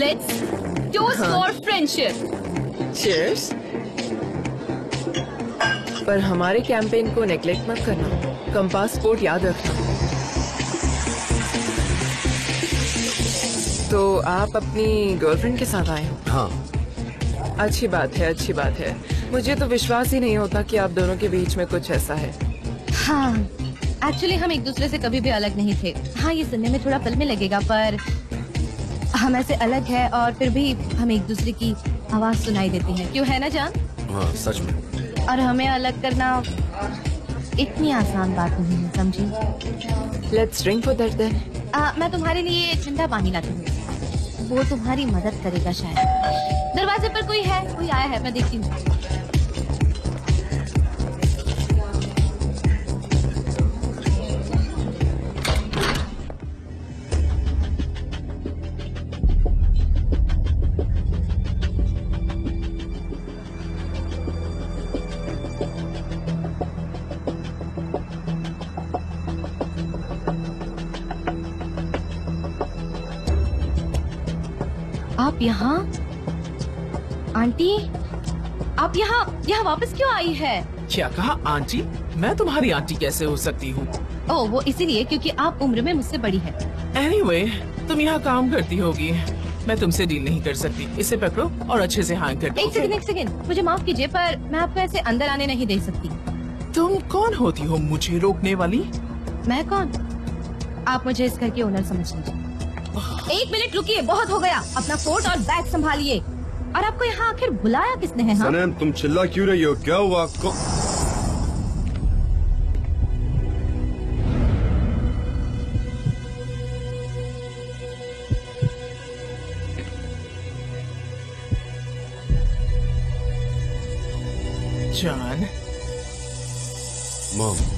Let's toast for friendship. Cheers. पर हमारे campaign को नेग्लेक्ट मत करना। कंपास पोर्ट याद रखना। तो आप अपनी गर्लफ्रेंड के साथ आए हो? हाँ। अच्छी बात है, अच्छी बात है। मुझे तो विश्वास ही नहीं होता कि आप दोनों के बीच में कुछ ऐसा है। हाँ, एक्चुअली हम एक दूसरे से कभी भी अलग नहीं थे। हाँ, ये सुनने में थोड़ा फिल्मी लगेगा पर हम ऐसे अलग है और फिर भी हम एक दूसरे की आवाज सुनाई देती है। क्यों, है ना जान? हाँ, सच में। और हमें अलग करना इतनी आसान बात नहीं है, समझी? Let's drink for that then. मैं तुम्हारे लिए ठंडा पानी लाती हूँ, वो तुम्हारी मदद करेगा शायद। दरवाजे पर कोई है, कोई आया है, मैं देखती हूँ। आप यहाँ? आंटी, आप यहाँ वापस क्यों आई है? क्या कहा आंटी? मैं तुम्हारी आंटी कैसे हो सकती हूँ? ओह, वो इसीलिए क्योंकि आप उम्र में मुझसे बड़ी है। Anyway, तुम यहाँ काम करती होगी, मैं तुमसे डील नहीं कर सकती। इसे पकड़ो और अच्छे से हैंग कर दो। एक सेकंड, मुझे माफ कीजिए पर मैं आपको ऐसे अंदर आने नहीं दे सकती। तुम कौन होती हो मुझे रोकने वाली? मैं कौन? आप मुझे इस घर के ओनर समझ लीजिए। एक मिनट रुकिए, बहुत हो गया। अपना कोट और बैग संभालिए। और आपको यहाँ आखिर बुलाया किसने है? हाँ? सनम, तुम चिल्ला क्यों रही हो? क्या हुआ आपको? जान। मॉम।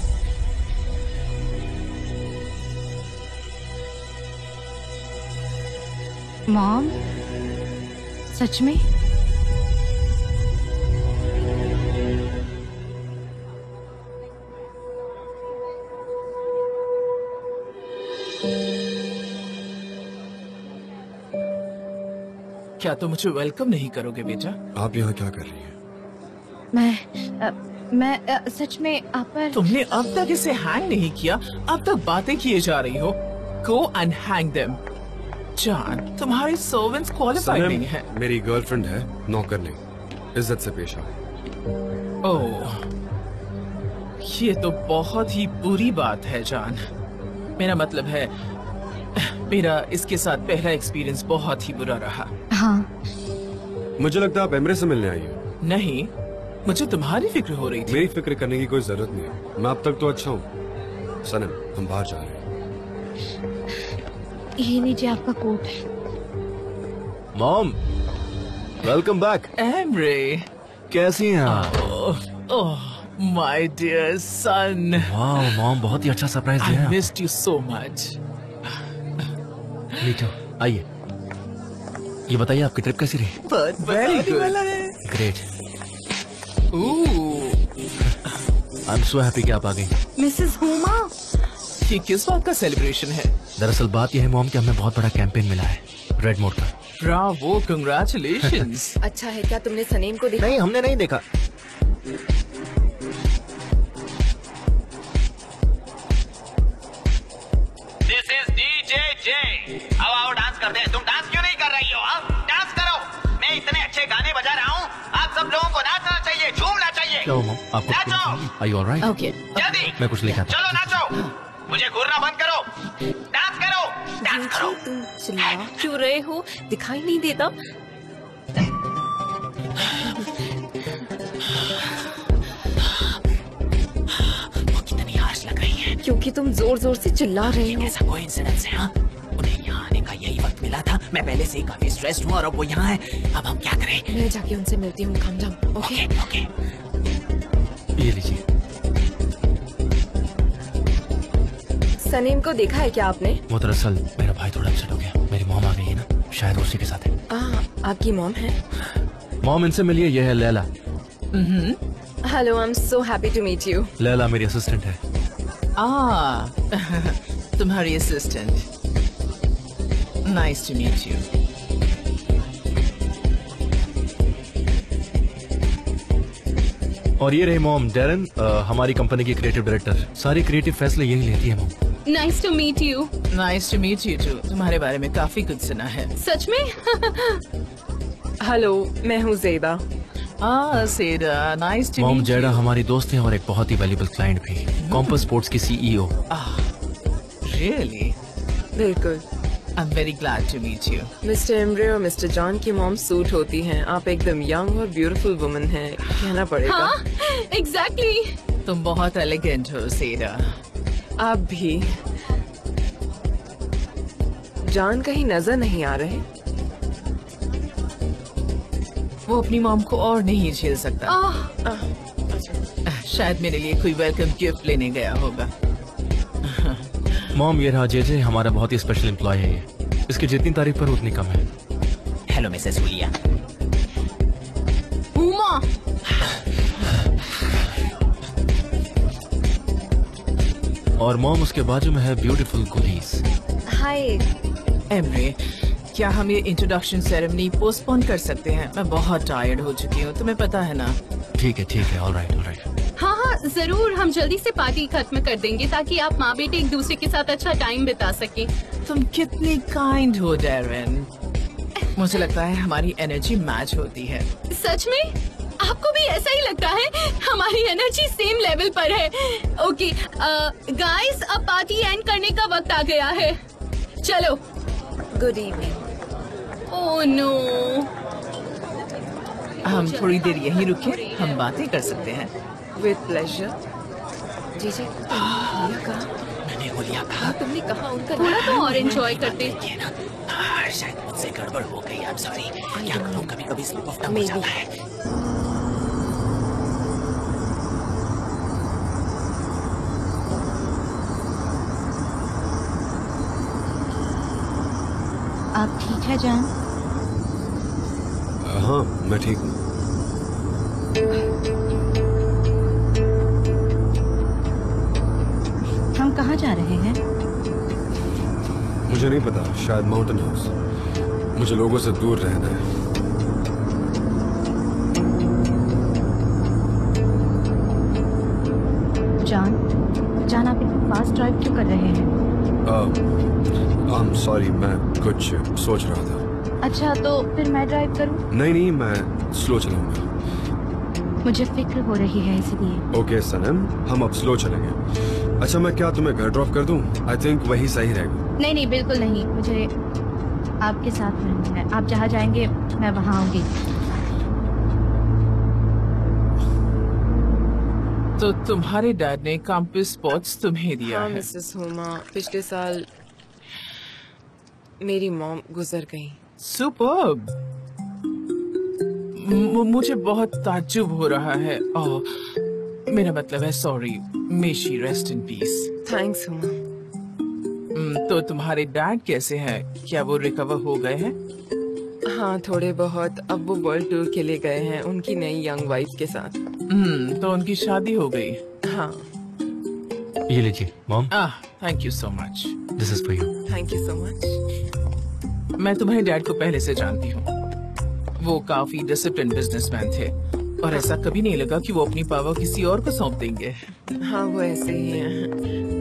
मॉम? सच में? क्या तुम मुझे वेलकम नहीं करोगे बेटा? आप यहाँ क्या कर रही हैं? मैं सच में आप पर। तुमने अब तक इसे हैंग नहीं किया, अब तक बातें किए जा रही हो। Go and hang them. जान, तुम्हारे सर्वेंट्स क्वालिफाइड नहीं है। मेरी गर्लफ्रेंड है, नौकर नहीं। इज्जत से पेश आओ। ओह, ये तो बहुत ही बुरी बात है जान। मेरा मतलब है, मेरा इसके साथ पहला एक्सपीरियंस बहुत ही बुरा रहा। हाँ। मुझे लगता है आप एमरे से मिलने आई हो। नहीं, मुझे तुम्हारी फिक्र हो रही थी। मेरी फिक्र करने की कोई जरूरत नहीं है, मैं अब तक तो अच्छा हूँ। सनम, हम बाहर जा रहे हैं। ये लीजिए आपका coat. Mom, welcome back. Emre, कैसी हैं आप? Oh, my dear son. वाह मॉम, बहुत ही अच्छा सरप्राइज दिया। I missed you so much. मीठो, आइए। ये बताइए आपकी ट्रिप कैसी रही? Very good. Great. I am so happy कि आप आ गई। मिसेस हुमा, ये किस बात का सेलिब्रेशन है? दरअसल बात यह है मॉम कि हमें बहुत बड़ा कैंपेन मिला है रेड मोड का। Bravo, congratulations. अच्छा है, क्या तुमने सनीम को देखा? नहीं, हमने नहीं देखा। This is DJ J. अब आओ डांस करते हैं। तुम डांस क्यों नहीं कर रही हो? डांस करो। मैं इतने अच्छे गाने बजा रहा हूँ, आप सब लोगों को नाचना चाहिए, झूमना चाहिए। क्या हुआ मॉम? आपको नाचो। Are you all right? Okay. जल्दी। मैं कुछ लिखा था। चलो नाचो। मुझे घूरना बंद करो। डांस करो, डांस करो। तुम चिल्ला क्यों रहे हो? दिखाई नहीं देता? वो कितनी हार्श लग रही है। क्योंकि तुम जोर जोर से चिल्ला रहे हो। ऐसा कोइंसिडेंस है? हाँ, उन्हें यहाँ आने का यही वक्त मिला था। मैं पहले से ही काफी स्ट्रेस्ड हूँ और अब वो यहाँ है। अब हम क्या करें? मैं जाके उनसे मिलती हूँ। काम जाम। Okay okay. ये लीजिए। सनीम को देखा है क्या आपने? वो दरअसल मेरा भाई थोड़ा अपसेट हो गया। मेरी मॉम आ गई है ना, शायद उसी के साथ है। आपकी मॉम है? मॉम, इनसे मिलिए, ये है Leyla. Hello, I am so happy to meet you. Leyla मेरी असिस्टेंट है। तुम्हारी assistant. Nice to meet you. और ये रही मॉम डेरन, हमारी कंपनी की क्रिएटिव डायरेक्टर। सारी क्रिएटिव फैसले यही लेती है mom. Nice to meet you. Nice to meet you too. तुम्हारे बारे में काफी कुछ सुना है। सच में? हेलो, मैं हूँ Ceyda. Ceyda, nice to mom meet Ceyda you. हमारी दोस्त है और एक बहुत ही वैल्यूबल क्लाइंट भी, कॉम्पस स्पोर्ट्स की CEO। रियली? बिल्कुल। I am very glad to meet you. Mister Emre और मिस्टर जॉन की मॉम सूट होती हैं। आप एकदम यंग और ब्यूटीफुल वुमन हैं, कहना पड़ेगा। हाँ, एग्जैक्टली। तुम बहुत एलिगेंट हो सेडा। आप भी। जॉन कहीं नजर नहीं आ रहे। वो अपनी मॉम को और नहीं झेल सकता। शायद मेरे लिए कोई वेलकम गिफ्ट लेने गया होगा। मॉम ये रहा जेजे, हमारा बहुत ही स्पेशल एम्प्लॉय है ये। इसकी जितनी तारीफ पर उतनी कम है। हेलो मिसेस हुलिया। उमा। और मॉम उसके बाजू में है ब्यूटीफुल गुलीस। हाय। एमरे, क्या हम ये इंट्रोडक्शन सेरेमनी पोस्टपोन कर सकते हैं? मैं बहुत टायर्ड हो चुकी हूँ, तुम्हें पता है ना। ठीक है, ऑल राइट। हाँ हाँ जरूर, हम जल्दी से पार्टी खत्म कर देंगे ताकि आप माँ बेटे एक दूसरे के साथ अच्छा टाइम बिता सके। तुम कितनी काइंड हो डेरन। मुझे लगता है हमारी एनर्जी मैच होती है। सच में? आपको भी ऐसा ही लगता है? हमारी एनर्जी सेम लेवल पर है। ओके गाइस, अब पार्टी एंड करने का वक्त आ गया है। चलो। Good evening. Oh no. हम थोड़ी देर यहीं रुके, हम बातें कर सकते हैं। With pleasure. जी कहा? मैंने हुलिया कहा। तुमने कहा उनका थोड़ा तो और एंजॉय करते। ये ना, शायद मुझसे गड़बड़ हो गई। I am sorry. क्या करूं, कभी स्लिप ऑफ टंग हो जाता है। आप ठीक है जान? हाँ, मैं ठीक हूँ। हम कहाँ जा रहे हैं? मुझे नहीं पता, शायद माउंटेन हाउस। मुझे लोगों से दूर रहना है। जान आप इतना फास्ट ड्राइव क्यों कर रहे हैं? सॉरी, मैं कुछ सोच रहा था। अच्छा तो फिर मैं ड्राइव करूं? नहीं, मैं स्लो चलाऊंगा। मुझे फिक्र हो रही है इसलिए। ओके सनम, हम अब स्लो चलेंगे। अच्छा, मैं क्या तुम्हें घर ड्रॉप कर दूं? आई थिंक वही सही रहेगा। नहीं बिल्कुल नहीं, मुझे आपके साथ रहना है। आप जहाँ जाएंगे मैं वहाँ आऊंगी। तो तुम्हारे डैड ने कैंपस स्पोर्ट्स तुम्हें दिया हाँ है? मिसेस हुमा, पिछले साल मेरी मॉम गुजर गई। सुपर्ब। मुझे बहुत ताज्जुब हो रहा है। मेरा मतलब है sorry. May she rest in peace. Thanks Huma. तो तुम्हारे डैड कैसे हैं? क्या वो रिकवर हो गए हैं? हाँ थोड़े बहुत। अब वो वर्ल्ड टूर के लिए गए हैं उनकी नई यंग वाइफ के साथ। तो उनकी शादी हो गई? हाँ। ये लीजिए mom. Thank you so much. This is for you. Thank you so much. मैं तुम्हारे डैड को पहले से जानती हूँ। वो काफी डिसिप्लिन बिजनेसमैन थे और ऐसा कभी नहीं लगा कि वो अपनी पावर किसी और को सौंप देंगे। हाँ वो ऐसे ही है।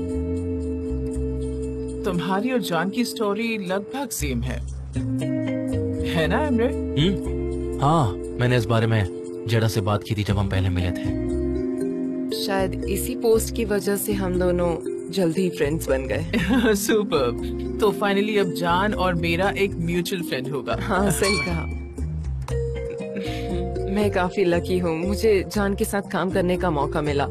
तुम्हारी और जॉन की स्टोरी लगभग सेम है ना एमरे? हाँ, मैंने इस बारे में जेडा से बात की थी जब हम पहले मिले थे। शायद इसी पोस्ट की वजह से हम दोनों जल्दी फ्रेंड्स बन गए। सुपर। तो फाइनली अब जान और मेरा एक म्यूचुअल फ्रेंड होगा। हाँ सही कहा। मैं काफी लकी हूँ, मुझे जान के साथ काम करने का मौका मिला।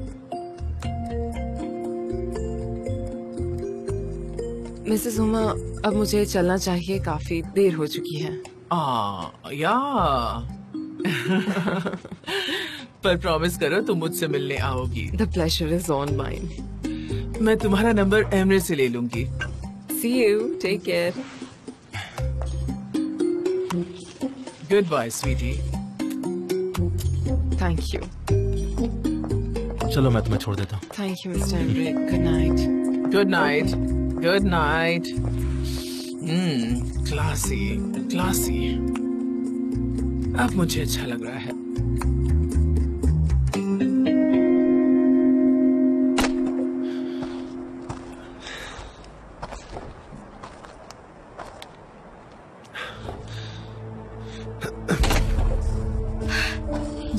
मिसेस हुमा, अब मुझे चलना चाहिए, काफी देर हो चुकी है। या पर प्रॉमिस करो तुम मुझसे मिलने आओगी। The pleasure is on mine. मैं तुम्हारा नंबर एमरे से ले लूंगी। See you, take care. Goodbye sweetie. Thank you. चलो मैं तुम्हें छोड़ देता हूँ। Thank you mister Emre. Good night. Good night. Good night. Classy classy. अब मुझे अच्छा लग रहा है।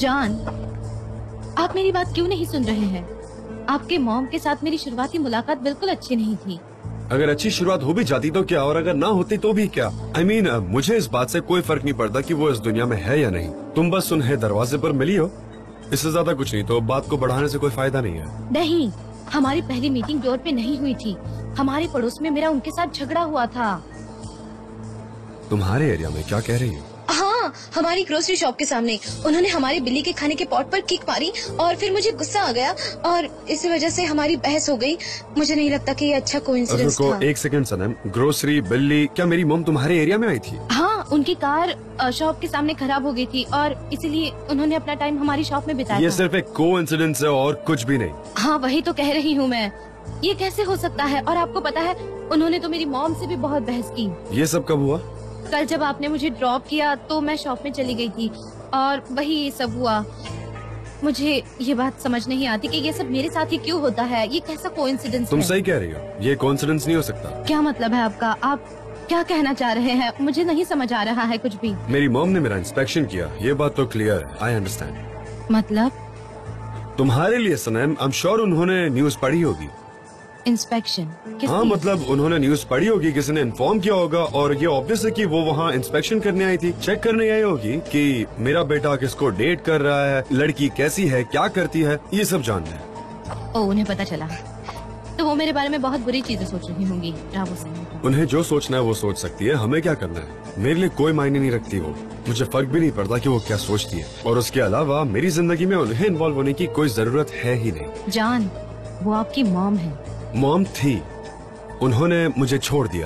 जॉन, आप मेरी बात क्यों नहीं सुन रहे हैं? आपके मॉम के साथ मेरी शुरुआती मुलाकात बिल्कुल अच्छी नहीं थी। अगर अच्छी शुरुआत हो भी जाती तो क्या, और अगर ना होती तो भी क्या? I mean, मुझे इस बात से कोई फर्क नहीं पड़ता कि वो इस दुनिया में है या नहीं। तुम बस उन्हें दरवाजे पर मिली हो, इससे ज्यादा कुछ नहीं। तो बात को बढ़ाने से कोई फायदा नहीं है। नहीं, हमारी पहली मीटिंग डोर पे नहीं हुई थी। हमारे पड़ोस में मेरा उनके साथ झगड़ा हुआ था। तुम्हारे एरिया में? क्या कह रही हो? हाँ, हमारी ग्रोसरी शॉप के सामने उन्होंने हमारे बिल्ली के खाने के पॉट पर किक मारी और फिर मुझे गुस्सा आ गया और इसी वजह से हमारी बहस हो गई। मुझे नहीं लगता कि ये अच्छा कोइंसिडेंस था। एक सेकंड सनम, ग्रोसरी, बिल्ली, क्या मेरी मॉम तुम्हारे एरिया में आई थी? हाँ, उनकी कार शॉप के सामने खराब हो गई थी और इसीलिए उन्होंने अपना टाइम हमारी शॉप में बिताया ये था। सिर्फ एक कोइंसिडेंस है और कुछ भी नहीं। हाँ, वही तो कह रही हूँ मैं। ये कैसे हो सकता है? और आपको पता है, उन्होंने तो मेरी मॉम से भी बहुत बहस की। ये सब कब हुआ? कल जब आपने मुझे ड्रॉप किया तो मैं शॉप में चली गई थी और वही ये सब हुआ। मुझे ये बात समझ नहीं आती कि ये सब मेरे साथ ही क्यों होता है। ये कैसा कोइंसिडेंस तुम है? सही कह रही हो, ये कोइंसिडेंस नहीं हो सकता। क्या मतलब है आपका? आप क्या कहना चाह रहे हैं? मुझे नहीं समझ आ रहा है कुछ भी। मेरी मॉम ने मेरा इंस्पेक्शन किया, ये बात तो क्लियर है। I understand. मतलब? तुम्हारे लिए सनम, आई एम श्योर उन्होंने न्यूज पढ़ी होगी। इंस्पेक्शन? हाँ, मतलब उन्होंने न्यूज पढ़ी होगी, किसी ने इन्फॉर्म किया होगा और ये ऑब्वियस है कि वो वहाँ इंस्पेक्शन करने आई थी। चेक करने आई होगी कि मेरा बेटा किसको डेट कर रहा है, लड़की कैसी है, क्या करती है, ये सब जानना है। ओ, उन्हें पता चला तो वो मेरे बारे में बहुत बुरी चीजें सोच रही होंगी। उन्हें जो सोचना है वो सोच सकती है, हमें क्या करना है? मेरे लिए कोई मायने नहीं रखती वो। मुझे फर्क भी नहीं पड़ता कि वो क्या सोचती है, और उसके अलावा मेरी जिंदगी में उन्हें इन्वॉल्व होने की कोई जरूरत है ही नहीं। जॉन, वो आपकी मॉम है। मॉम थी, उन्होंने मुझे छोड़ दिया।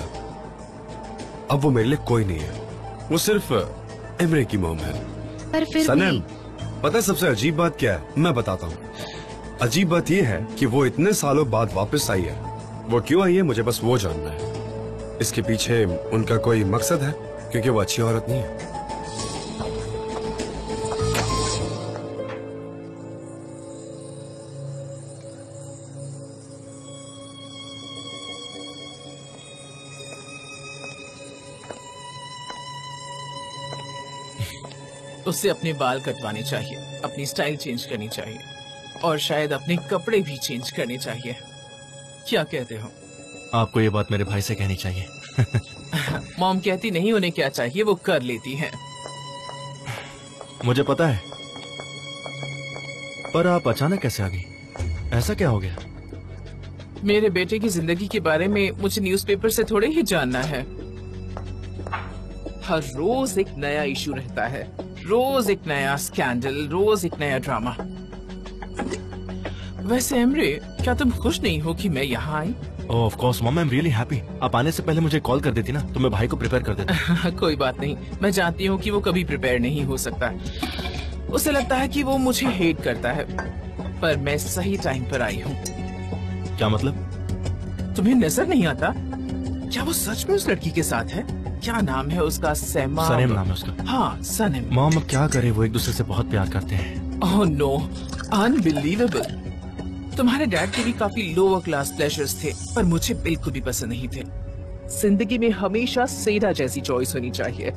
अब वो मेरे लिए कोई नहीं है, वो सिर्फ एमरे की मॉम है। पर फिर सनम, पता है सबसे अजीब बात क्या है? मैं बताता हूँ। अजीब बात ये है कि वो इतने सालों बाद वापस आई है। वो क्यों आई है मुझे बस वो जानना है। इसके पीछे उनका कोई मकसद है, क्योंकि वो अच्छी औरत नहीं है। उससे अपने बाल कटवाने चाहिए, अपनी स्टाइल चेंज करनी चाहिए और शायद अपने कपड़े भी चेंज करने चाहिए। क्या कहते हो? आपको ये बात मेरे भाई से कहनी चाहिए। मॉम कहती नहीं उन्हें क्या चाहिए वो कर लेती हैं। मुझे पता है, पर आप अचानक कैसे आ गई? ऐसा क्या हो गया? मेरे बेटे की जिंदगी के बारे में मुझे न्यूज़पेपर से थोड़े ही जानना है। हर रोज एक नया इशू रहता है, रोज एक नया स्कैंडल, रोज एक नया ड्रामा। वैसे एमरे, क्या तुम खुश नहीं हो कि मैं यहाँ आई? Of course mom, I am really happy. आप आने से पहले मुझे कॉल कर देती ना, तो मैं भाई को प्रिपेयर कर देता। कोई बात नहीं, मैं जानती हूँ कि वो कभी प्रिपेयर नहीं हो सकता। उसे लगता है कि वो मुझे हेट करता है, पर मैं सही टाइम पर आई हूँ। क्या मतलब? तुम्हें नजर नहीं आता? क्या वो सच में उस लड़की के साथ है? क्या नाम है उसका? सैमा? सनेम नाम है उसका। हाँ, सनेम। मॉम, अब क्या करे, वो एक दूसरे से बहुत प्यार करते हैं। Oh no, unbelievable. तुम्हारे डैड के भी काफी लोअर क्लास प्लेजर्स थे, पर मुझे बिल्कुल भी पसंद नहीं थे। जिंदगी में हमेशा सेरा जैसी चॉइस होनी चाहिए।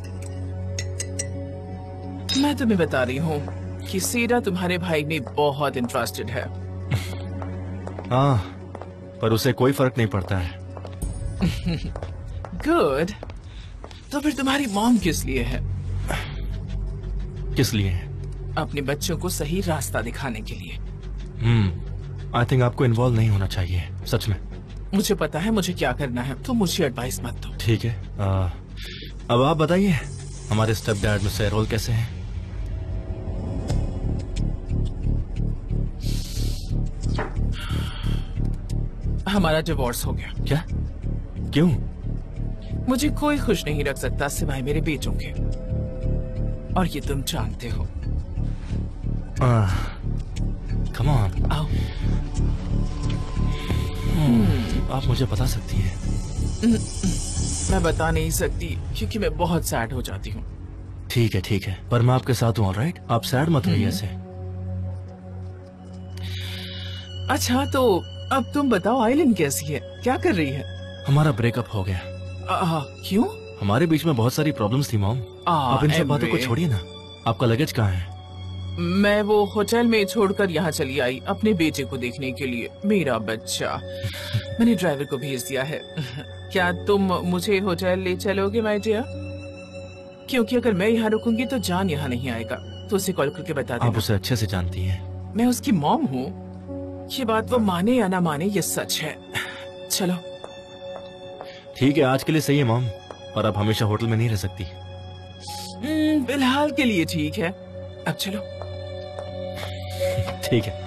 मैं तुम्हें बता रही हूँ कि सेरा तुम्हारे भाई में बहुत इंटरेस्टेड है। हाँ, पर उसे कोई फर्क नहीं पड़ता है। गुड। तो फिर तुम्हारी मॉम किस लिए है? किस लिए है? अपने बच्चों को सही रास्ता दिखाने के लिए। आई थिंक आपको इन्वॉल्व नहीं होना चाहिए, सच में। मुझे पता है मुझे क्या करना है, तो मुझे एडवाइस मत दो। ठीक है, अब आप बताइए, हमारे स्टेप डैड में से रोल कैसे हैं? हमारा डिवोर्स हो गया। क्या? क्यों? मुझे कोई खुश नहीं रख सकता सिवाय मेरे बेटों के, और ये तुम जानते हो। कम ऑन, आओ। आप मुझे बता सकती हैं? मैं बता नहीं सकती क्योंकि मैं बहुत सैड हो जाती हूँ। ठीक है, पर मैं आपके साथ हूँ, ऑलराइट? आप सैड मत होइए ऐसे। अच्छा, तो अब तुम बताओ, आइलिन कैसी है? क्या कर रही है? हमारा ब्रेकअप हो गया। क्यों? हमारे बीच में बहुत सारी प्रॉब्लम्स थी मॉम। आप इन सब बातों को छोड़िए ना। आपका लगेज कहाँ है? मैं वो होटल में छोड़कर यहाँ चली आई अपने बेटे को देखने के लिए। मेरा बच्चा। मैंने ड्राइवर को भेज दिया है। क्या तुम मुझे होटल ले चलोगे माय डियर? क्योंकि अगर मैं यहाँ रुकूंगी तो जान यहाँ नहीं आएगा, तो उसे कॉल करके बता देना। आप उसे अच्छे से जानती हैं। मैं उसकी मॉम हूँ। ये बात वो माने या ना माने, ये सच है। चलो ठीक है, आज के लिए सही है मॉम, और अब हमेशा होटल में नहीं रह सकती। फिलहाल के लिए ठीक है, अब चलो। ठीक है।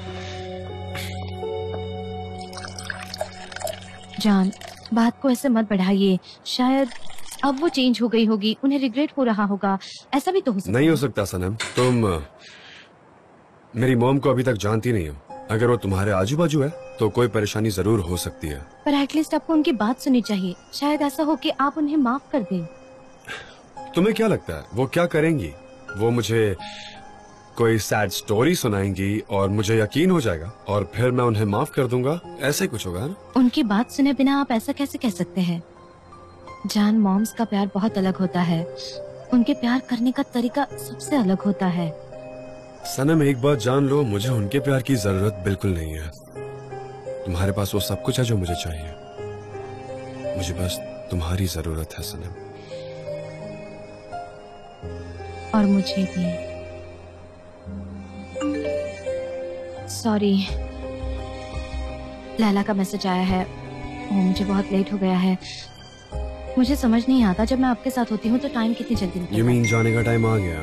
जान, बात को ऐसे मत बढ़ाइए। शायद अब वो चेंज हो गई होगी, उन्हें रिग्रेट हो रहा होगा। ऐसा भी तो हो सकता नहीं हो सकता सनम, तुम मेरी मॉम को अभी तक जानती नहीं हो। अगर वो तुम्हारे आजू बाजू है तो कोई परेशानी जरूर हो सकती है। पर एटलीस्ट आपको उनकी बात सुननी चाहिए। शायद ऐसा हो कि आप उन्हें माफ कर दें। तुम्हें क्या लगता है वो क्या करेंगी? वो मुझे कोई सैड स्टोरी सुनाएंगी और मुझे यकीन हो जाएगा और फिर मैं उन्हें माफ कर दूंगा, ऐसे कुछ होगा ना? उनकी बात सुने बिना आप ऐसा कैसे कह सकते हैं? जान, मॉम्स का प्यार बहुत अलग होता है। उनके प्यार करने का तरीका सबसे अलग होता है। सनम एक बात जान लो, मुझे उनके प्यार की जरूरत बिल्कुल नहीं है। तुम्हारे पास वो सब कुछ है जो मुझे चाहिए। मुझे बस तुम्हारी जरूरत है सनम। और मुझे भी। सॉरी, लैला का मैसेज आया है। मुझे बहुत लेट हो गया है। मुझे समझ नहीं आता जब मैं आपके साथ होती हूँ तो टाइम कितनी जल्दी निकलता है। यू मीन जाने का टाइम आ गया?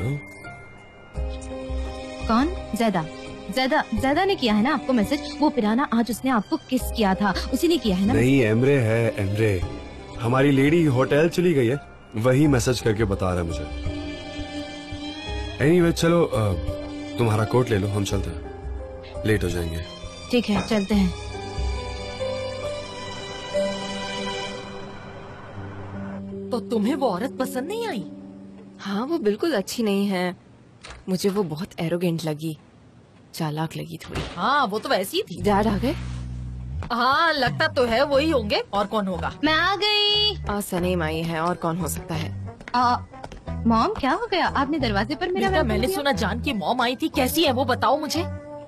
कौन? ज़ैदा। ज़ैदा ने किया है ना आपको मैसेज? वो पिराना आज उसने आपको किस किया था, उसी ने किया है ना? नहीं, एमरे है, एमरे। हमारी लेडी होटल चली गई है, वही मैसेज करके बता रहा है मुझे। एनीवे चलो, तुम्हारा कोट ले लो, हम चलते हैं, लेट हो जाएंगे। ठीक है, चलते हैं। तो तुम्हें वो औरत पसंद नहीं आई? हाँ, वो बिल्कुल अच्छी नहीं है। मुझे वो बहुत एरोगेंट लगी, चालाक लगी थोड़ी। हाँ, वो तो वैसी ही थी। डैड आ गए? हाँ, लगता तो है वही होंगे, और कौन होगा? मैं आ गई। सनीम आई है, और कौन हो सकता है? मॉम, क्या हो गया? आपने दरवाजे पर मेरा बेटा, वेलकम मैंने किया? सुना जान की मॉम आई थी। कैसी है वो, बताओ मुझे।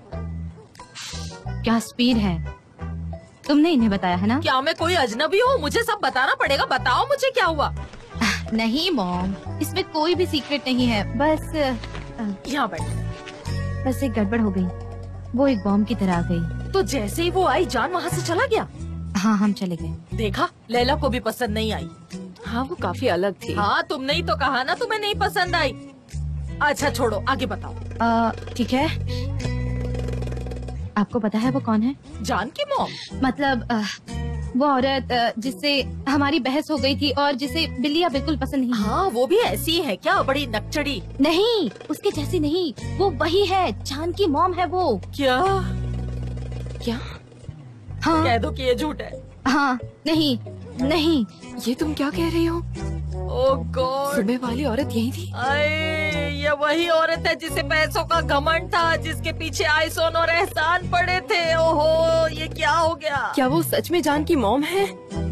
क्या स्पीड है? तुमने इन्हें बताया है ना? क्या मैं कोई अजनबी हूँ? मुझे सब बताना पड़ेगा। बताओ मुझे क्या हुआ। नहीं मॉम, इसमें कोई भी सीक्रेट नहीं है। बस यहाँ बैठ। बस एक गड़बड़ हो गई। वो एक बॉम्ब की तरह आ गई। तो जैसे ही वो आई, जान वहाँ से चला गया। हाँ, हम चले गए। देखा, लैला को भी पसंद नहीं आई। हाँ, वो काफी अलग थी। हाँ, तुमने ही तो कहा ना तुम्हें नहीं पसंद आई। अच्छा छोड़ो, आगे बताओ। ठीक है, आपको पता है वो कौन है? जान की मॉम? मतलब वो औरत जिससे हमारी बहस हो गई थी और जिसे बिल्लियाँ बिल्कुल पसंद नहीं। हाँ, वो भी ऐसी है क्या? बड़ी नकचड़ी? नहीं, उसके जैसी नहीं। वो वही है, जान की मॉम है वो। क्या? क्या? हाँ, कह दो कि ये झूठ है। हाँ, नहीं, नहीं। ये तुम क्या कह रही हो? ओह गॉड, सुबह वाली औरत यही थी? अरे, ये वही औरत है जिसे पैसों का घमंड था, जिसके पीछे आईसोन और एहसान पड़े थे। ओहो, ये क्या हो गया? क्या वो सच में जान की मॉम है?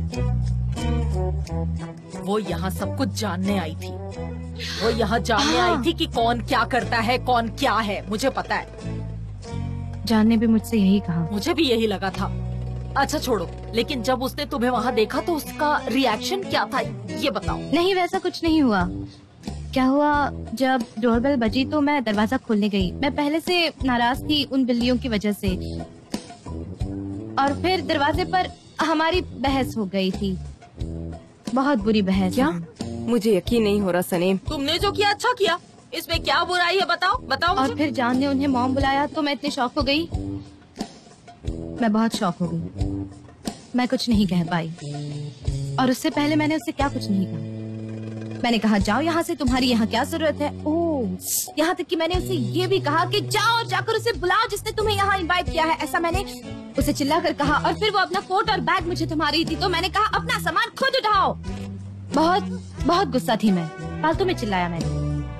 वो यहाँ सब कुछ जानने आई थी। वो यहाँ जानने आई थी कि कौन क्या करता है, कौन क्या है। मुझे पता है। जान ने भी मुझसे यही कहा। मुझे भी यही लगा था। अच्छा छोड़ो, लेकिन जब उसने तुम्हें वहाँ देखा तो उसका रिएक्शन क्या था, ये बताओ। नहीं, वैसा कुछ नहीं हुआ। क्या हुआ, जब डोरबेल बजी तो मैं दरवाजा खोलने गई। मैं पहले से नाराज थी उन बिल्लियों की वजह से, और फिर दरवाजे पर हमारी बहस हो गई थी, बहुत बुरी बहस। क्या? मुझे यकीन नहीं हो रहा सनीम। तुमने जो किया अच्छा किया, इसमें क्या बुराई है? बताओ बताओ और मुझे। फिर जान ने उन्हें मॉम बुलाया तो मैं इतनी शॉक हो गई। मैं बहुत शॉक हो गई। मैं कुछ नहीं कह पाई, और उससे पहले मैंने उससे क्या कुछ नहीं कहा। मैंने कहा जाओ यहाँ से, तुम्हारी यहाँ क्या जरूरत है। ओह, यहाँ तक कि मैंने उसे ये भी कहा कि जाओ और जाकर उसे बुलाओ जिसने तुम्हें यहाँ इनवाइट किया है। ऐसा मैंने उसे चिल्लाकर कहा, और फिर वो अपना कोट और बैग मुझे थमा रही थी तो मैंने कहा अपना सामान खुद उठाओ। बहुत बहुत गुस्सा थी मैं, फालतू में चिल्लाया मैंने।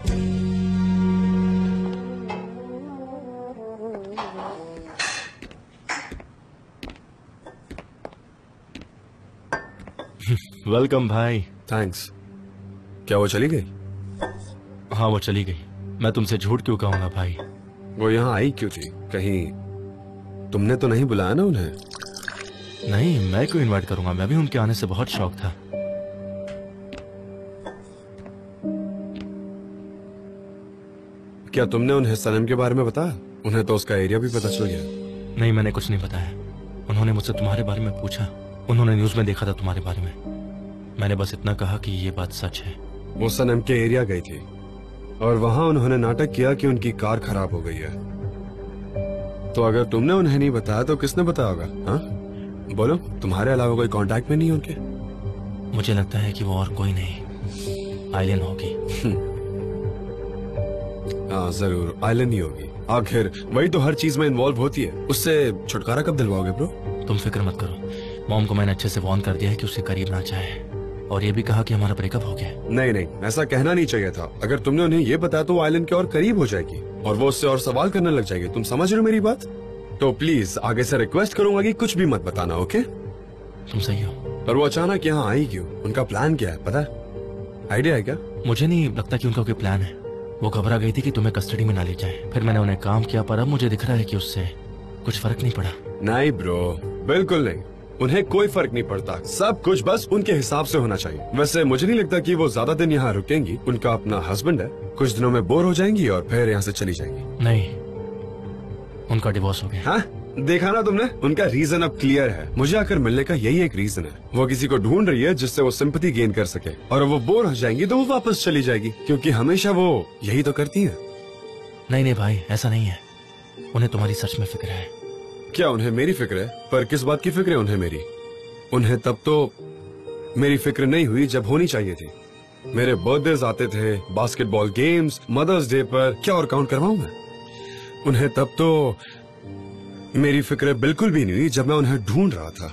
वेलकम भाई। थैंक्स। क्या वो चली गई? हाँ, वो चली गई। मैं तुमसे झूठ क्यों कहूँगा भाई? वो यहाँ आई क्यों थी? कहीं तुमने तो नहीं बुलाया ना उन्हें? नहीं, मैं क्यों इनवाइट करूंगा? मैं भी उनके आने से बहुत शौक था। क्या तुमने उन्हें सनम के बारे में बताया? उन्हें तो उसका एरिया भी पता चल गया। नहीं, मैंने कुछ नहीं बताया। उन्होंने मुझसे तुम्हारे बारे में पूछा। उन्होंने न्यूज में देखा था तुम्हारे बारे में। मैंने बस इतना कहा कि ये बात सच है। वो सनम के एरिया गई थी और वहां उन्होंने नाटक किया कि उनकी कार खराब हो गई है। तो अगर तुमने उन्हें नहीं बताया तो किसने बताया होगा? हाँ बोलो, तुम्हारे अलावा कोई कांटेक्ट में नहीं है उनके? मुझे लगता है कि वो और कोई नहीं, आइलैंड होगी। हाँ जरूर, आइलैंड ही होगी। आखिर वही तो हर चीज में इन्वॉल्व होती है। उससे छुटकारा कब दिलवाओगे ब्रो? तुम फिक्र मत करो। मॉम को मैंने अच्छे से वार्न कर दिया है कि उसके करीब ना जाए, और ये भी कहा कि हमारा ब्रेकअप हो गया। नहीं नहीं, ऐसा कहना नहीं चाहिए था। अगर तुमने उन्हें ये बताया तो वो आइलैंड के और करीब हो जाएगी और वो उससे और सवाल करने लग जाएगी। तुम समझ रहे हो मेरी बात? तो प्लीज आगे से रिक्वेस्ट करूंगा कि कुछ भी मत बताना, ओके? तुम सही हो। पर वो अचानक यहाँ आई क्यों? उनका प्लान क्या है, पता है? आइडिया है क्या? मुझे नहीं लगता कि उनका कोई प्लान है। वो घबरा गई थी कि तुम्हें कस्टडी में ना ले जाए। फिर मैंने उन्हें काम किया, पर अब मुझे दिख रहा है कि उससे कुछ फर्क नहीं पड़ा। नहीं ब्रो, बिल्कुल नहीं। उन्हें कोई फर्क नहीं पड़ता। सब कुछ बस उनके हिसाब से होना चाहिए। वैसे मुझे नहीं लगता कि वो ज्यादा दिन यहाँ रुकेंगी। उनका अपना हस्बैंड है, कुछ दिनों में बोर हो जाएंगी और फिर यहाँ से चली जाएंगी। नहीं, उनका डिवोर्स हो गया। हाँ देखा ना तुमने? उनका रीजन अब क्लियर है। मुझे आकर मिलने का यही एक रीजन है। वो किसी को ढूंढ रही है जिससे वो सिंपैथी गेन कर सके, और वो बोर हो जाएंगी तो वो वापस चली जाएगी, क्योंकि हमेशा वो यही तो करती है। नहीं नहीं भाई, ऐसा नहीं है। उन्हें तुम्हारी सच में फिक्र है। क्या उन्हें मेरी फिक्र है? पर किस बात की फिक्र है उन्हें मेरी? उन्हें तब तो मेरी फिक्र नहीं हुई जब होनी चाहिए थी। मेरे बर्थडेज आते थे, बास्केटबॉल गेम्स, मदर्स डे पर, क्या और काउंट करवाऊं मैं? उन्हें तब तो मेरी फिक्र बिल्कुल भी नहीं हुई जब मैं उन्हें ढूंढ रहा था।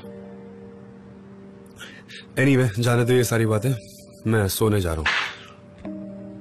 एनीवे, जाने दो ये सारी बातें। मैं सोने जा रहा हूं।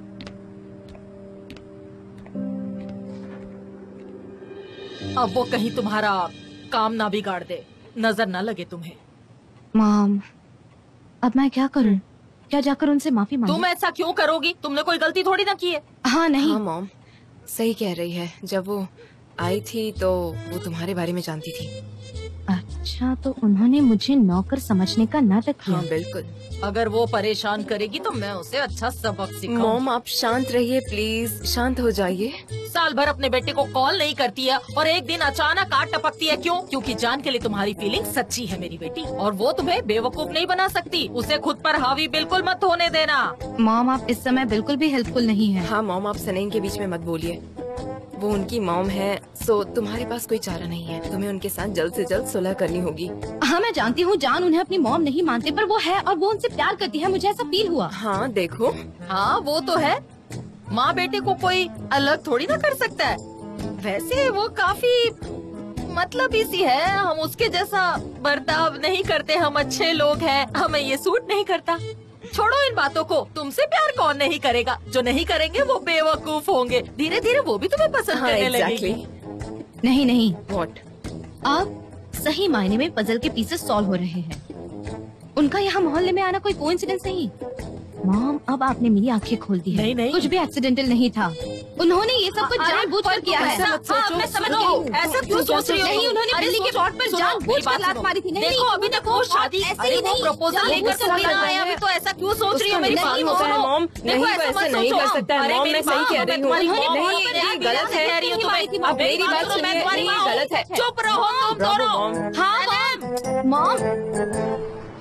अब वो कहीं तुम्हारा काम ना बिगाड़ दे, नजर ना लगे तुम्हें। मॉम, अब मैं क्या करूं? क्या जाकर उनसे माफी मांगूं? तुम ऐसा क्यों करोगी? तुमने कोई गलती थोड़ी ना की है। हाँ नहीं। हाँ मॉम, सही कह रही है। जब वो आई थी तो वो तुम्हारे बारे में जानती थी। अच्छा, तो उन्होंने मुझे नौकर समझने का नाटक किया। हाँ बिल्कुल। अगर वो परेशान करेगी तो मैं उसे अच्छा सबक सिखाऊंगी। मॉम आप शांत रहिए प्लीज, शांत हो जाइए। साल भर अपने बेटे को कॉल नहीं करती है और एक दिन अचानक आग टपकती है। क्यों? क्योंकि जान के लिए तुम्हारी फीलिंग सच्ची है मेरी बेटी, और वो तुम्हें बेवकूफ नहीं बना सकती। उसे खुद पर हावी बिल्कुल मत होने देना। मॉम, आप इस समय बिल्कुल भी हेल्पफुल नहीं है। हाँ मॉम, आप सनम के बीच में मत बोलिए। वो उनकी मॉम है, सो तुम्हारे पास कोई चारा नहीं है। तुम्हें उनके साथ जल्द से जल्द सुलह करनी होगी। हाँ मैं जानती हूँ जान उन्हें अपनी मॉम नहीं मानते, पर वो है और वो उनसे प्यार करती है। मुझे ऐसा फील हुआ। हाँ देखो। हाँ वो तो है, माँ बेटे को कोई अलग थोड़ी ना कर सकता है। वैसे वो काफी मतलबी सी है। हम उसके जैसा बर्ताव नहीं करते। हम अच्छे लोग हैं, हमें ये सूट नहीं करता। छोड़ो इन बातों को। तुमसे प्यार कौन नहीं करेगा? जो नहीं करेंगे वो बेवकूफ होंगे। धीरे धीरे वो भी तुम्हें पसंद करने लगेगी। नहीं नहीं, व्हाट? अब सही मायने में पजल के पीसेस सॉल्व हो रहे हैं। उनका यहाँ मोहल्ले में आना कोई कोइंसिडेंस नहीं। मॉम, अब आपने मेरी आंखें खोल दी है। नहीं नहीं, कुछ भी एक्सीडेंटल नहीं था। उन्होंने ये सब कुछ जानबूझकर किया है। मैं समझ गई हूँ। ऐसा क्यों सोच रही हो? नहीं, उन्होंने बिल्ली के प्लॉट पर जानबूझकर लात मारी थी। नहीं, देखो अभी तक वो शादी, ऐसे ही नहीं, प्रपोजल लेकर थोड़ी ना आया। अभी तो ऐसा क्यों सोच रही हो? मेरी बात होता है सुनो। मॉम, नहीं देखो, ऐसा वैसे मत नहीं सोचो। कर सकता है अरे मॉम, मेरी मैं सही बात कह रही हूँ। तुम्हारी नहीं मॉम ये गलत है। कह रही हो तुम्हें। अब मेरी बात सुनो, मैं सुनिए। तुम्हारी नहीं माँ गलत है। चुप रहो तुम दोनों। मॉम। हाँ मैम। मॉम,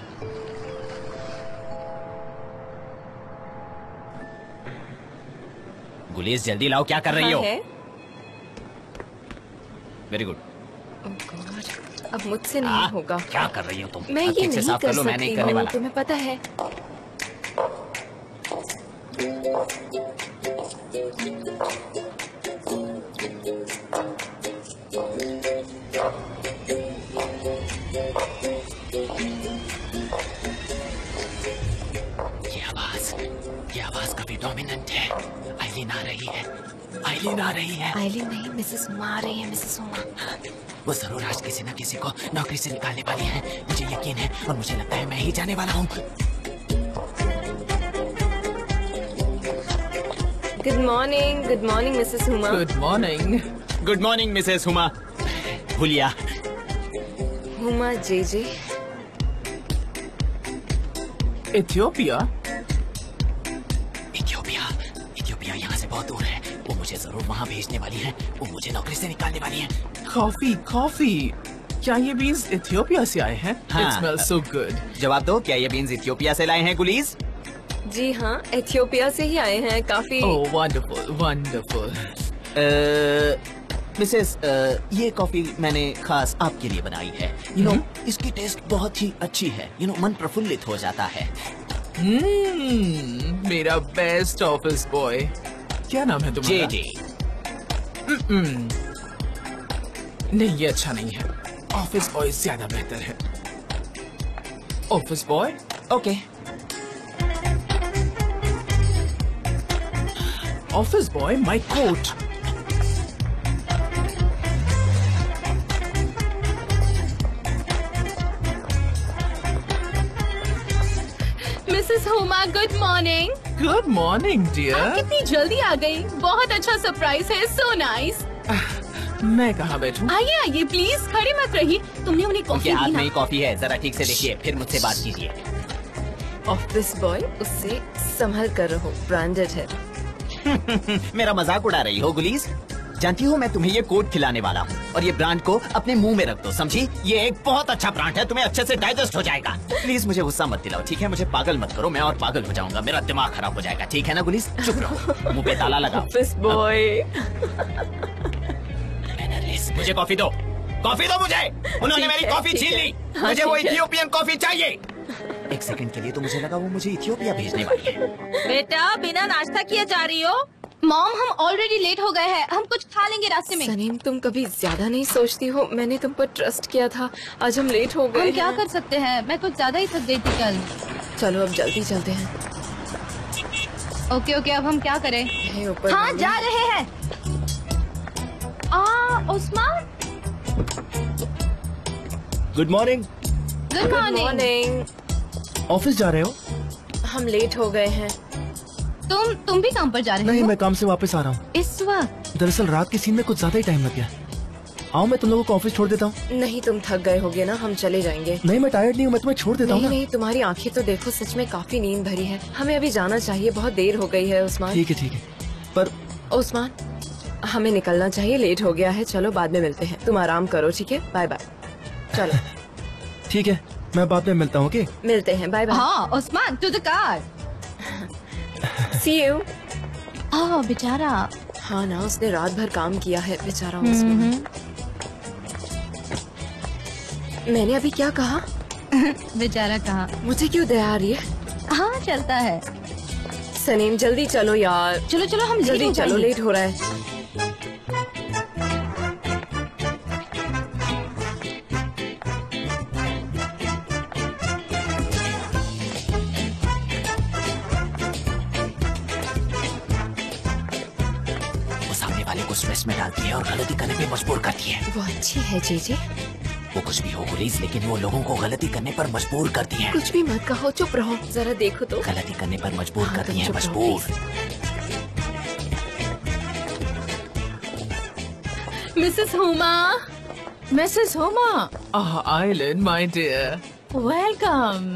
गुलीस जल्दी लाओ, क्या कर रही हो? Very good. अब मुझसे नहीं होगा। क्या कर रही हो तुम? मैं ये ठीक से नहीं साफ कर कर लो, मैं नहीं सकती करने हूँ, वाला। तुम्हें पता है। ये आवाज काफी डोमिनेंट है। आइलिन आ रही है, आइलिन आ रही है। आइलिन नहीं, मिसेस उमा आ रही है। Mrs Huma. वो जरूर आज किसी न किसी को नौकरी से निकालने वाली है, मुझे यकीन है। और मुझे लगता है मैं ही जाने वाला हूँ। Good morning Mrs Huma. Good morning. Good morning Mrs Huma. हुलिया। हुमा जे। इथियोपिया? इथियोपिया यहाँ से बहुत दूर है। वो मुझे जरूर वहाँ भेजने वाली है। वो मुझे नौकरी से निकालने वाली है। कॉफी। क्या ये बीन्स इथियोपिया से आए हैं? हाँ। It smells so good. जवाब दो, क्या ये बीन्स इथियोपिया से लाए हैं गुलीज? जी हाँ, इथियोपिया से ही आए हैं। काफी Oh, wonderful. मिसेस, ये कॉफी मैंने खास आपके लिए बनाई है। यू नो, इसकी टेस्ट बहुत ही अच्छी है। यू नो, मन प्रफुल्लित हो जाता है। मेरा बेस्ट ऑफिस बॉय। क्या नाम है तुम्हारा? जे। नहीं, ये अच्छा नहीं है। ऑफिस बॉय ज्यादा बेहतर है। Office boy? Okay. Office boy, my coat. Mrs Huma, good morning. Good morning dear. कितनी जल्दी आ गई। बहुत अच्छा सरप्राइज है। So nice. मैं कहाँ बैठूं? आइए प्लीज, खड़े मत रहिए। तुमने उन्हें उनके कॉफी हाथ दी में ना? ही कॉफी है, जरा ठीक से देखिए, फिर मुझसे बात कीजिए। ऑफिस बॉय, उससे संभल कर रहो, ब्रांडेड है। मेरा मजाक उड़ा रही हो गुलीज? जानती हो मैं तुम्हें ये कोट खिलाने वाला हूँ और ये ब्रांड को अपने मुंह में रख दो, समझी? ये एक बहुत अच्छा ब्रांड है, तुम्हें अच्छे से डाइजेस्ट हो जाएगा। प्लीज मुझे गुस्सा मत दिलाओ, ठीक है? मुझे पागल मत करो, मैं और पागल हो जाऊंगा, मेरा दिमाग खराब हो जाएगा, ठीक है ना गुलीज? चुप रहो, मुंह पे ताला लगाओ। ऑफिस बॉय, मुझे कॉफी दो, कॉफी दो मुझे। उन्होंने मेरी कॉफी छीन ली, मुझे वो इथियोपियन कॉफी चाहिए। एक सेकंड के लिए तो मुझे लगा वो मुझे इथियोपिया भेजने वाली है। बेटा, बिना नाश्ता किए जा रही हो? मॉम, हम ऑलरेडी लेट हो गए हैं। हम कुछ खा लेंगे रास्ते में। सनीम, तुम कभी ज्यादा नहीं सोचती हो। मैंने तुम पर ट्रस्ट किया था, आज हम लेट हो गए। हम क्या कर सकते हैं? मैं कुछ ज्यादा ही थक गई थी कल। चलो अब जल्दी चलते हैं। ओके, अब हम क्या करें? है ऊपर हाँ, वाले। जा रहे हैं। Osman, good morning. Good good morning. Morning. Office जा रहे हो? हम लेट हो गए हैं। तुम भी काम पर जा रहे नहीं, हो? मैं काम से वापस आ रहा हूँ। इस वक्त? दरअसल रात के सीन में कुछ ज्यादा ही टाइम लग गया। आओ, मैं तुम लोगों को ऑफिस छोड़ देता हूँ। नहीं, तुम थक गए होगे ना, हम चले जाएंगे। नहीं, मैं टायर्ड नहीं हूँ, मैं तुम्हें छोड़ देता हूँ नहीं ना। नहीं, तुम्हारी आंखें तो देखो, सच में काफी नींद भरी है। हमें अभी जाना चाहिए, बहुत देर हो गई है। उस्मान, ठीक है, पर उस्मान, हमें निकलना चाहिए, लेट हो गया है। चलो बाद में मिलते हैं, तुम आराम करो, ठीक है? Bye bye. चलो ठीक है, मैं बाद में मिलता हूँ। ओके, मिलते हैं, बाय बाय। हाँ Osman, to the car. See you. बेचारा। हाँ ना, उसने रात भर काम किया है, बेचारा उस्मान। मैंने अभी क्या कहा? बेचारा कहा। मुझे क्यों दया आ रही है? हाँ, चलता है। सनीम, जल्दी चलो यार। चलो हम जल्दी चलो, लेट हो रहा है। वो सामने वाले को स्ट्रेस में डालती है और गलती करने पे मजबूर करती है। वो अच्छी है जीजी। वो कुछ भी हो गुलीज, लेकिन वो लोगों को गलती करने पर मजबूर करती है। कुछ भी मत कहो, चुप रहो, जरा देखो तो। गलती करने पर मजबूर हाँ, करती तुम है, चुप रहो, मजबूर। Mrs Huma, Aylin my dear. Welcome.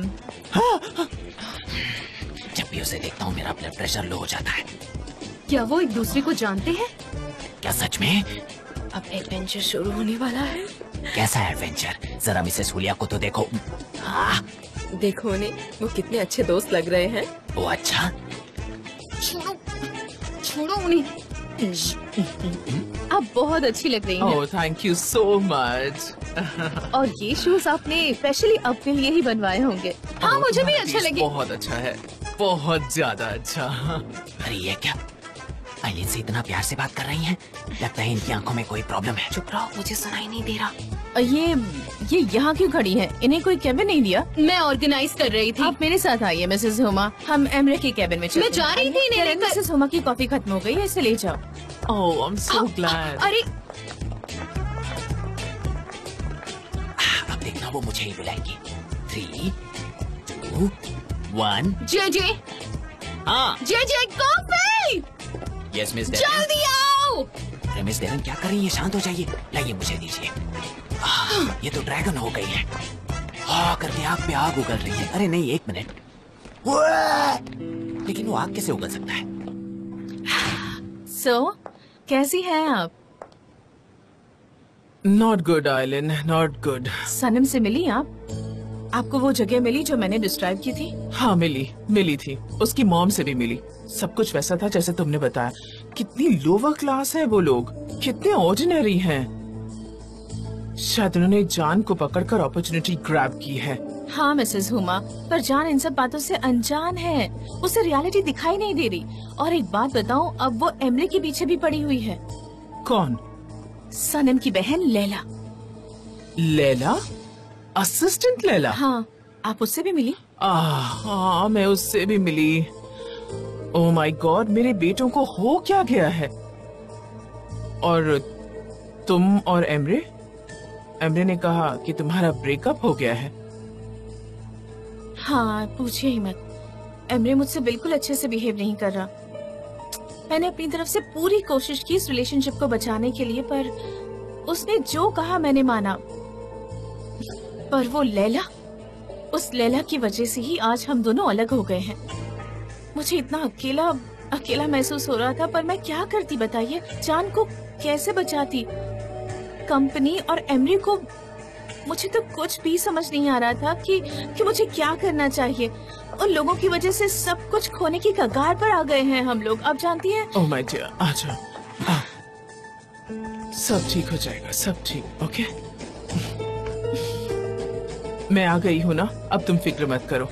जब भी उसे देखता हूँ मेरा ब्लड प्रेशर लो हो जाता है। क्या वो एक दूसरे को जानते हैं? क्या सच में? अब एडवेंचर शुरू होने वाला है। कैसा एडवेंचर? जरा मिसेस हुलिया को तो देखो। हाँ, देखो उन्हें, वो कितने अच्छे दोस्त लग रहे हैं। वो अच्छा। छोड़ो उन्हें। आप बहुत अच्छी लग रही हैं। Oh, thank you so much. और ये शूज आपने स्पेशली आपके लिए ही बनवाए होंगे। हाँ, मुझे भी अच्छा लगे। बहुत अच्छा है, बहुत ज्यादा अच्छा। अरे ये क्या? आइलिन से इतना प्यार से बात कर रही हैं? लगता है इनकी आंखों में कोई प्रॉब्लम है। चुप रहो, मुझे सुनाई नहीं दे रहा। ये यहाँ क्यों खड़ी है? इन्हें कोई केबिन नहीं दिया? मैं ऑर्गेनाइज कर रही थी। आप मेरे साथ आइए मिसेस हुमा, हम एमरे के केबिन में चलते मैं जा रही थी, इन्हें लेकर। मिसेस हुमा की कॉफी खत्म हो गई है, इसे ले जाओ। Oh, I am so glad. अरे अब देखना वो मुझे ही बुलाएंगी। 3, 2, 1। जे हाँ, कॉफी, यस मिस। जल्दी आओ। रहे मिस देवन, क्या कर रही है? शांत हो जाइए। लाइए मुझे दीजिए। ये तो ड्रैगन हो गई है। करके आग पे आग उगल रही है। अरे नहीं, 1 मिनट। लेकिन वो आग कैसे उगल सकता है? सो कैसी हैं आप? Not good Aylin, not good. Sanem से मिली आप? आपको वो जगह मिली जो मैंने डिस्क्राइब की थी? हाँ मिली थी। उसकी मॉम से भी मिली। सब कुछ वैसा था जैसे तुमने बताया। कितनी लोअर क्लास है वो लोग, कितने ऑर्डिनरी हैं। शायद उन्होंने जान को पकड़कर अपॉर्चुनिटी ग्रैब की है। हाँ मिसेस हुमा, पर जान इन सब बातों से अनजान है। उसे रियलिटी दिखाई नहीं दे रही। और एक बात बताऊं, अब वो एमले के पीछे भी पड़ी हुई है। कौन? सनम की बहन लैला। लैला? असिस्टेंट लैला? हाँ, आप उससे भी मिली? हाँ, मैं उससे भी मिली। ओह माय गॉड, मेरे बेटों को हो क्या गया है? और तुम और एमरे? एमरे ने कहा कि तुम्हारा ब्रेकअप हो गया है। हाँ, पूछिए ही मत। एमरे मुझसे बिल्कुल अच्छे से बिहेव नहीं कर रहा। मैंने अपनी तरफ से पूरी कोशिश की इस रिलेशनशिप को बचाने के लिए, पर उसने जो कहा मैंने माना। पर वो लैला, उस लैला की वजह से ही आज हम दोनों अलग हो गए हैं। मुझे इतना अकेला महसूस हो रहा था, पर मैं क्या करती बताइए? जान को कैसे बचाती? कंपनी और एमरी को, मुझे तो कुछ भी समझ नहीं आ रहा था कि मुझे क्या करना चाहिए। उन लोगों की वजह से सब कुछ खोने की कगार पर आ गए हैं हम लोग। अब जानती हैं? ओह माय डियर, आजा। सब ठीक हो जाएगा, सब ठीक। ओके, मैं आ गई हूँ ना, अब तुम फिक्र मत करो।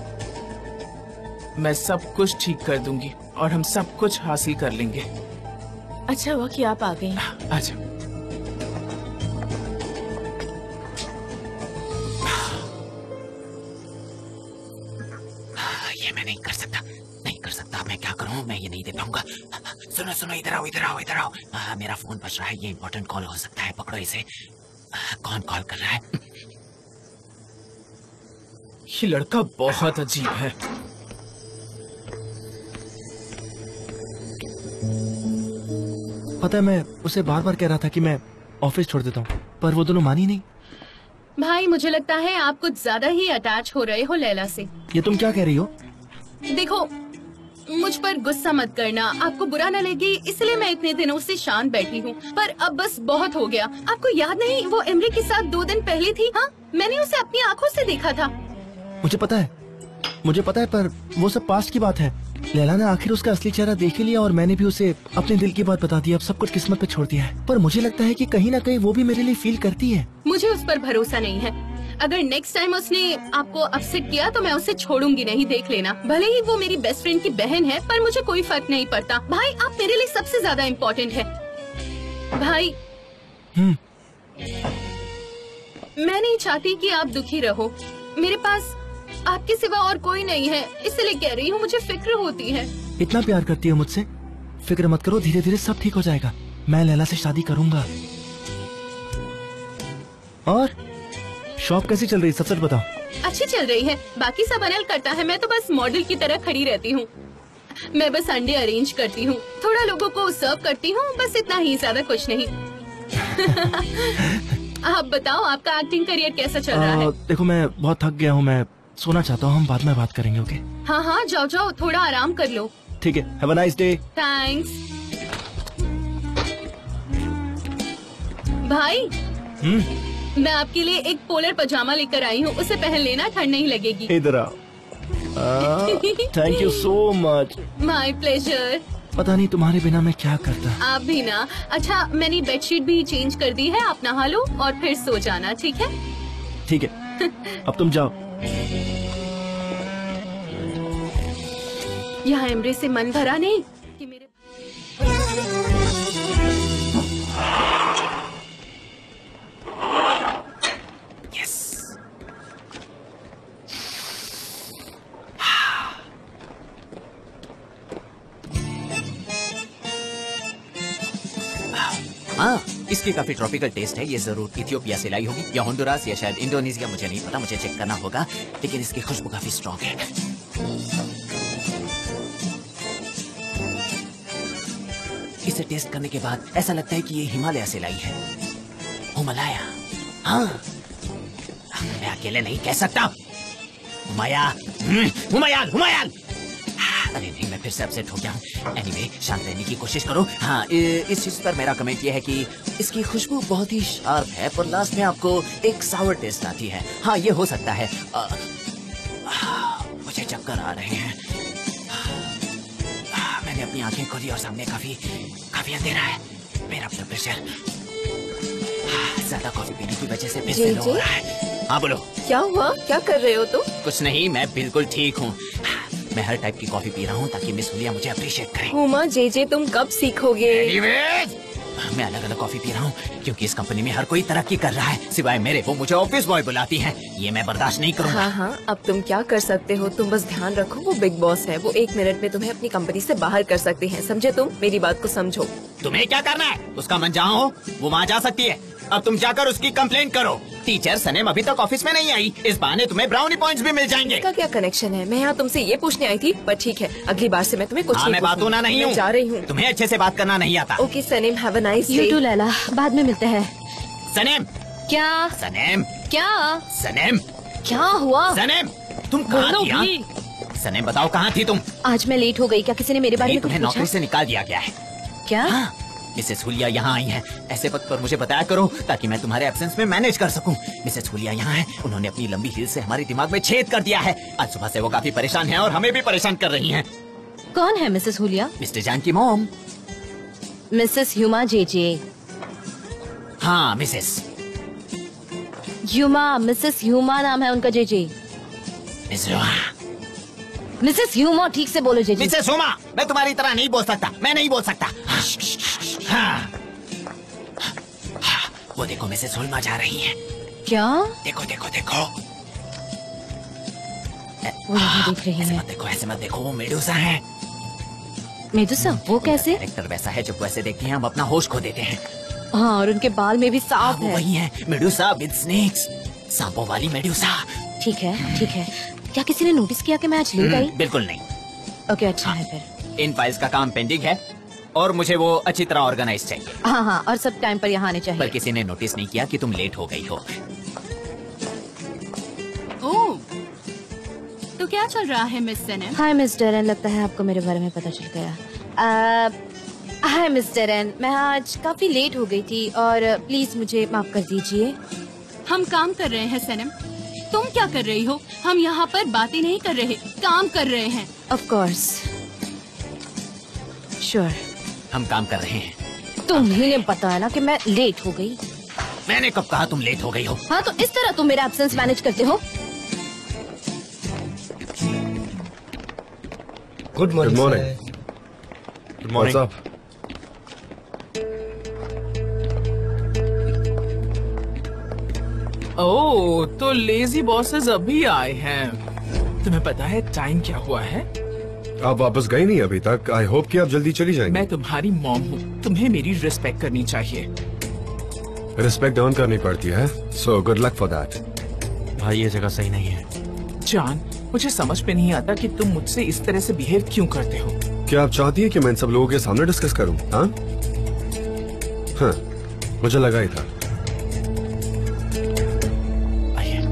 मैं सब कुछ ठीक कर दूंगी और हम सब कुछ हासिल कर लेंगे। अच्छा हुआ कि आप आ गई। आजा। ये मैं नहीं कर सकता। मैं क्या करूं? मैं ये नहीं दे पाऊंगा। सुनो, इधर आओ। मेरा फोन बज रहा है, ये इम्पोर्टेंट कॉल हो सकता है। पकड़ो इसे। कौन कॉल कर रहा है? ये लड़का बहुत अजीब है। पता है, मैं उसे बार बार कह रहा था कि मैं ऑफिस छोड़ देता हूँ, पर वो दोनों मानी नहीं। भाई, मुझे लगता है आप कुछ ज्यादा ही अटैच हो रहे हो लैला से। ये तुम क्या कह रही हो? देखो, मुझ पर गुस्सा मत करना, आपको बुरा न लगे, इसलिए मैं इतने दिनों से शांत बैठी हूँ। पर अब बस बहुत हो गया। आपको याद नहीं, वो एमरे के साथ 2 दिन पहले थी? हाँ, मैंने उसे अपनी आंखों से देखा था। मुझे पता है, पर वो सब पास्ट की बात है। लैला ने आखिर उसका असली चेहरा देख ही लिया और मैंने भी उसे अपने दिल की बात बता दी। अब सब कुछ किस्मत पे छोड़ दिया है, पर मुझे लगता है कि कहीं ना कहीं वो भी मेरे लिए फील करती है। मुझे उस पर भरोसा नहीं है। अगर नेक्स्ट टाइम उसने आपको अपसेट किया तो मैं उसे छोड़ूंगी नहीं, देख लेना। भले ही वो मेरी बेस्ट फ्रेंड की बहन है, पर मुझे कोई फर्क नहीं पड़ता। भाई, आप मेरे लिए सबसे ज्यादा इम्पोर्टेंट है। भाई, मैं नहीं चाहती कि आप दुखी रहो। मेरे पास आपके सिवा और कोई नहीं है, इसलिए कह रही हूँ, मुझे फिक्र होती है। इतना प्यार करती हो मुझसे? फिक्र मत करो, धीरे धीरे सब ठीक हो जाएगा। मैं लैला से शादी करूंगा। और शॉप कैसी चल रही, सब सच बताओ। अच्छी चल रही है, बाकी सब अनिल करता है, मैं तो बस मॉडल की तरह खड़ी रहती हूँ। मैं बस अंडे अरेंज करती हूँ, थोड़ा लोगों को सर्व करती हूँ, बस इतना ही, ज्यादा कुछ नहीं। आप बताओ, आपका एक्टिंग करियर कैसा चल रहा है? देखो, मैं बहुत थक गया हूँ, मैं सोना चाहता हूँ। हम बाद में बात करेंगे, ओके? हाँ, जाओ, थोड़ा आराम कर लो। ठीक है, have a nice day. Thanks. भाई, मैं आपके लिए एक पोलर पजामा लेकर आई हूँ, उसे पहन लेना, ठंड नहीं लगेगी। इधर आओ। Thank you so much. My pleasure. पता नहीं तुम्हारे बिना मैं क्या करता। आप भी ना। अच्छा, मैंने बेडशीट भी चेंज कर दी है, आप नहा लो और फिर सो जाना, ठीक है? ठीक है, अब तुम जाओ। यहाँ एमरे से मन भरा नहीं कि मेरे हाँ, इसकी काफी ट्रॉपिकल टेस्ट है। ये जरूर इथियोपिया से लाई होगी या होंडुरास या शायद इंडोनेशिया, मुझे नहीं पता, मुझे चेक करना होगा। लेकिन इसकी खुशबू काफी स्ट्रॉन्ग है। इसे इसे टेस्ट करने के बाद ऐसा लगता है कि ये हिमालय से लाई है। हिमालय, हाँ, मैं अकेले नहीं कह सकता। हुमायूं, हुमायूं। अरे नहीं, मैं फिर से अपसेट हो गया हूँ। एनीवे, शांत रहने की कोशिश करो। हाँ, इस चीज पर मेरा कमेंट ये है कि इसकी खुशबू बहुत ही शार्प है, पर लास्ट में आपको एक सावर टेस्ट आती है। हाँ, ये हो सकता है। मुझे चक्कर आ रहे हैं। मैंने अपनी आंखें खोली और सामने काफी अंधेरा है। मेरा ब्लड प्रेशर ज्यादा कॉफी पीने की वजह से फिर से लो हो रहा है। हाँ बोलो, क्या हुआ? क्या कर रहे हो तुम? कुछ नहीं, मैं बिल्कुल ठीक हूँ। मैं हर टाइप की कॉफी पी रहा हूँ ताकि मिस हुलिया मुझे अप्रिशिएट करे। हुमा जे तुम कब सीखोगे? मैं अलग अलग कॉफी पी रहा हूँ क्योंकि इस कंपनी में हर कोई तरक्की कर रहा है सिवाय मेरे। वो मुझे ऑफिस बॉय बुलाती हैं। ये मैं बर्दाश्त नहीं करूँगा। हाँ, अब तुम क्या कर सकते हो? तुम बस ध्यान रखो, वो बिग बॉस है। वो 1 मिनट में तुम्हें अपनी कंपनी से बाहर कर सकते हैं, समझे तुम? मेरी बात को समझो। तुम्हें क्या करना है? उसका मन जहाँ हो वो वहाँ जा सकती है। अब तुम जाकर उसकी कंप्लेन करो। टीचर सनेम अभी तक ऑफिस में नहीं आई। इस बहाने तुम्हें ब्राउनी पॉइंट्स भी मिल जाएंगे। इसका क्या कनेक्शन है? मैं यहाँ तुमसे ये पूछने आई थी, पर ठीक है, अगली बार से मैं तुम्हें कुछ नहीं मैं बातों ना नहीं हूँ। जा रही हूँ। तुम्हें अच्छे से बात करना नहीं आता। Okay Sanem, have a nice you day. To Leyla, बाद में मिलते हैं। सनेम, क्या? सनेम, क्या? सनेम, क्या हुआ? सनेम, तुम कहाँ बोलो थी? हाँ? भी। सनेम बताओ, कहाँ थी तुम? आज मैं लेट हो गई। क्या किसी ने मेरे बारे में कुछ तुम्हें नौकरी पूछा? से निकाल दिया गया है। क्या? हाँ, मिसेस हुलिया यहाँ आई हैं। ऐसे वक्त पर मुझे बताया करो ताकि मैं तुम्हारे एब्सेंस में मैनेज कर सकूं। मिसेस हुलिया यहाँ है। उन्होंने अपनी लंबी हील से हमारे दिमाग में छेद कर दिया है। आज सुबह से वो काफी परेशान हैं और हमें भी परेशान कर रही हैं। कौन है मिसेस हुलिया? मिस्टर जान की मॉम। मिसेस ह्यूमा जे। हाँ, मिसेस ह्यूमा, मिसेस ह्यूमा नाम है उनका जे। मिसेस ह्यूमा, ठीक से बोलो जे। मिसेस हुमा, मैं तुम्हारी तरह नहीं बोल सकता। मैं नहीं बोल सकता। हाँ। वो देखो, मिसेस हुल्मा जा रही है। क्या? देखो देखो देखो। वो यहाँ देख रही ऐसे है। मत देखो, ऐसे मत देखो। वो मेडूसा है। मेदुसा? वो कैसे? कैरेक्टर वैसा है, जब वो ऐसे देखते हैं हम अपना होश खो देते हैं। हाँ, और उनके बाल में भी सांप वो है। वही है, मेडूसा विद स्नेक्स। सांपों वाली मेडूसा। ठीक है, ठीक है। क्या किसी ने नोटिस किया कि मैं आज लेट आई? बिल्कुल नहीं। ओके, अच्छा है फिर। इन फाइल्स का काम पेंडिंग है और मुझे वो अच्छी तरह ऑर्गेनाइज चाहिए। हाँ, और सब टाइम पर यहाँ आने पर चाहिए। किसी ने नोटिस नहीं किया कि तुम लेट हो गई हो। ओह, तो क्या चल रहा है miss Sanem? Hi miss Deren, लगता है आपको मेरे बारे में पता चल गया। हाय मिस डेरेन, मैं आज काफी लेट हो गई थी और प्लीज मुझे माफ कर दीजिए। हम काम कर रहे हैं सनेम। तुम क्या कर रही हो? हम यहाँ पर बातें नहीं कर रहे, काम कर रहे हैं। Of course, sure. हम काम कर रहे हैं। तुम्ही ने बताया ना कि मैं लेट हो गई। मैंने कब कहा तुम लेट हो गई हो? हाँ, तो इस तरह तुम मेरा एब्सेंस मैनेज करते हो? Good good morning. Good what's up? Oh, तो लेजी बॉसेस अभी आए हैं। तुम्हें पता है टाइम क्या हुआ है? आप वापस गए नहीं अभी तक। आई होप कि आप जल्दी चली जाएंगी। मैं तुम्हारी मॉम हूँ, तुम्हें मेरी रिस्पेक्ट करनी चाहिए। रिस्पेक्ट अर्न करनी पड़ती है, so good luck for that. भाई, ये जगह सही नहीं है। जान, मुझे समझ में नहीं आता कि तुम मुझसे इस तरह से बिहेव क्यों करते हो। क्या आप चाहती है कि मैं इन सब लोगों के सामने डिस्कस करूं? हाँ, मुझे लगा ही था। आइए।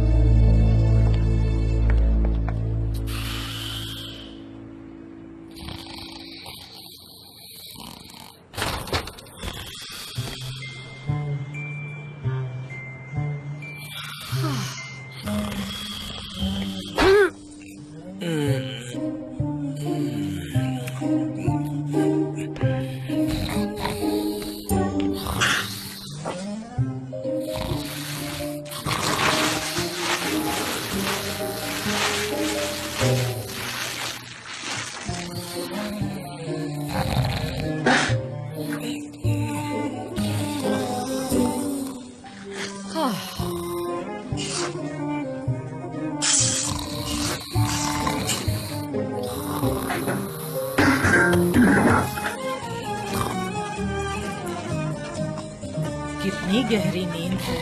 कितनी गहरी नींद है।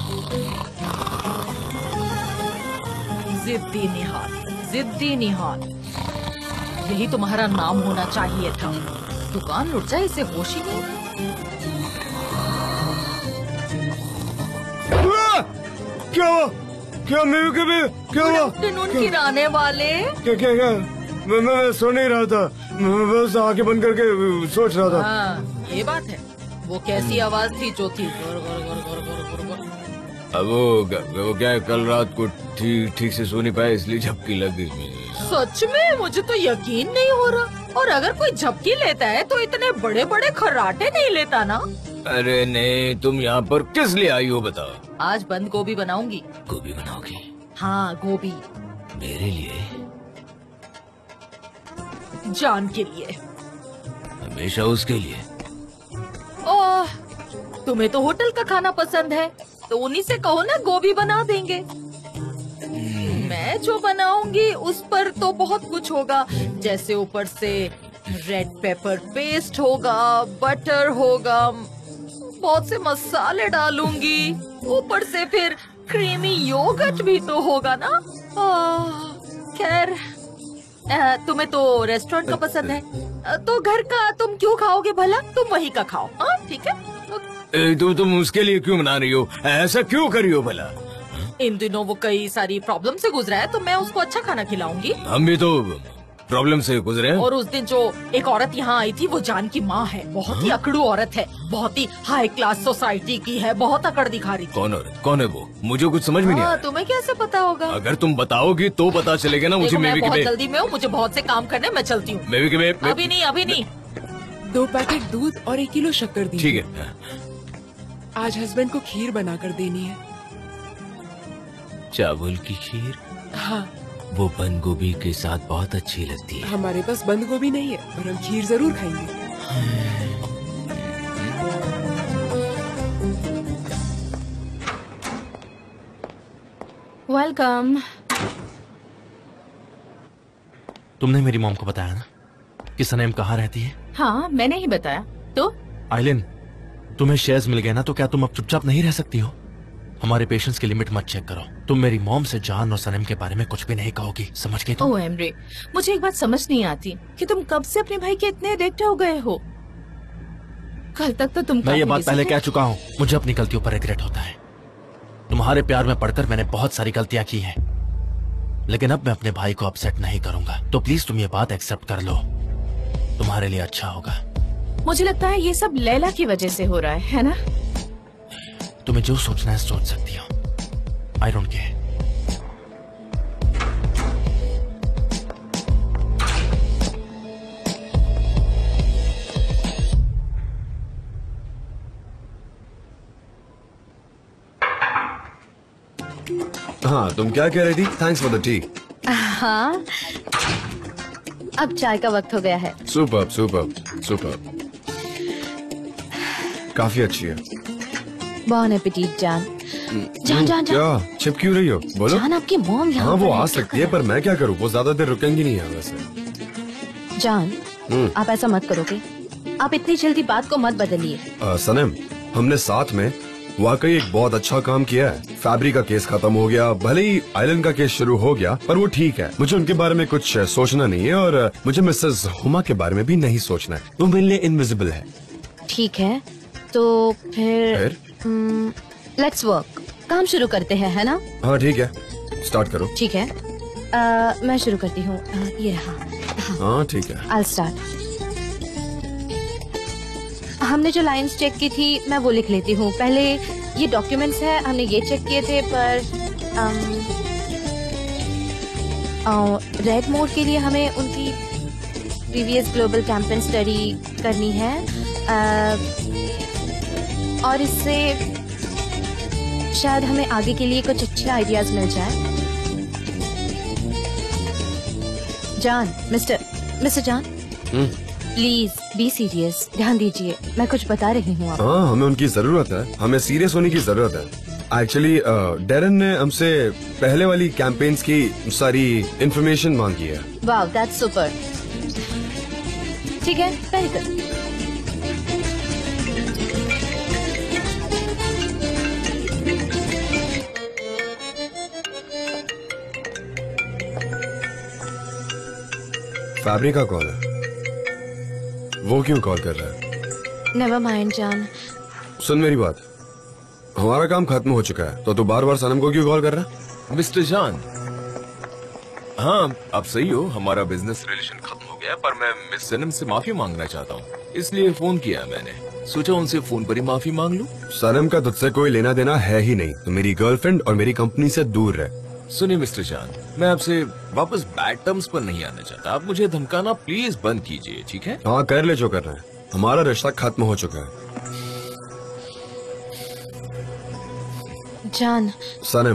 जिद्दी निहाल, जिद्दी निहाल, यही तुम्हारा नाम होना चाहिए था। दुकान लुट जाए, इसे होश ही नहीं। क्या हुआ? क्या क्या हुआ? आफ्टरनून गिराने वाले। क्या मैं सो नहीं रहा था, मैं बस आंखें बंद करके सोच रहा था। हाँ, ये बात है। वो कैसी आवाज थी जो थी? गुर, गुर, गुर, गुर, गुर, गुर, गुर। अब वो क्या है, कल रात को ठीक से सो नहीं पाया, इसलिए झपकी लग गई। सच में मुझे तो यकीन नहीं हो रहा। और अगर कोई झपकी लेता है तो इतने बड़े बड़े खर्राटे नहीं लेता ना। अरे नहीं, तुम यहाँ पर किस लिए आई हो बताओ? आज बंद गोभी बनाऊंगी। गोभी बनाओगी? हाँ, गोभी। मेरे लिए? जान के लिए। हमेशा उसके लिए? ओह, तुम्हें तो होटल का खाना पसंद है, तो उन्हीं से कहो ना, गोभी बना देंगे। मैं जो बनाऊंगी उस पर तो बहुत कुछ होगा, जैसे ऊपर से रेड पेपर पेस्ट होगा, बटर होगा, बहुत से मसाले डालूंगी, ऊपर से फिर क्रीमी योगर्ट भी तो होगा ना। खैर, तुम्हें तो रेस्टोरेंट का पसंद है, तो घर का तुम क्यों खाओगे भला? तुम वही का खाओ। हाँ, ठीक है। तुम उसके लिए क्यों बना रही हो? ऐसा क्यों कर रही हो भला? इन दिनों वो कई सारी प्रॉब्लम से गुजरा है, तो मैं उसको अच्छा खाना खिलाऊंगी। हम भी तो प्रॉब्लम से गुजरे हैं। और उस दिन जो एक औरत यहाँ आई थी, वो जान की माँ है। बहुत ही अकड़ू औरत है, बहुत ही हाई क्लास सोसाइटी की है, बहुत अकड़ दिखा रही थी। कौन औरत? कौन है वो? मुझे कुछ समझ में नहीं आया। तुम्हें कैसे पता होगा? अगर तुम बताओगी तो पता चलेगा ना मुझे। मैं बहुत जल्दी में हूँ, मुझे बहुत से काम करने, मैं चलती हूँ। अभी नहीं। 2 पैकेट दूध और 1 किलो शक्कर दी। ठीक है। आज हस्बैंड को खीर बनाकर देनी है। चावल की खीर? हाँ, वो बंद गोभी के साथ बहुत अच्छी लगती है। हमारे पास बंद गोभी नहीं है, और हम खीर जरूर खाएंगे। वेलकम। तुमने मेरी मॉम को बताया ना कि सनेम कहाँ रहती है? हाँ, मैंने ही बताया। तो आइलिन, तुम्हें शेयर्स मिल गए ना, तो क्या तुम अब चुपचाप नहीं रह सकती हो? हमारे पेशेंस की लिमिट मत चेक करो। तुम मेरी मॉम से जान और सनम के बारे में कुछ भी नहीं कहोगी, समझ गई तुम? ओह एमरे, मुझे एक बात समझ नहीं आती कि तुम कब से अपने भाई के इतने एडिक्ट हो गए हो। कल तक तो तुम मैं ये बात पहले कह चुका हूँ, मुझे अपनी गलतियों पर रिग्रेट होता है। तुम्हारे प्यार में पड़कर मैंने बहुत सारी गलतियां की हैं, लेकिन अब मैं अपने भाई को अपसेट नहीं करूंगा। तो प्लीज तुम ये बात एक्सेप्ट कर लो, तुम्हारे लिए अच्छा होगा। मुझे लगता है ये सब लैला की वजह से हो रहा है ना? तुम्हें जो सोचना है सोच सकती हो, आई डोंट केयर। हाँ, तुम क्या कह रही थी? Thanks for the tea. हाँ, अब चाय का वक्त हो गया है। सुपर सुपर सुपर, काफी अच्छी है। बॉन एपेटिट जान। जान जान क्या छिप क्यों रही हो? बोलो। जान, आपकी मॉम यहाँ हाँ, वो पर आ है। सकती है, पर मैं क्या करूँ? वो ज्यादा देर रुकेंगी नहीं यहाँ वैसे। जान, आप ऐसा मत करोगे। आप इतनी जल्दी बात को मत बदलिए। सनम, हमने साथ में वाकई एक बहुत अच्छा काम किया है। फैब्रिक का केस खत्म हो गया, भले ही आइलैंड का केस शुरू हो गया, पर वो ठीक है। मुझे उनके बारे में कुछ सोचना नहीं है, और मुझे मिसेस हुमा के बारे में भी नहीं सोचना है। वो मेरे लिए इनविजिबल है। ठीक है, तो फिर लेट्स वर्क। काम शुरू करते हैं, है ना? हाँ ठीक है, स्टार्ट करो। ठीक है, मैं शुरू करती हूँ। ये रहा। हाँ ठीक है, I'll start। हमने जो लाइंस चेक की थी, मैं वो लिख लेती हूँ। पहले ये डॉक्यूमेंट्स है, हमने ये चेक किए थे, पर रेड मोड के लिए हमें उनकी प्रीवियस ग्लोबल कैंपेन स्टडी करनी है, और इससे शायद हमें आगे के लिए कुछ अच्छे आइडियाज मिल जाए। जान, मिस्टर जान, प्लीज बी सीरियस। ध्यान दीजिए, मैं कुछ बता रही हूँ आपको। हाँ, हमें उनकी जरूरत है, हमें सीरियस होने की जरूरत है। एक्चुअली डेरन ने हमसे पहले वाली कैंपेन्स की सारी इंफॉर्मेशन मांगी है। Wow, that's super. ठीक है, वेरी गुड। फैब्रिका कौन है? वो क्यों कॉल कर रहा है? नेवर माइंड जान। सुन मेरी बात, हमारा काम खत्म हो चुका है, तो तू बार बार सनम को क्यों कॉल कर रहा है? मिस्टर जान, हाँ आप सही हो, हमारा बिजनेस रिलेशन खत्म हो गया, पर मैं मिस सनम से माफी मांगना चाहता हूँ, इसलिए फोन किया मैंने। सोचा उनसे फोन पर ही माफी मांग लूं। सनम का तुझसे कोई लेना देना है ही नहीं, तो मेरी गर्लफ्रेंड और मेरी कंपनी से दूर रह। सुनिए मिस्टर जान, मैं आपसे वापस बैड टर्म्स पर नहीं आना चाहता, आप मुझे धमकाना प्लीज बंद कीजिए, ठीक है? हाँ कर ले जो कर रहे हैं, हमारा रिश्ता खत्म हो चुका है। जान। सनम,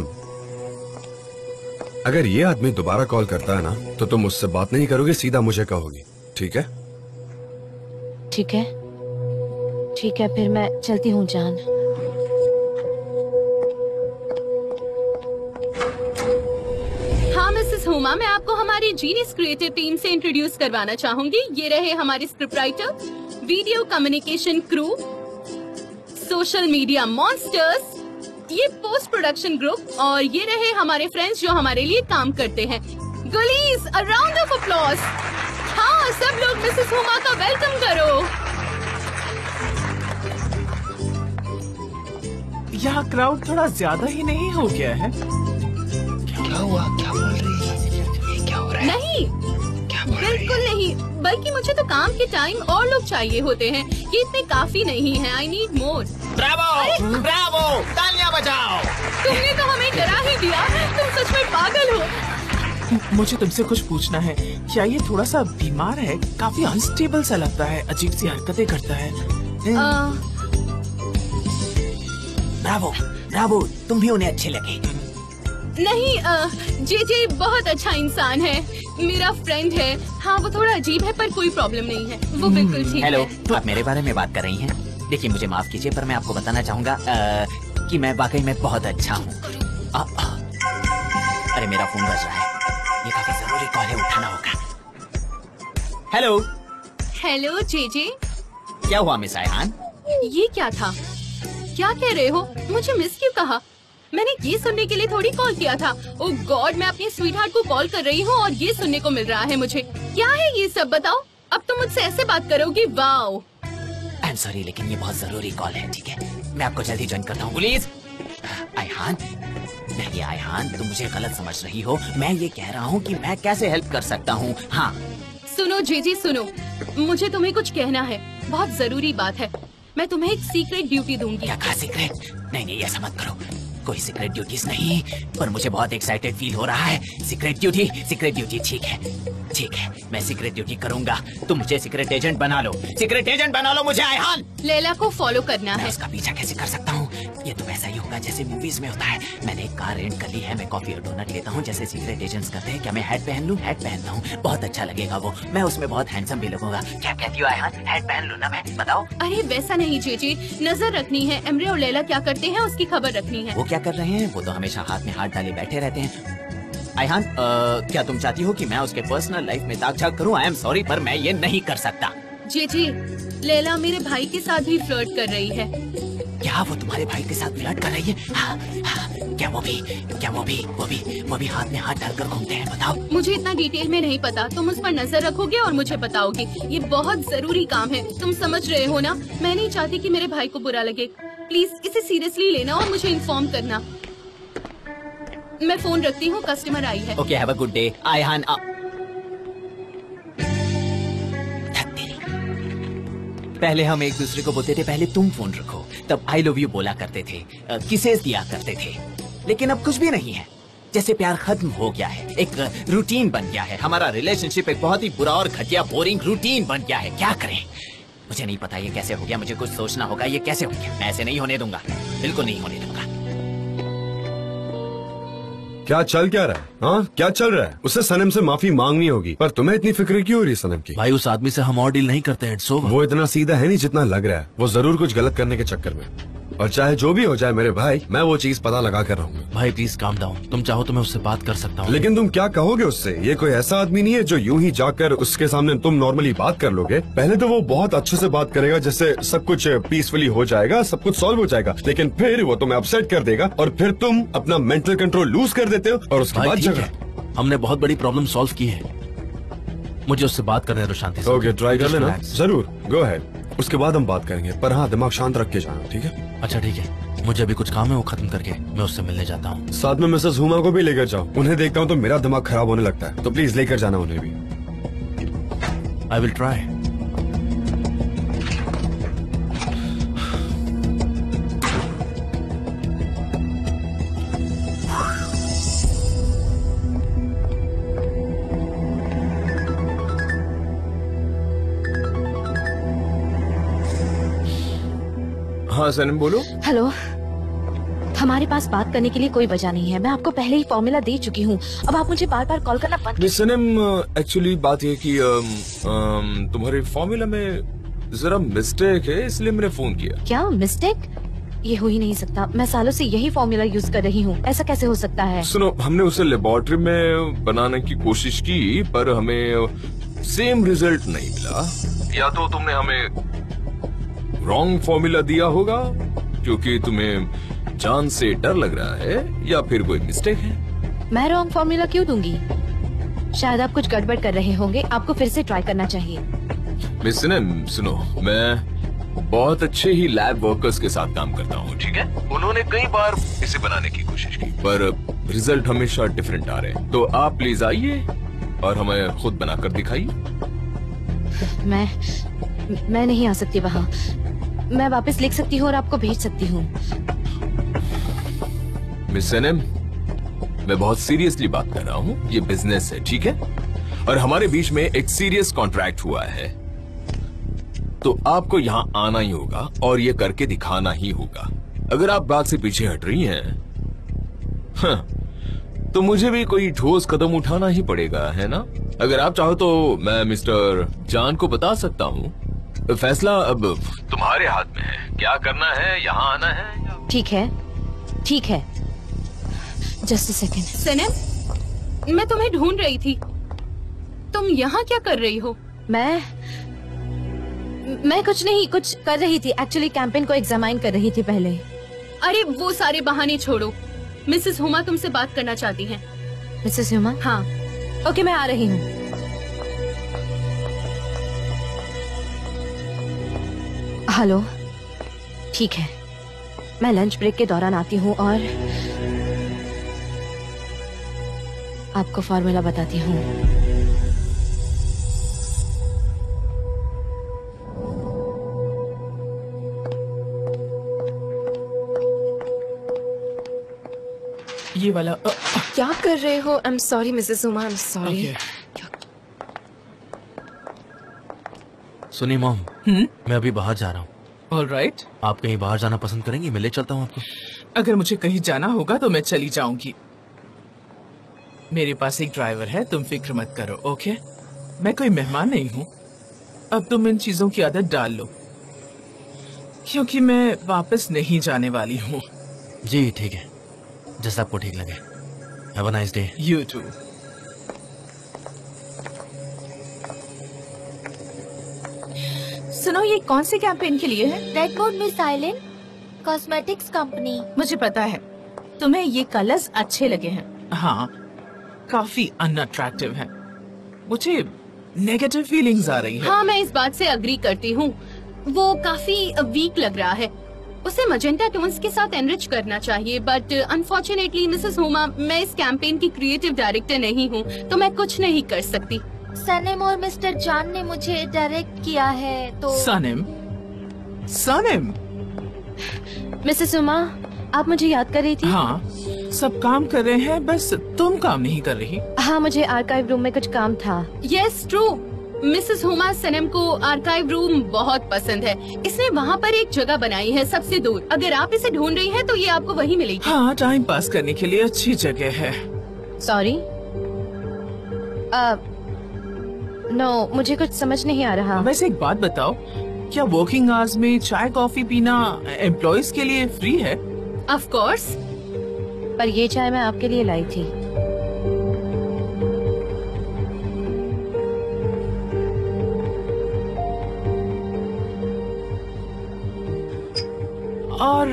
अगर ये आदमी दोबारा कॉल करता है ना, तो तुम मुझसे बात नहीं करोगे, सीधा मुझे कहोगी, ठीक है? ठीक है, ठीक है, फिर मैं चलती हूँ जान। हाँ मिसेस हुमा, मैं आपको हमारी जीनियस क्रिएटिव टीम से इंट्रोड्यूस करवाना चाहूंगी। ये रहे हमारे script writer, video communication crew, social media monsters, ये पोस्ट प्रोडक्शन ग्रुप, और ये रहे हमारे फ्रेंड्स जो हमारे लिए काम करते हैं। Guliz, a round of applause. हाँ सब लोग मिसेस हुमा का वेलकम करो। यहाँ क्राउड थोड़ा ज्यादा ही नहीं हो गया है? क्या हुआ? क्या बोल रही है? क्या हो रहा है? नहीं, बिल्कुल नहीं, बल्कि मुझे तो काम के टाइम और लोग चाहिए होते हैं, ये इतने काफी नहीं है। I need more. Bravo, bravo, तालियां बजाओ। तुमने तो हमें डरा ही दिया, तुम सच में पागल हो। मुझे तुमसे कुछ पूछना है, क्या ये थोड़ा सा बीमार है? काफी अनस्टेबल सा लगता है, अजीब सी हरकतें करता है। ब्रावो, ब्रावो, तुम भी उन्हें अच्छे लगे। नहीं, जे बहुत अच्छा इंसान है, मेरा फ्रेंड है। हाँ वो थोड़ा अजीब है पर कोई प्रॉब्लम नहीं है, वो बिल्कुल ठीक है। हेलो, आप मेरे बारे में बात कर रही हैं? देखिए मुझे माफ कीजिए, पर मैं आपको बताना चाहूँगा कि मैं वाकई में बहुत अच्छा हूँ। अरे मेरा फोन बज रहा है, ये काफी जरूरी कॉल है, उठाना होगा। हेलो। हेलो जे। क्या हुआ मिस आयहान? ये क्या था? क्या कह रहे हो? मुझे मिस क्यों कहा? मैंने ये सुनने के लिए थोड़ी कॉल किया था। ओह गॉड, मैं अपनी स्वीटहार्ट को कॉल कर रही हूँ और ये सुनने को मिल रहा है मुझे। क्या है ये सब, बताओ? अब तुम मुझसे ऐसे बात करोगी? वाओ। आई एम सॉरी, लेकिन ये बहुत जरूरी कॉल है, ठीक है? मैं आपको जल्दी ज्वाइन करता हूँ। प्लीज आयहान, नहीं आयहान, तुम मुझे गलत समझ रही हो। मैं ये कह रहा हूँ कि मैं कैसे हेल्प कर सकता हूँ। हाँ सुनो जे, सुनो, मुझे तुम्हें कुछ कहना है, बहुत जरूरी बात है। मैं तुम्हें एक सीक्रेट ड्यूटी दूंगी। क्या कहा सीक्रेट? नहीं ऐसा मत करो, कोई सीक्रेट ड्यूटीज नहीं, पर मुझे बहुत एक्साइटेड फील हो रहा है। सीक्रेट ड्यूटी ठीक है, मैं सीक्रेट ड्यूटी करूंगा। तुम मुझे सीक्रेट एजेंट बना लो, सीक्रेट एजेंट बना लो मुझे आयहान। लैला को फॉलो करना है। उसका पीछा कैसे कर सकता हूँ? ये तो वैसा ही होगा जैसे मूवीज में होता है। मैंने एक कार रेंट कर ली है, मैं कॉफी और डोनट लेता हूँ जैसे सीक्रेट एजेंट्स करते हैं। क्या मैं हैट पहन लूँ? हैट पहनता हूँ, बहुत अच्छा लगेगा वो, मैं उसमें बहुत हैंडसम भी लगूंगा। क्या कहती हो आयहान, हैट पहन लूँ ना मैं? बताओ। अरे वैसा नहीं जे, नजर रखनी है। एमरे और लैला क्या करते हैं उसकी खबर रखनी है। वो क्या कर रहे हैं? वो तो हमेशा हाथ में हाथ डाले बैठे रहते हैं। आयहान, क्या तुम चाहती हो कि मैं उसके पर्सनल लाइफ में ताक झाक करूं? आई एम सॉरी, पर मैं ये नहीं कर सकता। जे, लैला मेरे भाई के साथ भी फ्लर्ट कर रही है। क्या वो तुम्हारे भाई के साथ फ्लर्ट कर रही है? हाँ, क्या वो भी हाथ में हाथ डालकर घूमते हैं? बताओ। मुझे इतना डिटेल में नहीं पता, तुम उस पर नजर रखोगे और मुझे बताओगे। ये बहुत जरूरी काम है, तुम समझ रहे हो ना? मैं नहीं चाहती कि मेरे भाई को बुरा लगे। प्लीज इसे सीरियसली लेना और मुझे इन्फॉर्म करना। मैं फोन रखती हूँ, कस्टमर आई है। Okay, have a good day. Ayhan, पहले हम एक दूसरे को बोलते थे पहले तुम फोन रखो, तब आई लव यू बोला करते थे, किसेस दिया करते थे। लेकिन अब कुछ भी नहीं है, जैसे प्यार खत्म हो गया है, एक रूटीन बन गया है। हमारा रिलेशनशिप एक बहुत ही बुरा और घटिया बोरिंग रूटीन बन गया है। क्या करें? मुझे नहीं पता ये कैसे हो गया, मुझे कुछ सोचना होगा ये कैसे हो गया। मैं ऐसे नहीं होने दूंगा, बिल्कुल नहीं होने दूंगा। क्या चल क्या रहा है? हाँ क्या चल रहा है? उससे सनम से माफी मांगनी होगी, पर तुम्हें इतनी फिक्र क्यों हो रही है सनम की? भाई उस आदमी से हम और डील नहीं करते हैं, वो इतना सीधा है नहीं जितना लग रहा है। वो जरूर कुछ गलत करने के चक्कर में, और चाहे जो भी हो जाए मेरे भाई, मैं वो चीज पता लगा कर रहूंगा। भाई प्लीज काम डाउन, तुम चाहो तो मैं उससे बात कर सकता हूँ। लेकिन तुम क्या कहोगे उससे? ये कोई ऐसा आदमी नहीं है जो यूं ही जाकर उसके सामने तुम नॉर्मली बात कर लोगे। पहले तो वो बहुत अच्छे से बात करेगा, जैसे सब कुछ पीसफुली हो जाएगा, सब कुछ सॉल्व हो जाएगा, लेकिन फिर वो तुम्हें अपसेट कर देगा और फिर तुम अपना मेंटल कंट्रोल लूज कर देते हो और उसके बाद झगड़ा। हमने बहुत बड़ी प्रॉब्लम सॉल्व की है। मुझे उससे बात करने दो शांति से। ओके, ट्राई कर Just लेना। relax। जरूर, गो अहेड। उसके बाद हम बात करेंगे, पर हाँ, दिमाग शांत रख के जाना, ठीक है? अच्छा ठीक है, मुझे अभी कुछ काम है, वो खत्म करके मैं उससे मिलने जाता हूँ। साथ में मिसेस हुमा को भी लेकर जाओ। उन्हें देखता हूँ तो मेरा दिमाग खराब होने लगता है, तो प्लीज लेकर जाना उन्हें भी। I will try. हाँ सनम बोलो। हेलो, हमारे पास बात करने के लिए कोई वजह नहीं है। मैं आपको पहले ही फॉर्मूला दे चुकी हूँ। अब आप मुझे बार बार कॉल करना बंद मिस सनम, एक्चुअली बात ये कि तुम्हारे फॉर्मूला में जरा मिस्टेक है, इसलिए मैंने फोन किया। क्या मिस्टेक? ये हो ही नहीं सकता। मैं सालों से यही फॉर्मूला यूज कर रही हूँ। ऐसा कैसे हो सकता है? सुनो, हमने उसे लेबोरेटरी में बनाने की कोशिश की, पर हमें सेम रिजल्ट नहीं मिला। या तो तुमने हमें रॉन्ग फॉर्मूला दिया होगा क्योंकि तुम्हें जान से डर लग रहा है, या फिर कोई मिस्टेक है। मैं रॉन्ग फॉर्मूला क्यों दूंगी? शायद आप कुछ गड़बड़ कर रहे होंगे। आपको फिर से ट्राई करना चाहिए। मिस सनम सुनो, मैं बहुत अच्छे ही लैब वर्कर्स के साथ काम करता हूँ, ठीक है? उन्होंने कई बार इसे बनाने की कोशिश की, पर रिजल्ट हमेशा डिफरेंट आ रहे हैं। तो आप प्लीज आइए और हमें खुद बनाकर दिखाइए। मैं नहीं आ सकती वहाँ। मैं वापस लिख सकती हूँ और आपको भेज सकती हूँ। मिस सनम, मैं बहुत सीरियसली बात कर रहा हूँ। ये बिजनेस है, ठीक है? और हमारे बीच में एक सीरियस कॉन्ट्रैक्ट हुआ है, तो आपको यहाँ आना ही होगा और ये करके दिखाना ही होगा। अगर आप बात से पीछे हट रही हैं, हाँ, तो मुझे भी कोई ठोस कदम उठाना ही पड़ेगा, है ना? अगर आप चाहो तो मैं मिस्टर जान को बता सकता हूँ। फैसला अब तुम्हारे हाथ में है, क्या करना है, यहाँ आना है या... ठीक है, ठीक है। Just a second. सनम, मैं तुम्हें ढूंढ रही थी। तुम यहाँ क्या कर रही हो? मैं कुछ नहीं, कुछ कर रही थी। एक्चुअली कैंपेन को एग्जामाइन कर रही थी पहले। अरे वो सारे बहाने छोड़ो। मिसेस हुमा तुमसे बात करना चाहती हैं। Mrs Huma? हाँ। ओके, मैं आ रही हूँ। हेलो, ठीक है, मैं लंच ब्रेक के दौरान आती हूँ और आपको फॉर्मूला बताती हूँ। ये वाला क्या कर रहे हो? I am sorry Mrs Huma, I am sorry. सुनिए मॉम, मैं अभी बाहर जा रहा हूँ। ऑलराइट। आप कहीं बाहर जाना पसंद करेंगी? मैं ले चलता हूँ आपको। अगर मुझे कहीं जाना होगा तो मैं चली जाऊंगी। मेरे पास एक ड्राइवर है, तुम फिक्र मत करो, ओके? मैं कोई मेहमान नहीं हूँ। अब तुम इन चीजों की आदत डाल लो, क्योंकि मैं वापस नहीं जाने वाली हूँ। जी ठीक है, जैसा आपको ठीक लगे। Have a nice day. You too. सुनो, ये कौन से कैंपेन के लिए है? Red board miss island cosmetics company. मुझे पता है, तुम्हें ये कलर्स अच्छे लगे हैं। हाँ, काफी अनअट्रैक्टिव है। मुझे नेगेटिव फीलिंग्स आ रही है। हाँ, मैं इस बात से अग्री करती हूँ। वो काफी वीक लग रहा है। उसे मजेंटा टोन्स के साथ एनरिच करना चाहिए, बट अनफॉर्चुनेटली मिसेस हुमा, मैं इस कैंपेन की क्रिएटिव डायरेक्टर नहीं हूँ, तो मैं कुछ नहीं कर सकती। सनम और मिस्टर जान ने मुझे डायरेक्ट किया है, तो सनम, सनम। मिसेस हुमा, आप मुझे याद कर रही थी? हाँ, सब काम कर रहे हैं, बस तुम काम नहीं कर रही। हाँ, मुझे आर्काइव रूम में कुछ काम था। Yes, true. Mrs Huma Sanem को आर्काइव रूम बहुत पसंद है। इसने वहाँ पर एक जगह बनाई है सबसे दूर। अगर आप इसे ढूंढ रही हैं तो ये आपको वहीं मिलेगी। हाँ, टाइम पास करने के लिए अच्छी जगह है। सॉरी, नो, मुझे कुछ समझ नहीं आ रहा। वैसे एक बात बताओ, क्या वर्किंग आवर्स में चाय कॉफी पीना एम्प्लॉयज के लिए फ्री है? Of course. पर ये चाय मैं आपके लिए लाई थी। और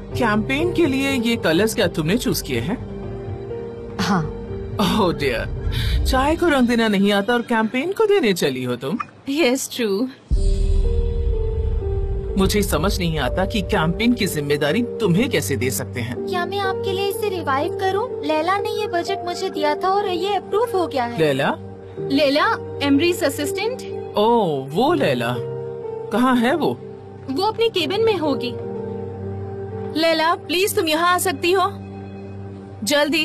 कैंपेन के लिए ये कलर्स क्या तुमने चूज किए हैं? हाँ। ओह डियर, चाय को रंग देना नहीं आता और कैंपेन को देने चली हो तुम। Yes true. मुझे समझ नहीं आता कि कैंपेन की जिम्मेदारी तुम्हें कैसे दे सकते हैं। क्या मैं आपके लिए इसे रिवाइव करूं? लैला ने ये बजट मुझे दिया था और ये अप्रूव हो गया है। Leyla? Leyla Emre's assistant. Oh वो लैला, कहाँ है वो? वो अपनी केबिन में होगी। लैला प्लीज तुम यहाँ आ सकती हो जल्दी।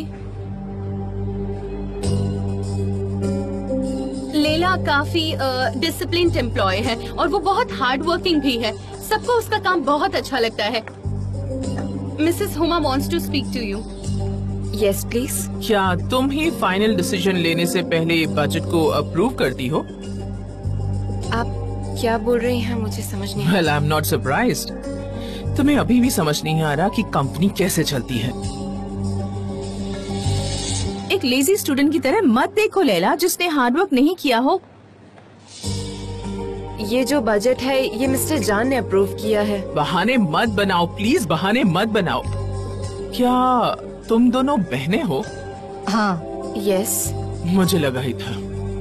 लैला काफी डिसिप्लिन्ड एम्प्लॉय है और वो बहुत हार्ड वर्किंग भी है। सबको उसका काम बहुत अच्छा लगता है। Mrs Huma wants to speak to you. Yes please. क्या तुम ही फाइनल डिसीजन लेने से पहले बजट को अप्रूव करती हो? आप क्या बोल रही हैं, मुझे समझ नहीं। Well, I'm not surprised. तुम्हें अभी भी समझ नहीं आ रहा कि कंपनी कैसे चलती है। एक लेजी स्टूडेंट की तरह मत देखो लैला, जिसने हार्डवर्क नहीं किया हो। ये जो बजट है ये मिस्टर जान ने अप्रूव किया है। बहाने मत बनाओ प्लीज, बहाने मत बनाओ। क्या तुम दोनों बहनें हो? हाँ। यस। मुझे लगा ही था।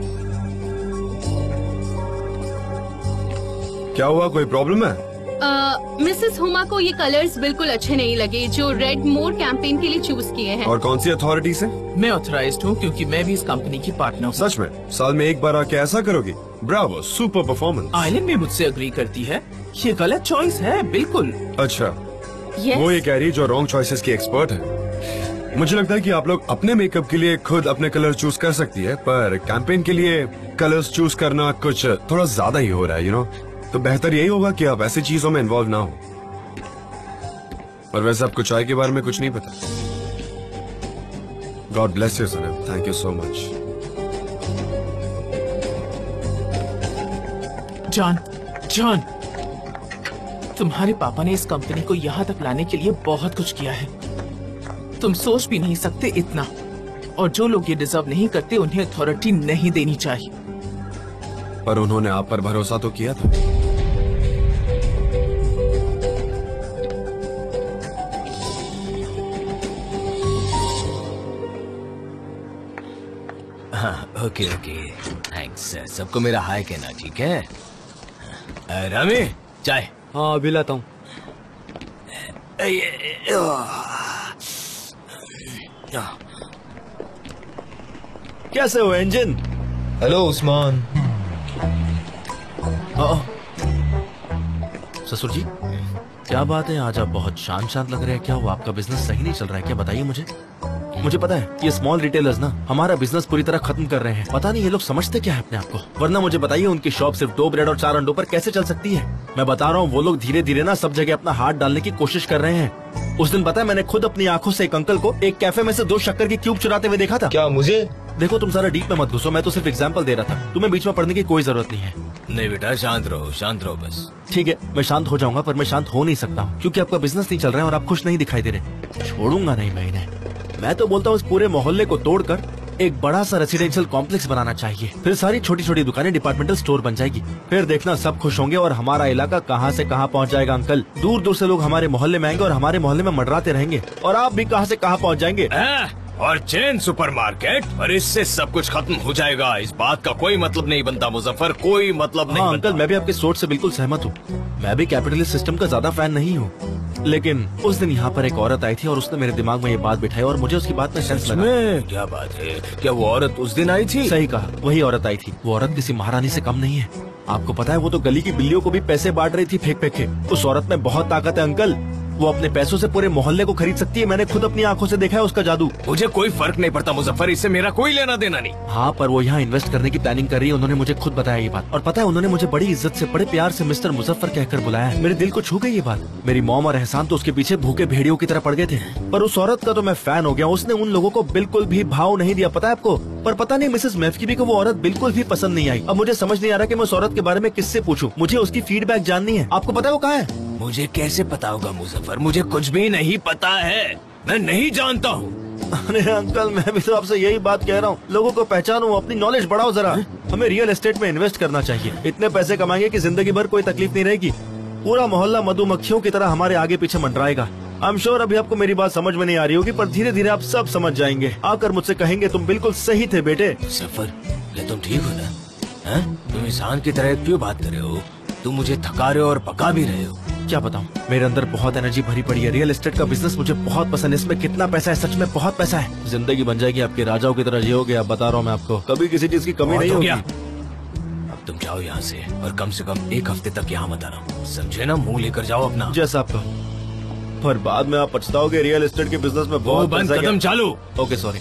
क्या हुआ, कोई प्रॉब्लम है? मिसेस हुमा को ये कलर्स बिल्कुल अच्छे नहीं लगे जो रेड मोर कैंपेन के लिए चूज किए हैं। और कौन सी अथॉरिटी से? मैं ऑथराइज्ड हूँ क्योंकि मैं भी इस कंपनी की पार्टनर हूँ। सच में? साल में एक बार आके ऐसा करोगी? Bravo, super performance. आइलैंड भी मुझसे अग्री करती है। ये गलत चॉइस है बिल्कुल। अच्छा, Yes. वो ये कह रही है जो रॉन्ग चॉइसेस की एक्सपर्ट है। मुझे लगता है कि आप लोग अपने मेकअप के लिए खुद अपने कलर चूज कर सकती है, पर कैंपेन के लिए कलर्स चूज करना कुछ थोड़ा ज्यादा ही हो रहा है, यू नो। तो बेहतर यही होगा कि आप ऐसी चीजों में इन्वॉल्व ना हो। पर वैसे आपको चाय के बारे में कुछ नहीं पता। God bless you Sanem, thank you so much. John, John, तुम्हारे पापा ने इस कंपनी को यहाँ तक लाने के लिए बहुत कुछ किया है। तुम सोच भी नहीं सकते इतना। और जो लोग ये डिजर्व नहीं करते उन्हें अथॉरिटी नहीं देनी चाहिए। पर उन्होंने आप पर भरोसा तो किया था। हाँ, ओके ओके, थैंक्स। सबको मेरा हाय कहना, ठीक है? रामी, चाय। हाँ अभी लाता हूँ। कैसे हो इंजन? हेलो उस्मान। ससुर जी, क्या बात है, आज आप बहुत शांत शांत लग रहे हैं। क्या हुआ, आपका बिजनेस सही नहीं चल रहा है क्या? बताइए मुझे। मुझे पता है ये स्मॉल रिटेलर्स ना हमारा बिजनेस पूरी तरह खत्म कर रहे हैं। पता नहीं ये लोग समझते क्या है अपने आप को। वरना मुझे बताइए उनकी शॉप सिर्फ 2 ब्रेड और 4 अंडों पर कैसे चल सकती है। मैं बता रहा हूँ वो लोग धीरे धीरे ना सब जगह अपना हाथ डालने की कोशिश कर रहे हैं। उस दिन पता है मैंने खुद अपनी आंखों से एक अंकल को एक कैफे में से 2 शक्कर की क्यूब चुराते हुए देखा था। क्या मुझे? देखो तुम सारा डीप में मत घुसो, मैं तो सिर्फ एग्जाम्पल दे रहा था। तुम्हें बीच में पढ़ने की कोई जरूरत नहीं है। नहीं बेटा, शांत रहो बस। ठीक है, मैं शांत हो जाऊंगा, पर मैं शांत हो नहीं सकता हूँ क्योंकि आपका बिजनेस नहीं चल रहा है और आप खुश नहीं दिखाई दे रहे। छोड़ूंगा नहीं मैं इन्हें। मैं तो बोलता हूँ इस पूरे मोहल्ले को तोड़कर एक बड़ा सा रेसिडेंशियल कॉम्प्लेक्स बनाना चाहिए। फिर सारी छोटी छोटी दुकानें डिपार्टमेंटल स्टोर बन जाएगी। फिर देखना सब खुश होंगे और हमारा इलाका कहाँ से कहाँ पहुँच जाएगा अंकल। दूर दूर से लोग हमारे मोहल्ले में आएंगे और हमारे मोहल्ले में मंडराते रहेंगे और आप भी कहाँ से कहाँ पहुँच जाएंगे। और चेन सुपरमार्केट, और इससे सब कुछ खत्म हो जाएगा। इस बात का कोई मतलब नहीं बनता मुजफ्फर, कोई मतलब नहीं। हाँ बनता। अंकल, मैं भी आपकी सोच से बिल्कुल सहमत हूँ। मैं भी कैपिटलिस्ट सिस्टम का ज्यादा फैन नहीं हूँ, लेकिन उस दिन यहाँ पर एक औरत आई थी और उसने मेरे दिमाग में ये बात बिठाई और मुझे उसकी बात में सेंस लगा। क्या बात है? क्या वो औरत उस दिन आई थी? सही कहा, वही औरत आई थी। वो औरत किसी महारानी से कम नहीं है। आपको पता है वो तो गली की बिल्लियों को भी पैसे बांट रही थी फेंक फेंक के। उस औरत में बहुत ताकत है अंकल। वो अपने पैसों से पूरे मोहल्ले को खरीद सकती है। मैंने खुद अपनी आंखों से देखा है उसका जादू। मुझे कोई फर्क नहीं पड़ता मुजफ्फर, इससे मेरा कोई लेना देना नहीं। हाँ, पर वो यहाँ इन्वेस्ट करने की प्लानिंग कर रही है। उन्होंने मुझे खुद बताया ये बात। और पता है उन्होंने मुझे बड़ी इज्जत से, बड़े प्यार से मिस्टर मुजफ्फर कहकर बुलाया है। मेरे दिल को छू गई ये बात। मेरी मॉम और एहसान तो उसके पीछे भूखे भेड़ियों की तरह पड़ गए थे, पर उस औरत का तो मैं फैन हो गया। उसने उन लोगों को बिल्कुल भी भाव नहीं दिया, पता है आपको। पर पता नहीं मिसेस मेफकी को वो औरत बिल्कुल भी पसंद नहीं आई। अब मुझे समझ नहीं आ रहा कि मैं उस औरत के बारे में किससे पूछूं। मुझे उसकी फीडबैक जाननी है। आपको पता है वो कहाँ है? मुझे कैसे पता होगा मुजफ्फर, मुझे कुछ भी नहीं पता है। मैं नहीं जानता हूँ। अरे अंकल, मैं भी तो आपसे यही बात कह रहा हूँ। लोगों को पहचानो, अपनी नॉलेज बढ़ाओ जरा। हमें रियल एस्टेट में इन्वेस्ट करना चाहिए। इतने पैसे कमाएंगे कि जिंदगी भर कोई तकलीफ नहीं रहेगी। पूरा मोहल्ला मधुमक्खियों की तरह हमारे आगे पीछे मंडराएगा। आई एम श्योर अभी आपको मेरी बात समझ में नहीं आ रही होगी, पर धीरे धीरे आप सब समझ जाएंगे। आकर मुझसे कहेंगे तुम बिल्कुल सही थे बेटे। सफर, ये तुम ठीक हो ना? हैं? तुम इंसान की तरह क्यों बात कर रहे हो? तुम मुझे थका रहे हो और पका भी रहे हो। क्या बताऊं, मेरे अंदर बहुत एनर्जी भरी पड़ी है। रियल एस्टेट का बिजनेस मुझे बहुत पसंद है। इसमें कितना पैसा है, सच में बहुत पैसा है। जिंदगी बन जाएगी आपके राजाओं की तरह जियोगे आप, बता रहा हूँ मैं आपको। कभी किसी चीज की कमी नहीं होगी। अब तुम जाओ यहाँ से और कम से कम 1 हफ्ते तक यहाँ मत आना, समझे ना? मुंह लेकर जाओ अपना। जैसा आपका, पर बाद में आप पछताओगे। रियल एस्टेट के बिजनेस में बहुत बंद पैसा है। कदम चालू। Okay sorry.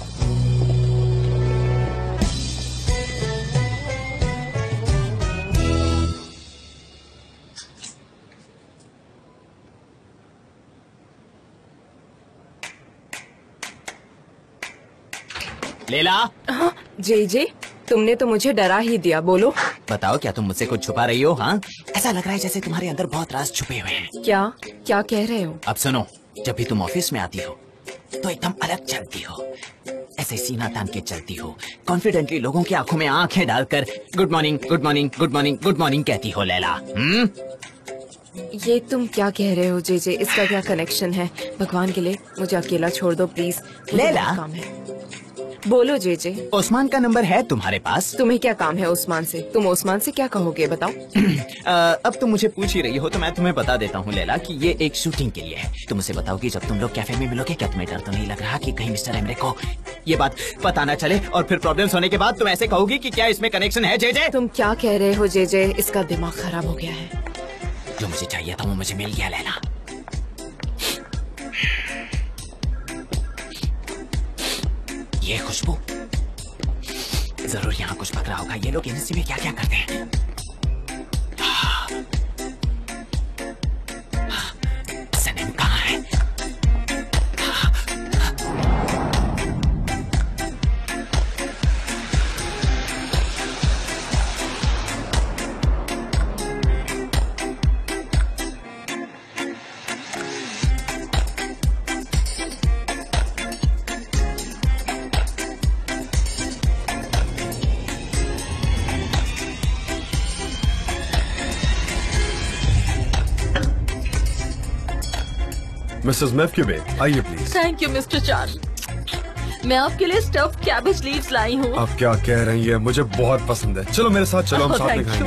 लेला, जे तुमने तो मुझे डरा ही दिया। बोलो। बताओ, क्या तुम मुझसे कुछ छुपा रही हो? हाँ, ऐसा लग रहा है जैसे तुम्हारे अंदर बहुत राज छुपे हुए हैं। क्या कह रहे हो? अब सुनो, जब भी तुम ऑफिस में आती हो तो एकदम अलग चलती हो, ऐसे सीना तान के चलती हो, कॉन्फिडेंटली लोगों की आंखों में आंखें डालकर good morning good morning good morning good morning कहती हो लैला। ये तुम क्या कह रहे हो जे? इसका क्या कनेक्शन है? भगवान के लिए मुझे अकेला छोड़ दो प्लीज। लैला, काम है। बोलो जे। ओस्मान का नंबर है तुम्हारे पास? तुम्हें क्या काम है ओस्मान से? तुम ओस्मान से क्या कहोगे बताओ? अब तुम मुझे पूछ ही रही हो तो मैं तुम्हें बता देता हूँ लैला कि ये एक शूटिंग के लिए है। तुम मुझे बताओ कि जब तुम लोग कैफे में मिलोगे, क्या तुम्हें डर तो नहीं लग रहा कि कहीं मिस्टर एमरे को ये बात पता ना चले और फिर प्रॉब्लम्स होने के बाद तुम ऐसे कहोगी कि क्या इसमें कनेक्शन है? जे तुम क्या कह रहे हो जे? इसका दिमाग खराब हो गया है। जो मुझे चाहिए था वो मुझे मिल गया लैला। ये खुशबू, जरूर यहाँ कुछ पकड़ा होगा। ये लोग एजेंसी में क्या क्या करते हैं? सनम कहाँ है? मिसेस मेफक्यूबे, आइए प्लीज। थैंक यू मिस्टर चार। मैं आपके लिए स्टफ कैबेज लीव्स लाई हूँ। आप क्या कह रही हैं? मुझे बहुत पसंद है। चलो मेरे साथ चलो, हम साथ में खाएंगे।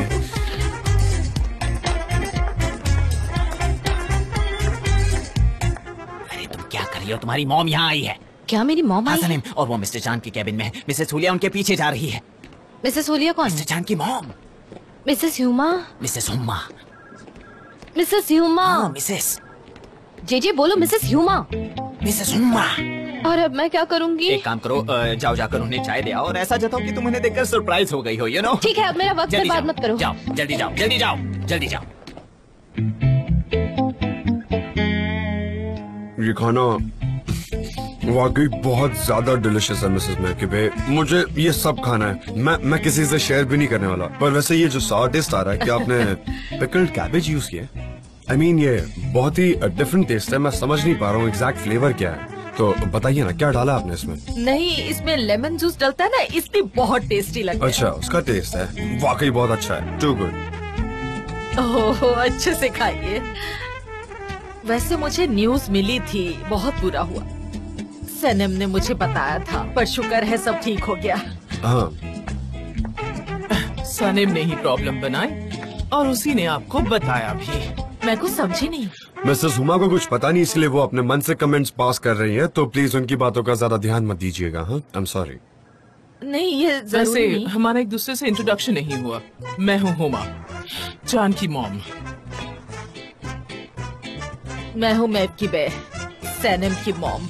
अरे तुम क्या कर रही हो? तुम्हारी मॉम यहाँ आई है। क्या मेरी मॉम आई? सनम, और वो मिस्टर चांद के कैबिन में है। मिसेस हुलिया उनके पीछे जा रही है। मिसेस हुलिया कौन? मिस्टर चांद की mom, Mrs Huma. Mrs Huma. Mrs Huma. हाँ, मिसेस। जे बोलो मिसेस ह्यूमा। मिसेस हुम्मा। और अब मैं क्या करूंगी? एक काम करो, जाओ जाकर उन्हें चाय ले आओ और ऐसा जताओ कि तुम उन्हें देखकर सरप्राइज हो गई हो, यू नो। ठीक है, अब मेरा वक्त बर्बाद मत करो। जाओ जल्दी जाओ जल्दी जाओ जल्दी जाओ। ये खाना वाकई बहुत ज्यादा डिलिशियस है मिसेस मेफक्यूबे। मुझे ये सब खाना है। मैं किसी से शेयर भी नहीं करने वाला। पर वैसे ये जो सॉर टेस्ट आ रहा है, क्या आपने पिकल्ड कैबेज यूज किया? आई मीन ये बहुत ही डिफरेंट टेस्ट है। मैं समझ नहीं पा रहा हूँ एग्जैक्ट फ्लेवर क्या है, तो बताइए ना क्या डाला आपने इसमें? नहीं, इसमें लेमन जूस डलता है ना, इसलिए बहुत टेस्टी लगता है। अच्छा, उसका टेस्ट है। वाकई बहुत अच्छा है। To good. ओह, अच्छे से खाइए। वैसे मुझे न्यूज मिली थी, बहुत बुरा हुआ। सनम ने मुझे बताया था, पर शुक्र है सब ठीक हो गया। हाँ, सनम ने ही प्रॉब्लम बनाई और उसी ने आपको बताया भी। मैं कुछ समझी नहीं। मिसेस हुमा को कुछ पता नहीं, इसलिए वो अपने मन से कमेंट्स पास कर रही है, तो प्लीज उनकी बातों का ज्यादा ध्यान मत दीजिएगा। हाँ, आई एम सॉरी। नहीं, ये वैसे जरूरी नहीं। हमारा एक दूसरे से इंट्रोडक्शन नहीं हुआ। मैं हूँ हुमा, चांद की मॉम। मैं हूँ मेफक्यूबे, सनम की मॉम।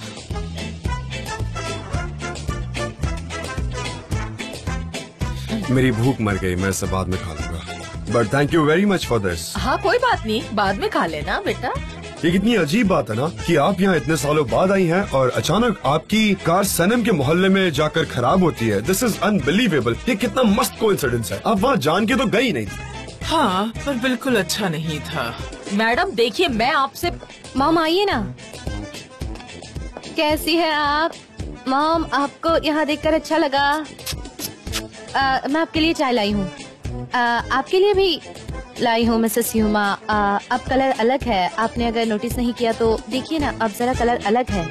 मेरी भूख मर गई, मैं इसे बाद में खा लूंगा। But thank you very much for this. हाँ, कोई बात नहीं, बाद में खा लेना बेटा। ये कितनी अजीब बात है ना कि आप यहाँ इतने सालों बाद आई हैं और अचानक आपकी कार सनम के मोहल्ले में जाकर खराब होती है। This is unbelievable. ये कितना मस्त कोइंसिडेंस है। आप वहाँ जान के तो गई नहीं थी। हाँ, पर बिल्कुल अच्छा नहीं था। मैडम देखिए, मैं आपसे। मॉम आइए ना। कैसी है आप? मॉम, आपको यहाँ देखकर अच्छा लगा। मैं आपके लिए चाय लाई हूँ। आपके लिए भी लाई हूँ मिसेस ह्यूमा। अब कलर अलग है, आपने अगर नोटिस नहीं किया तो देखिए ना, अब जरा कलर अलग है।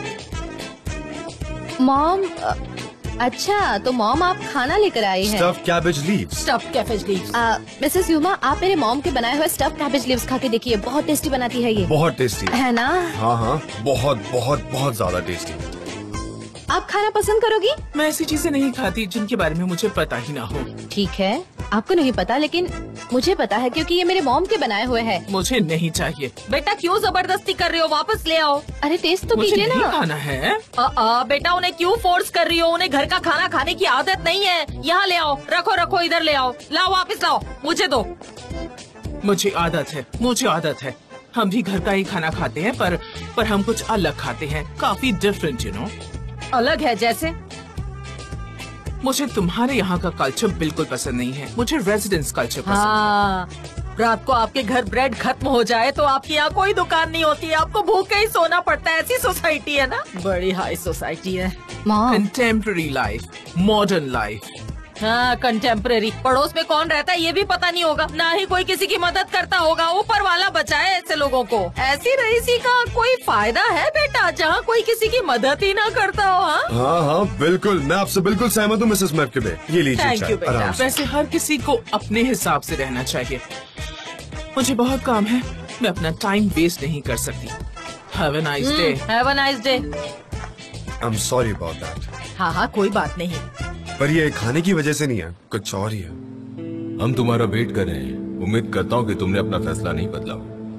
मॉम, अच्छा तो मॉम आप खाना लेकर आई हैं। Stuff cabbage leaves. Stuff cabbage leaves. Mrs Huma, आप मेरे मॉम के बनाए हुए स्टफ कैबेज लीव्स खा के देखिए, बहुत टेस्टी बनाती है ये। बहुत टेस्टी है ना? हाँ हाँ, बहुत बहुत बहुत ज्यादा टेस्टी। आप खाना पसंद करोगी? मैं ऐसी चीजें नहीं खाती जिनके बारे में मुझे पता ही ना हो। ठीक है, आपको नहीं पता लेकिन मुझे पता है क्योंकि ये मेरे मॉम के बनाए हुए हैं। मुझे नहीं चाहिए। बेटा क्यों जबरदस्ती कर रही हो, वापस ले आओ। अरे टेस्ट तो मुझे कीजिए नहीं ना। खाना है। बेटा उन्हें क्यों फोर्स कर रही हो, उन्हें घर का खाना खाने की आदत नहीं है। यहाँ ले आओ, रखो रखो, इधर ले आओ, लाओ वापस लाओ, मुझे दो। मुझे आदत है। हम भी घर का ही खाना खाते हैं पर हम कुछ अलग खाते हैं, काफी डिफरेंट यू नो। अलग है जैसे? मुझे तुम्हारे यहाँ का कल्चर बिल्कुल पसंद नहीं है, मुझे रेजिडेंस कल्चर पसंद हाँ, रात को आपके घर ब्रेड खत्म हो जाए तो आपकी यहाँ कोई दुकान नहीं होती है, आपको भूखे ही सोना पड़ता है। ऐसी सोसाइटी है ना, बड़ी हाई सोसाइटी है। है। Mom, contemporary life, modern life. हाँ कंटेम्परेरी। पड़ोस में कौन रहता है ये भी पता नहीं होगा, ना ही कोई किसी की मदद करता होगा। ऊपर वाला बचाए ऐसे लोगों को। ऐसी रईसी का कोई फायदा है बेटा, जहाँ कोई किसी की मदद ही ना करता हो। हाँ हाँ हाँ बिल्कुल, मैं आपसे बिल्कुल सहमत हूँ मिसेस मैकबे। ये लीजिए Thank चाय, you, बेटा। आराम से। वैसे हर किसी को अपने हिसाब से रहना चाहिए। मुझे बहुत काम है, मैं अपना टाइम वेस्ट नहीं कर सकती। Have a nice day. Have a nice day. I am sorry about that. हाँ हाँ कोई बात नहीं। पर ये खाने की वजह से नहीं है, कुछ और ही है। हम तुम्हारा वेट कर रहे हैं। उम्मीद करता हूँ कि तुमने अपना फैसला नहीं बदला।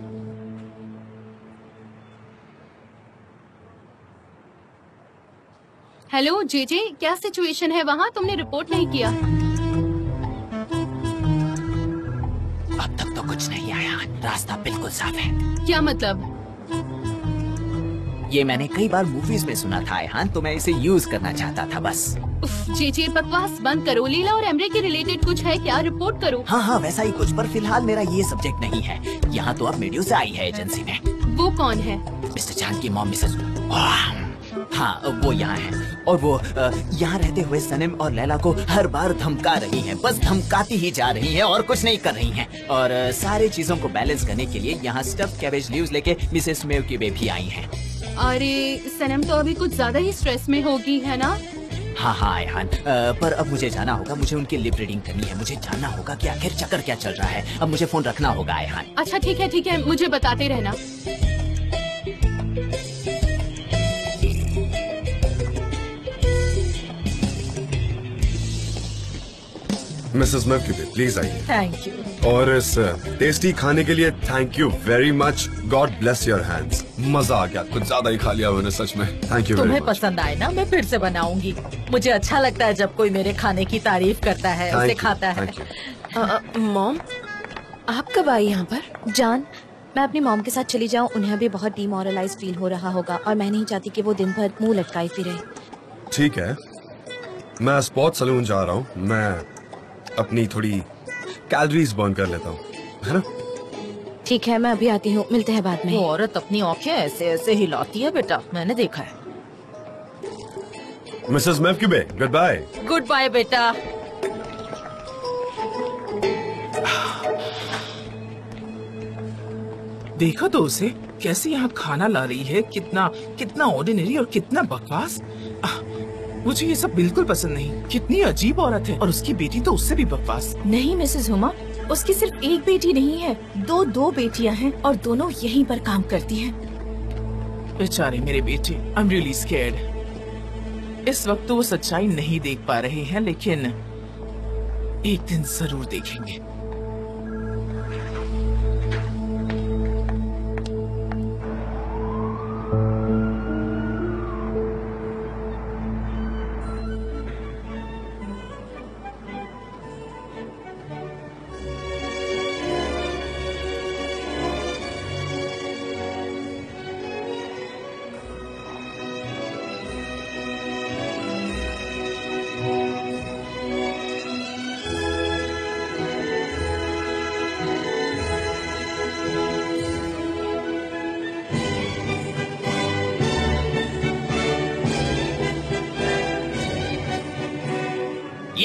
हेलो जेजे, क्या सिचुएशन है वहाँ? तुमने रिपोर्ट नहीं किया। अब तक तो कुछ नहीं आया, रास्ता बिल्कुल साफ है। क्या मतलब? ये मैंने कई बार मूवीज में सुना था हाँ, तो मैं इसे यूज करना चाहता था बस। उफ, जेजे बकवास बंद करो। लीला और एमरे के रिलेटेड कुछ है क्या? रिपोर्ट करो। हाँ हाँ वैसा ही कुछ, पर फिलहाल मेरा ये सब्जेक्ट नहीं है। यहाँ तो अब मेड्यूसा आई है एजेंसी में। वो कौन है? मिस्टर चांद की मॉम मिसेस। हाँ वो यहाँ है और वो यहाँ रहते हुए सनम और लैला को हर बार धमका रही हैं, बस धमकाती ही जा रही हैं और कुछ नहीं कर रही हैं। और सारी चीजों को बैलेंस करने के लिए यहाँ स्टफ कैबेज लीव्स लेके मिसेस मेव की बेबी आई हैं। अरे सनम तो अभी कुछ ज्यादा ही स्ट्रेस में होगी, है ना? हाँ हाँ आयहान, पर अब मुझे जाना होगा, मुझे उनकी लिप रीडिंग करनी है। मुझे जानना होगा कि आखिर चक्कर क्या चल रहा है। अब मुझे फोन रखना होगा आयहान। अच्छा ठीक है, मुझे बताते रहना। मिसेस मैकबे प्लीज आइए। Thank you. और इस टेस्टी खाने के लिए thank you very much. God bless your hands. मजा आ गया, कुछ ज्यादा ही खा लिया मैंने सच में। थैंक यू वेरी तुम्हें मच। पसंद आए ना, मैं फिर से बनाऊंगी। मुझे अच्छा लगता है जब कोई मेरे खाने की तारीफ करता है, उसे खाता है। मॉम, आप कब आई यहाँ पर? जान, मैं अपनी मॉम के साथ चली जाऊँ, उन्हें अभी बहुत डिमोरलाइज फील हो रहा होगा और मैं नहीं चाहती कि वो दिन भर मुंह लटकाई फिरे। ठीक है, मैं स्पोर्ट्स सलून जा रहा हूँ। मैं अपनी थोड़ी कैलोरीज बर्न कर लेता हूँ, है ना? ठीक है, मैं अभी आती हूँ, मिलते हैं बाद में। वो औरत अपनी आंखें ऐसे ऐसे हिलाती है बेटा, मैंने देखा है। मिसेस मैकबे गुड बाय। गुड बाय बेटा। देखा तो उसे कैसे यहाँ खाना ला रही है, कितना ऑर्डिनरी और कितना बकवास। मुझे ये सब बिल्कुल पसंद नहीं। कितनी अजीब औरत है, और उसकी बेटी तो उससे भी बकवास। नहीं मिसेस हुमा, उसकी सिर्फ एक बेटी नहीं है, दो बेटियां हैं और दोनों यहीं पर काम करती हैं। बेचारे मेरे बेटे, आई एम रियली स्कैर्ड। इस वक्त तो वो सच्चाई नहीं देख पा रहे हैं, लेकिन एक दिन जरूर देखेंगे।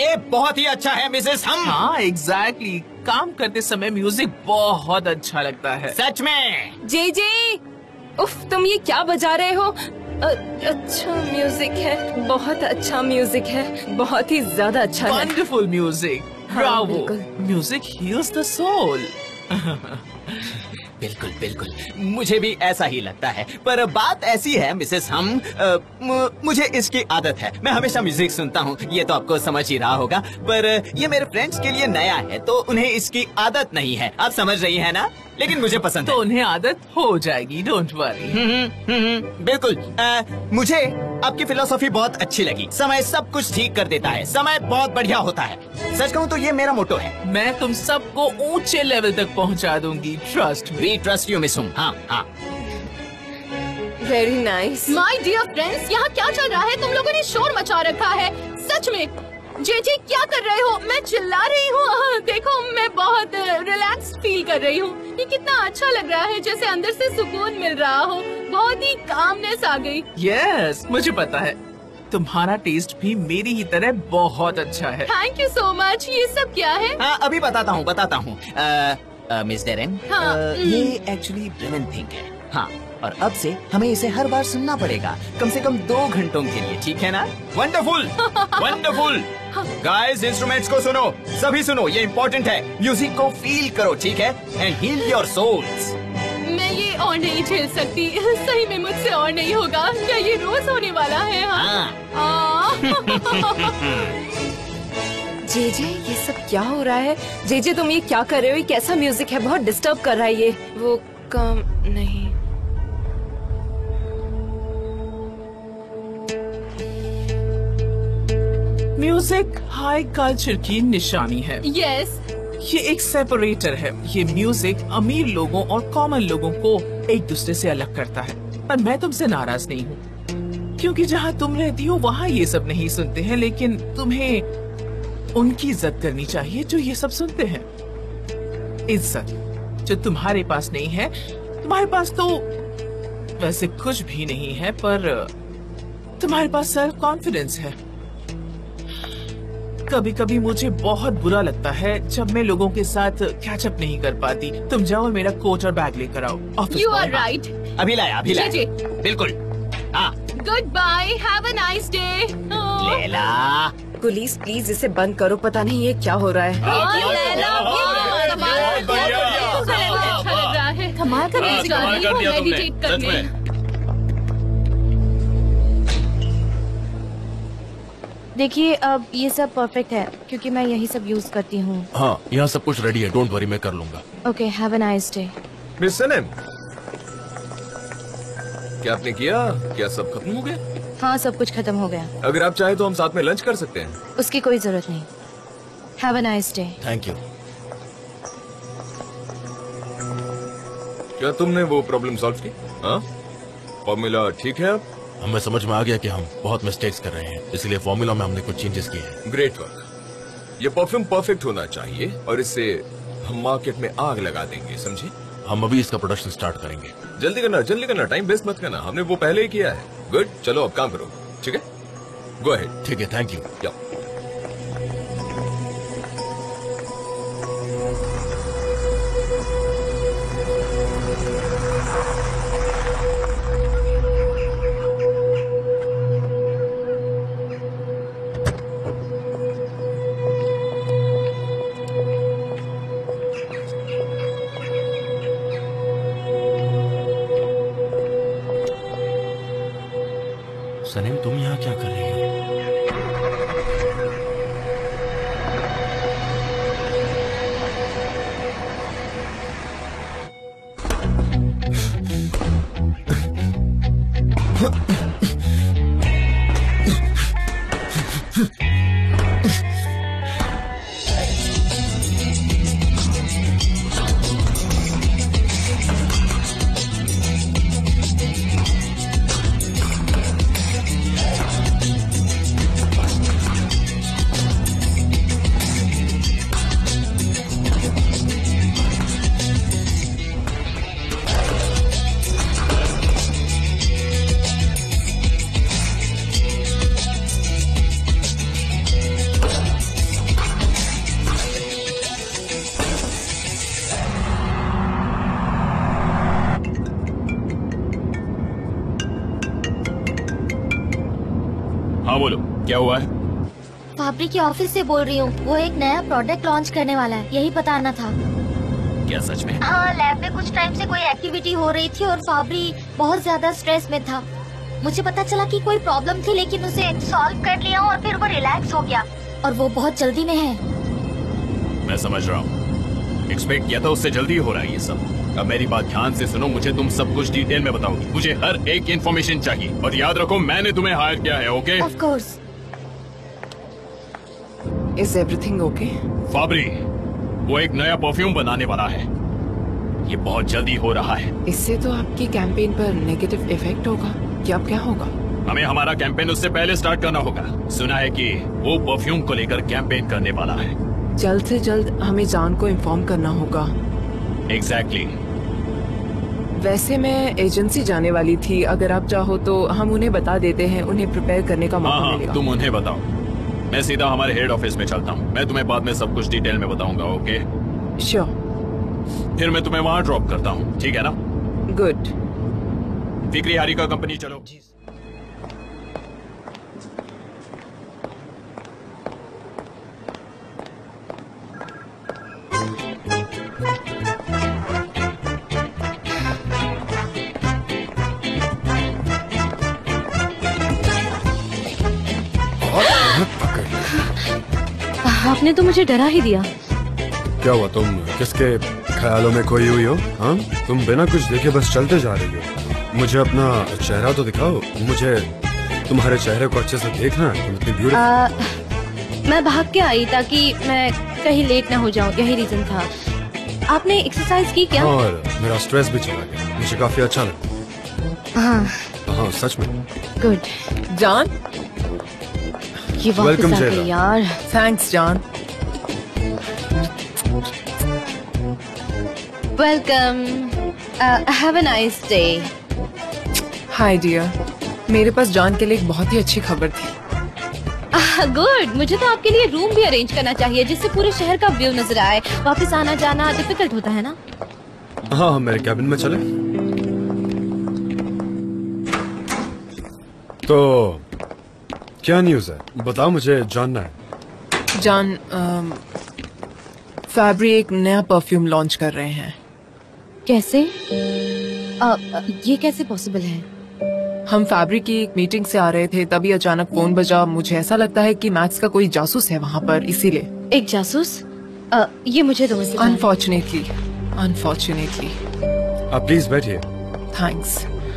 ये बहुत ही अच्छा है मिसेस हम। हाँ एग्जैक्टली, काम करते समय म्यूजिक बहुत अच्छा लगता है। सच में। जे उफ, तुम ये क्या बजा रहे हो? अच्छा म्यूजिक है, बहुत अच्छा म्यूजिक है, बहुत ही ज्यादा अच्छा है। वंडरफुल म्यूजिक, हाँ, ब्रावो। बिल्कुल। Music heals the soul. बिल्कुल बिल्कुल, मुझे भी ऐसा ही लगता है। पर बात ऐसी है मिसेस हम, मुझे इसकी आदत है। मैं हमेशा म्यूजिक सुनता हूँ, ये तो आपको समझ ही रहा होगा। पर ये मेरे फ्रेंड्स के लिए नया है, तो उन्हें इसकी आदत नहीं है। आप समझ रही है ना? लेकिन मुझे पसंद तो उन्हें आदत हो जाएगी, डोंट वरी। बिल्कुल। मुझे आपकी फिलॉसफी बहुत अच्छी लगी। समय सब कुछ ठीक कर देता है, समय बहुत बढ़िया होता है। सच कहूँ तो ये मेरा मोटो है। मैं तुम सबको ऊंचे लेवल तक पहुंचा दूंगी, trust me. We trust you miss हुम। हाँ हाँ। Very nice. My dear friends, यहाँ क्या चल रहा है? तुम लोगों ने शोर मचा रखा है सच में। जे क्या कर रहे हो? मैं चिल्ला रही हूँ। देखो मैं बहुत रिलैक्स फील कर रही हूँ। ये कितना अच्छा लग रहा है, जैसे अंदर से सुकून मिल रहा हो। बहुत ही कामनेस आ गई। यस, मुझे पता है तुम्हारा टेस्ट भी मेरी ही तरह बहुत अच्छा है। Thank you so much. ये सब क्या है? हाँ अभी बताता हूँ। मिस डेरेन, हाँ, ये एक्चुअली ब्रेमेन थिंग है। हाँ, और अब से हमें इसे हर बार सुनना पड़ेगा, कम से कम 2 घंटों के लिए, ठीक है ना? Wonderful, wonderful. गाइस, इंस्ट्रूमेंट्स को सुनो, सभी सुनो, ये इम्पोर्टेंट है। म्यूजिक को फील करो, ठीक है? And heal your souls. मैं ये और नहीं झेल सकती। सही में मुझसे और नहीं होगा। क्या ये रोज होने वाला है? हाँ। जे ये सब क्या हो रहा है? जे तुम ये क्या कर रहे हो? ये कैसा म्यूजिक है? बहुत डिस्टर्ब कर रहा है ये। वो काम नहीं। म्यूजिक हाई कल्चर की निशानी है। यस। ये एक सेपरेटर है। ये म्यूजिक अमीर लोगों और कॉमन लोगों को एक दूसरे से अलग करता है। पर मैं तुमसे नाराज नहीं हूँ, क्योंकि जहाँ तुम रहती हो वहाँ ये सब नहीं सुनते हैं। लेकिन तुम्हें उनकी इज्जत करनी चाहिए जो ये सब सुनते हैं। इज्जत जो तुम्हारे पास नहीं है। तुम्हारे पास तो वैसे कुछ भी नहीं है, पर तुम्हारे पास सेल्फ कॉन्फिडेंस है। कभी कभी मुझे बहुत बुरा लगता है जब मैं लोगों के साथ कैचअप नहीं कर पाती। तुम जाओ मेरा कोट और बैग लेकर आओ। You are right. अभी लाया। बिल्कुल। हाँ। Goodbye, have a nice day. Leyla, police please इसे बंद करो, पता नहीं ये क्या हो रहा है। कमाल कर मेडिटेट करने। देखिए अब ये सब परफेक्ट है क्योंकि मैं यही सब यूज करती हूँ। हाँ, यहाँ सब कुछ रेडी है, डोंट वरी, मैं कर लूंगा। Okay, have a nice day. Miss Sanem, क्या आपने किया? क्या सब खत्म हो गया? हाँ, सब कुछ खत्म हो गया। अगर आप चाहे तो हम साथ में लंच कर सकते हैं। उसकी कोई जरूरत नहीं। Have a nice day. Thank you. क्या तुमने वो प्रॉब्लम सॉल्व की? हाँ, फॉर्मूला ठीक है? अब हमें समझ में आ गया कि हम बहुत मिस्टेक्स कर रहे हैं, इसलिए फॉर्मूला में हमने कुछ चेंजेस किए हैं। Great work. ये परफ्यूम परफेक्ट होना चाहिए और इससे हम मार्केट में आग लगा देंगे, समझे? हम अभी इसका प्रोडक्शन स्टार्ट करेंगे। जल्दी करना, टाइम वेस्ट मत करना, हमने वो पहले ही किया है। गुड, चलो अब काम करो, ठीक है? Go ahead. ठीक है, थैंक यू। सनीम, तुम यहाँ क्या कर रही हो? हाँ बोलो, क्या हुआ है? फाब्री के ऑफिस से बोल रही हूँ। वो एक नया प्रोडक्ट लॉन्च करने वाला है, यही बताना था। क्या सच में? हाँ, लैब में कुछ टाइम से कोई एक्टिविटी हो रही थी और फाब्री बहुत ज्यादा स्ट्रेस में था। मुझे पता चला कि कोई प्रॉब्लम थी, लेकिन उसे सॉल्व कर लिया और फिर वो रिलैक्स हो गया और वो बहुत जल्दी में है। मैं समझ रहा हूँ, एक्सपेक्ट किया था उससे जल्दी हो रहा है ये सब। अब मेरी बात ध्यान से सुनो, मुझे तुम सब कुछ डिटेल में बताओगी। मुझे हर एक इन्फॉर्मेशन चाहिए और याद रखो मैंने तुम्हें हायर किया है, okay? Of course. Is everything okay? Fabri, वो एक नया परफ्यूम बनाने वाला है, ये बहुत जल्दी हो रहा है। इससे तो आपकी कैंपेन पर नेगेटिव इफेक्ट होगा। क्या होगा? हमें हमारा कैंपेन उससे पहले स्टार्ट करना होगा। सुना है कि वो परफ्यूम को लेकर कैंपेन करने वाला है। जल्द से जल्द हमें जान को इन्फॉर्म करना होगा। एग्जैक्टली। वैसे मैं एजेंसी जाने वाली थी, अगर आप चाहो तो हम उन्हें बता देते हैं, उन्हें प्रिपेयर करने का मौका मिलेगा। तुम उन्हें बताओ, मैं सीधा हमारे हेड ऑफिस में चलता हूँ। मैं तुम्हें बाद में सब कुछ डिटेल में बताऊंगा, ओके? श्योर। फिर मैं तुम्हें वहाँ ड्रॉप करता हूँ, ठीक है ना? गुड। फिक्री हारी का कंपनी चलो। आपने तो मुझे डरा ही दिया। क्या हुआ, तुम किसके ख्यालों में खोई हुई हो? हाँ, तुम बिना कुछ देखे बस चलते जा रही हो। मुझे अपना चेहरा तो दिखाओ, मुझे तुम्हारे चेहरे को अच्छे से देखना है। तुम इतनी ब्यूटीफुल। मैं भाग के आई ताकि मैं कहीं लेट ना हो जाऊं, यही रीजन था। आपने एक्सरसाइज की क्या? और मेरा स्ट्रेस भी चला गया, मुझे काफी अच्छा लगा। हाँ सच में। गुड। जान, ये वापस आ गई यार। थैंक्स जान। Welcome. Have a nice day. Hi dear, मेरे पास जान के लिए एक बहुत ही अच्छी खबर थी। गुड। मुझे तो आपके लिए रूम भी अरेंज करना चाहिए जिससे पूरे शहर का व्यू नजर आए। वापस आना जाना डिफिकल्ट होता है ना? हाँ, मेरे कैबिन में चले। तो क्या न्यूज़ है, बताओ, मुझे जानना है। जान, फैब्री एक नया परफ्यूम लॉन्च कर रहे हैं। कैसे? ये कैसे पॉसिबल है? हम फैब्री की एक मीटिंग से आ रहे थे, तभी अचानक फोन बजा। मुझे ऐसा लगता है कि मैक्स का कोई जासूस है वहाँ पर, इसीलिए। एक जासूस? ये मुझे तो अनफॉर्चुनेटली। आप प्लीज बैठिए। थैंक्स।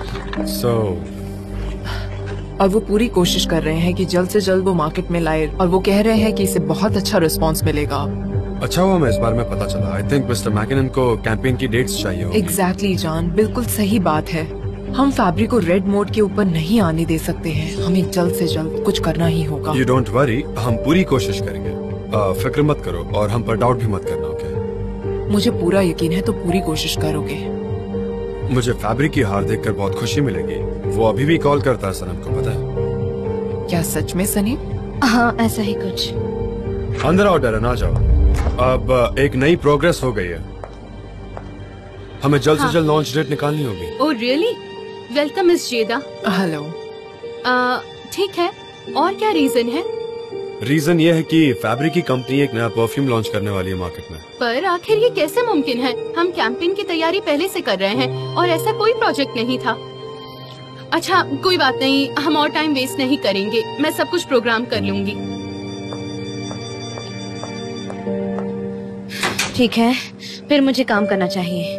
और वो पूरी कोशिश कर रहे हैं कि जल्द से जल्द वो मार्केट में लाए, और वो कह रहे हैं कि इसे बहुत अच्छा रिस्पांस मिलेगा। अच्छा हुआ मैं इस बार में पता चला। आई थिंक मिस्टर मैकिनन को कैंपेन की डेट्स चाहिए होगी। एग्जैक्टली जान, बिल्कुल सही बात है। हम फैब्रिक को रेड मोड के ऊपर नहीं आने दे सकते हैं। हमें जल्द से जल्द कुछ करना ही होगा। यू डोंट वरी, हम पूरी कोशिश करेंगे। फिक्र मत करो और हम पर डाउट भी मत करना, ओके? मुझे पूरा यकीन है तो पूरी कोशिश करोगे। मुझे फैब्रिक की हार देखकर बहुत खुशी मिलेगी। वो अभी भी कॉल करता है सनम को, पता है? क्या सच में सनी? हाँ, ऐसा ही कुछ। अंदर आओ डरन, आ जाओ। अब एक नई प्रोग्रेस हो गई है, हमें जल्द से जल्द लॉन्च डेट निकालनी होगी। Oh really? Welcome miss Ceyda. Hello. ठीक है, और क्या रीजन है? रीजन ये है कि फैब्रिक की कंपनी एक नया परफ्यूम लॉन्च करने वाली है मार्केट में। पर आखिर ये कैसे मुमकिन है? हम कैंपेन की तैयारी पहले से कर रहे हैं और ऐसा कोई प्रोजेक्ट नहीं था। अच्छा, कोई बात नहीं, हम और टाइम वेस्ट नहीं करेंगे। मैं सब कुछ प्रोग्राम कर लूंगी। ठीक है, फिर मुझे काम करना चाहिए।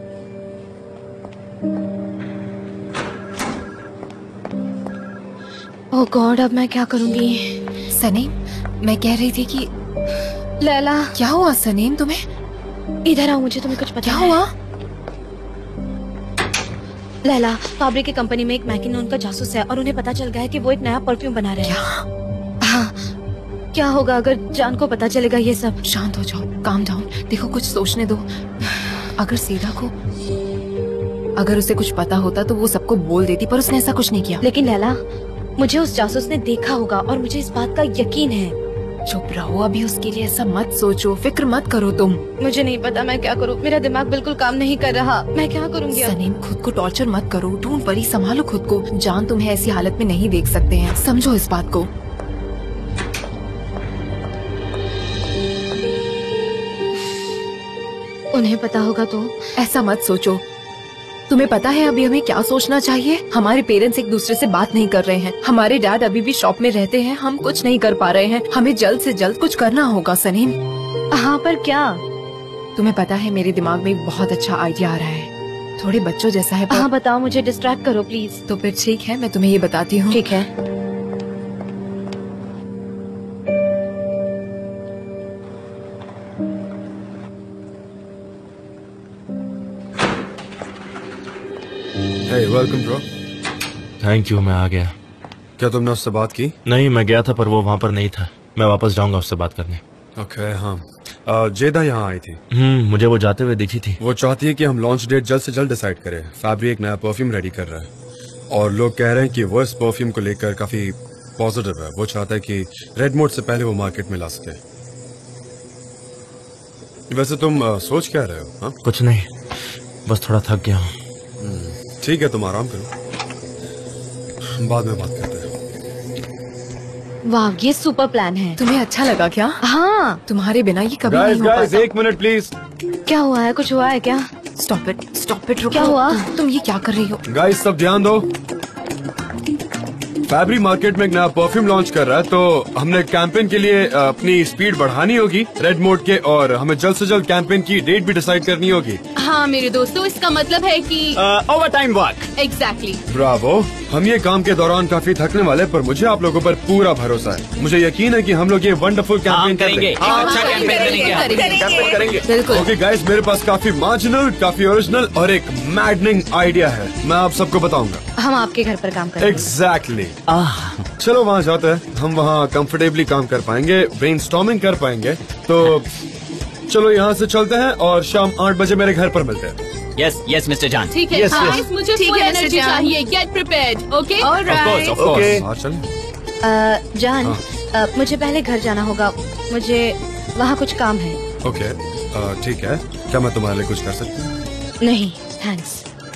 ओह गॉड, अब मैं क्या करूंगी? सनीम, मैं कह रही थी कि लैला। क्या हुआ सनीम तुम्हें? इधर आओ, मुझे तुम्हें कुछ पता क्या है? हुआ? लैला, फैब्रिक की कंपनी में एक मैकिन उनका जासूस है और उन्हें पता चल गया है कि वो एक नया परफ्यूम बना रहे हैं। हाँ, क्या होगा अगर जान को पता चलेगा ये सब? शांत हो जाओ, काम डाउन। देखो, कुछ सोचने दो। अगर सीधा को अगर उसे कुछ पता होता तो वो सबको बोल देती, पर उसने ऐसा कुछ नहीं किया। लेकिन लैला, मुझे उस जासूस ने देखा होगा और मुझे इस बात का यकीन है। चुप रहो, अभी उसके लिए ऐसा मत सोचो, फिक्र मत करो तुम। मुझे नहीं पता मैं क्या करूँ, मेरा दिमाग बिल्कुल काम नहीं कर रहा। मैं क्या करूँगी अब? सनीम, खुद को टॉर्चर मत करो, डोंट वरी, संभालो खुद को। जान तुम्हें ऐसी हालत में नहीं देख सकते हैं, समझो इस बात को। उन्हें पता होगा तो? ऐसा मत सोचो। तुम्हें पता है अभी हमें क्या सोचना चाहिए? हमारे पेरेंट्स एक दूसरे से बात नहीं कर रहे हैं, हमारे डैड अभी भी शॉप में रहते हैं, हम कुछ नहीं कर पा रहे हैं। हमें जल्द से जल्द कुछ करना होगा सनीम। हाँ, पर क्या? तुम्हें पता है मेरे दिमाग में एक बहुत अच्छा आइडिया आ रहा है, थोड़े बच्चों जैसा है। हाँ बताओ, मुझे डिस्ट्रैक्ट करो प्लीज। तो फिर ठीक है, मैं तुम्हें ये बताती हूँ। ठीक है। Hey, welcome bro. Thank you, मैं आ गया। क्या तुमने उससे बात की? नहीं, मैं गया था पर वो वहाँ पर नहीं था। मैं वापस जाऊंगा उससे बात करने। ओके, हाँ। जेदा यहाँ आई थी। मुझे वो जाते हुए दिखी थी। वो चाहती है कि हम लॉन्च डेट जल्द से जल्द डिसाइड करें। फैब्री एक नया परफ्यूम रेडी कर रहा है और लोग कह रहे हैं कि वो इस परफ्यूम को लेकर काफी पॉजिटिव है। वो चाहता है कि रेड मोड से पहले वो मार्केट में ला सके। वैसे तुम सोच क्या रहे हो? हाँ? कुछ नहीं, बस थोड़ा थक गया हूँ। ठीक है, तुम आराम करो, बाद में बात करते हैं। वाह, ये सुपर प्लान है। तुम्हें अच्छा लगा क्या? हाँ। तुम्हारे बिना ये कभी Guys, नहीं हो पाता। एक मिनट प्लीज। क्या हुआ है? कुछ हुआ है क्या? स्टॉप इट, रुको। क्या हुआ? तुम ये क्या कर रही हो? गाइस, सब ध्यान दो। फैब्री मार्केट में एक नया परफ्यूम लॉन्च कर रहा है, तो हमने कैंपेन के लिए अपनी स्पीड बढ़ानी होगी रेड मोड के, और हमें जल्द से जल्द कैंपेन की डेट भी डिसाइड करनी होगी। हाँ मेरे दोस्तों, इसका मतलब है कि overtime work. Exactly. Bravo. हम ये काम के दौरान काफी थकने वाले, पर मुझे आप लोगों पर पूरा भरोसा है। मुझे यकीन है कि हम लोग ये वंडरफुल कैंपेन करेंगे। अच्छा कैंपेन करेंगे। ओके गाइस, मेरे पास काफी मार्जिनल, काफी ओरिजिनल और एक मैडनिंग आइडिया है। मैं आप सबको बताऊंगा। हम आपके घर पर काम करेंगे। एग्जैक्टली। चलो वहाँ जाते हैं, हम वहाँ कंफर्टेबली काम कर पाएंगे, ब्रेनस्टॉर्मिंग कर पाएंगे। तो चलो यहाँ से चलते हैं और शाम 8 बजे मेरे घर पर मिलते हैं। यस यस मिस्टर जान। ठीक है, गाइस मुझे फुल एनर्जी चाहिए। Get prepared. Okay, alright. Okay जान, मुझे पहले घर जाना होगा, मुझे वहाँ कुछ काम है। ओके, ठीक है। क्या मैं तुम्हारे लिए कुछ कर सकती हूँ? नहीं, थैंक्स।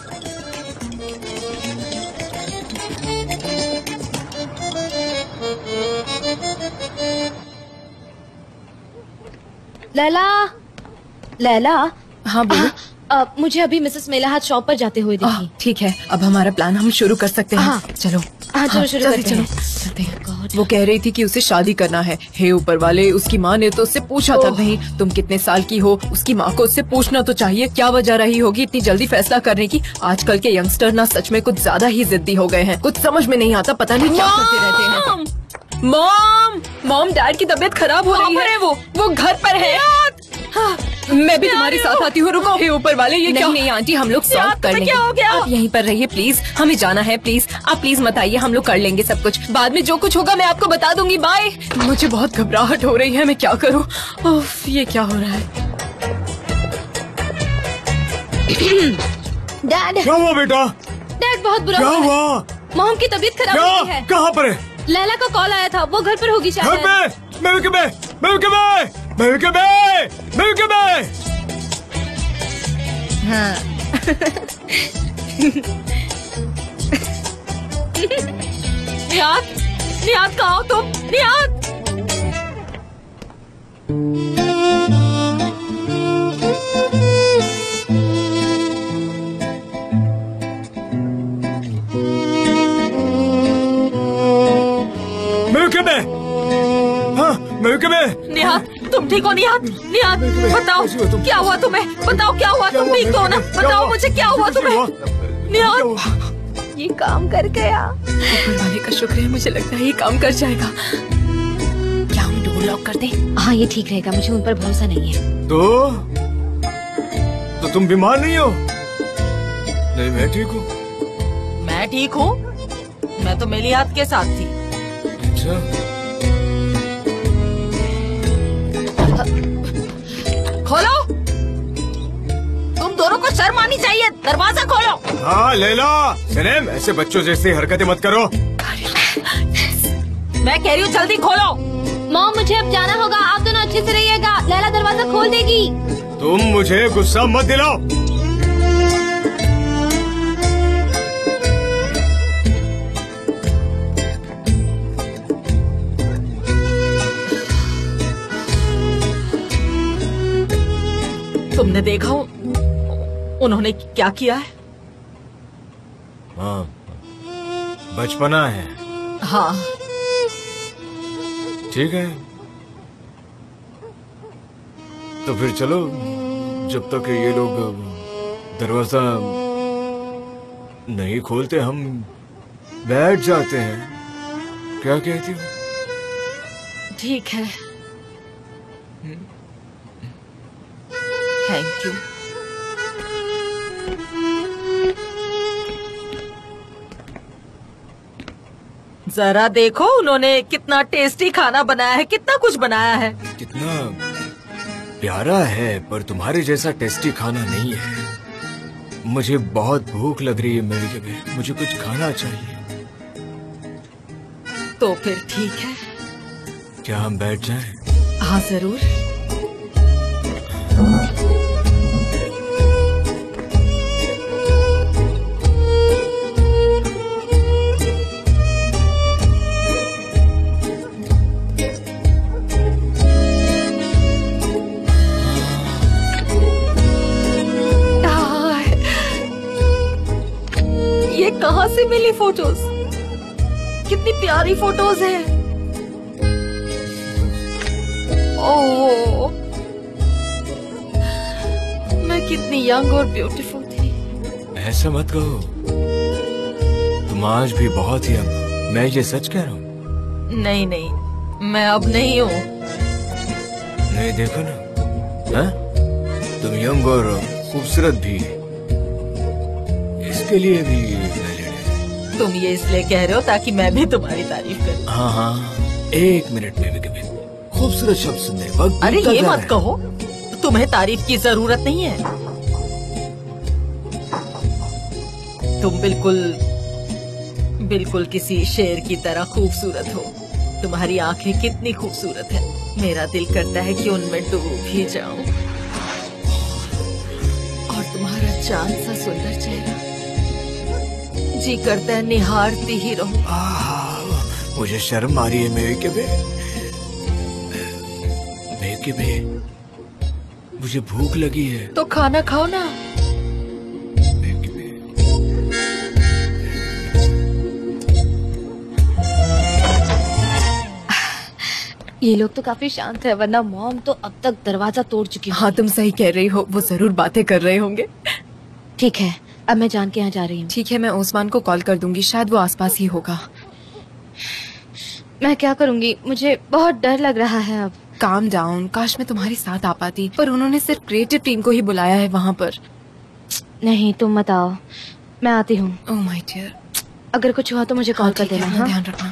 लैला। हाँ बोलो। मुझे अभी मिसेस मेलाहात शॉप पर जाते हुए देखी। ठीक है, अब हमारा प्लान हम शुरू कर सकते हैं। हाँ। चलो। चलो शुरू करते हैं। चलते हैं। वो कह रही थी कि उसे शादी करना है। हे ऊपर वाले, उसकी माँ ने तो उससे पूछा तक नहीं तुम कितने साल की हो। उसकी माँ को उससे पूछना तो चाहिए, क्या वजह रही होगी इतनी जल्दी फैसला करने की। आजकल के यंगस्टर ना सच में कुछ ज्यादा ही जिद्दी हो गए हैं, कुछ समझ में नहीं आता, पता नहीं क्या करते रहते हैं। मॉम, डैड की तबीयत खराब हो रही है। वो घर पर है। मैं भी तुम्हारे साथ आती हूँ। रुको। हे ऊपर वाले, ये क्या? नहीं आंटी, हम लोग सॉल्व कर लेंगे। आप यहीं पर रहिए प्लीज, हमें जाना है प्लीज। आप प्लीज मत आइए, हम लोग कर लेंगे सब कुछ। बाद में जो कुछ होगा मैं आपको बता दूंगी। बाय। मुझे बहुत घबराहट हो रही है, मैं क्या करूँ? ये क्या हो रहा है? डैड। क्या हुआ बेटा? डैड, बहुत बुरा क्या हुआ हुआ? मॉम की तबीयत खराब हो गई है। कहाँ पर है? लैला का कॉल आया था, वो घर पर होगी शायद। घर पे? हाँ। निहाद कहाँ हो तुम? निहाद। निहाद, तुम ठीक हो? निहाद, बताओ क्या हुआ तुम्हें? बताओ क्या हुआ? तुम ठीक तो हो ना? बताओ मुझे क्या हुआ तुम्हें? निहाद, ये काम कर गया। ऊपर वाले का शुक्र है, मुझे लगता है ये काम कर जाएगा। क्या हम डोर लॉक कर दें? हाँ, ये ठीक रहेगा, मुझे उन पर भरोसा नहीं है। तो तुम बीमार नहीं हो? नहीं, मैं ठीक हूँ। मैं ठीक हूँ? मैं तो मेलिहात के साथ थी। अच्छा। खोलो, तुम दोनों को शर्म आनी चाहिए। दरवाजा खोलो। हाँ लैला, सनेम, ऐसे बच्चों जैसी हरकतें मत करो। मैं कह रही हूँ जल्दी खोलो। मॉम मुझे अब जाना होगा, आप दोनों अच्छे से रहिएगा। लैला दरवाजा खोल देगी। तुम मुझे गुस्सा मत दिलाओ। तुमने देखा उन्होंने क्या किया है? हाँ, बचपना है। हाँ ठीक है, तो फिर चलो, जब तक ये लोग दरवाजा नहीं खोलते हम बैठ जाते हैं। क्या कहती हो? ठीक है, थैंक यू। जरा देखो उन्होंने कितना टेस्टी खाना बनाया है, कितना कुछ बनाया है। कितना प्यारा है, पर तुम्हारे जैसा टेस्टी खाना नहीं है। मुझे बहुत भूख लग रही है मेरी जगह, मुझे कुछ खाना चाहिए। तो फिर ठीक है, क्या हम बैठ जाएं? हाँ जरूर। ये कहाँ से मिली फोटोज? कितनी प्यारी फोटोज हैं। ओह, मैं कितनी यंग और ब्यूटीफुल थी। ऐसा मत कहो, तुम आज भी बहुत यंग हो। मैं ये सच कह रहा हूँ। नहीं नहीं, मैं अब नहीं हूँ। नहीं देखो ना, हाँ? तुम यंग और खूबसूरत भी, इसके लिए भी वैलिड। तुम ये इसलिए कह रहे हो ताकि मैं भी तुम्हारी तारीफ करूं। हाँ हाँ, एक मिनट में भी कभी खूबसूरत शब्द सुनने वक्त। अरे ये मत कहो, तुम्हें तारीफ की जरूरत नहीं है। तुम बिल्कुल किसी शेर की तरह खूबसूरत हो। तुम्हारी आंखें कितनी खूबसूरत है, मेरा दिल करता है कि उनमें डूब ही जाऊं। और तुम्हारा चांद सा सुंदर चेहरा, जी करता है निहारती ही रहूं। मुझे शर्म आ रही है मेरे के बे, मुझे भूख लगी है। तो खाना खाओ ना। ये लोग तो काफी शांत है, वरना मॉम तो अब तक दरवाजा तोड़ चुकी है। हाँ तुम सही कह रही हो, वो जरूर बातें कर रहे होंगे। ठीक है, अब मैं जान के यहाँ जा रही हूँ। ठीक है, मैं ओस्मान को कॉल कर दूंगी, शायद वो आसपास ही होगा। मैं क्या करूँगी, मुझे बहुत डर लग रहा है अब। काम डाउन, काश मैं तुम्हारे साथ आ पाती, पर उन्होंने सिर्फ क्रिएटिव टीम को ही बुलाया है वहाँ पर। नहीं तुम मत आओ, मैं आती हूँ। ओह माय डियर, अगर कुछ हुआ तो मुझे कॉल कर देना। हाँ? ध्यान रखना।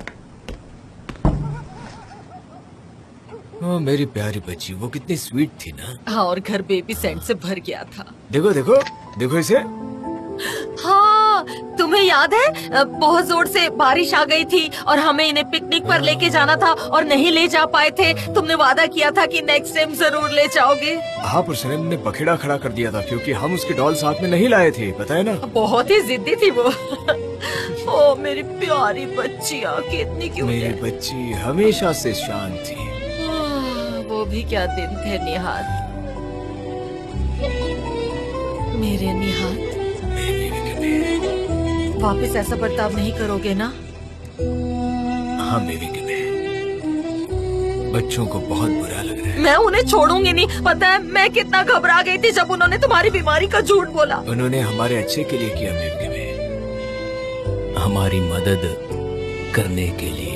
ओ मेरी प्यारी बच्ची, वो कितनी स्वीट थी ना। हाँ, और घर बेबी सेंट से भर गया था। देखो देखो देखो इसे। हाँ, तुम्हें याद है बहुत जोर से बारिश आ गई थी और हमें इन्हें पिकनिक पर लेके जाना था और नहीं ले जा पाए थे। तुमने वादा किया था कि नेक्स्ट टाइम जरूर ले जाओगे। हाँ, पर सलीम ने बखेड़ा खड़ा कर दिया था क्योंकि हम उसके डॉल साथ में नहीं लाए थे, पता है ना। बहुत ही जिद्दी थी वो। ओ मेरी प्यारी बच्ची, कितनी क्यूट है। मेरी बच्ची हमेशा से शांत थी। वो भी क्या दिन थे निहात, मेरे निहात। वापस ऐसा बर्ताव नहीं करोगे ना? हाँ मेरी बच्चों को बहुत बुरा लग रहा है। मैं उन्हें छोड़ूंगी नहीं। पता है मैं कितना घबरा गई थी जब उन्होंने तुम्हारी बीमारी का झूठ बोला। उन्होंने हमारे अच्छे के लिए किया मेरे, हमारी मदद करने के लिए।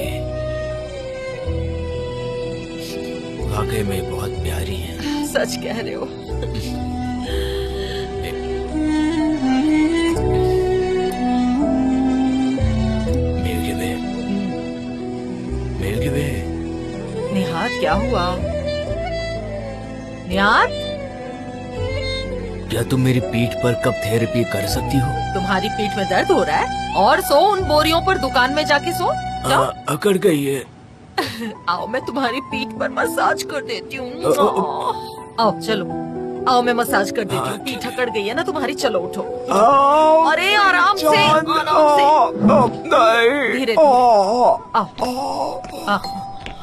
वाकई में बहुत प्यारी है। सच कह रहे हो। निहात क्या हुआ? निहात, क्या तुम मेरी पीठ पर कब थेरेपी कर सकती हो? तुम्हारी पीठ में दर्द हो रहा है? और सो उन बोरियों पर दुकान में जाके सो। अकड़ गई है। आओ मैं तुम्हारी पीठ पर मसाज कर देती हूँ। आओ चलो, आओ मैं मसाज कर देती हूँ। पीठ अकड़ गई है ना तुम्हारी, चलो उठो। अरे आराम से, आराम से, धीरे धीरे। आओ।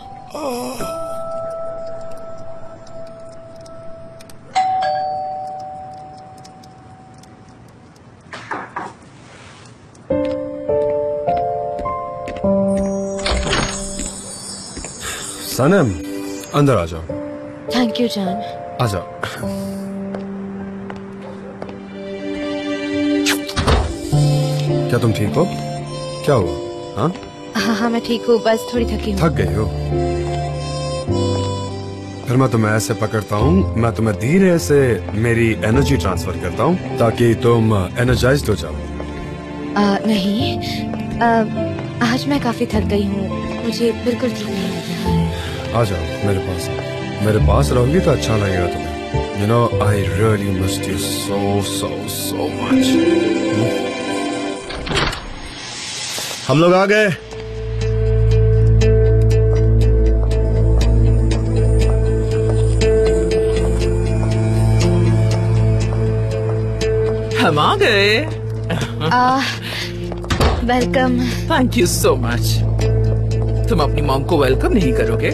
सनम, अंदर आ जाओ। थैंक यू जान। आ जाओ। क्या तुम ठीक हो? क्या हुआ? हाँ हाँ मैं ठीक हूँ, बस थोड़ी थकी हूँ। थक गई हो? फिर मैं तुम्हें ऐसे पकड़ता हूँ, मैं तुम्हें धीरे से मेरी एनर्जी ट्रांसफर करता हूँ ताकि तुम एनर्जाइज्ड हो जाओ। नहीं, आज मैं काफी थक गई हूँ, मुझे बिल्कुल ठीक नहीं लग रहा है। आ जाओ मेरे पास रहोगी तो अच्छा लगेगा तुम्हें। You know, I really missed you so much. हम लोग आ गए। हम आ गए। Welcome. Thank you so much. तुम अपनी मॉम को वेलकम नहीं करोगे?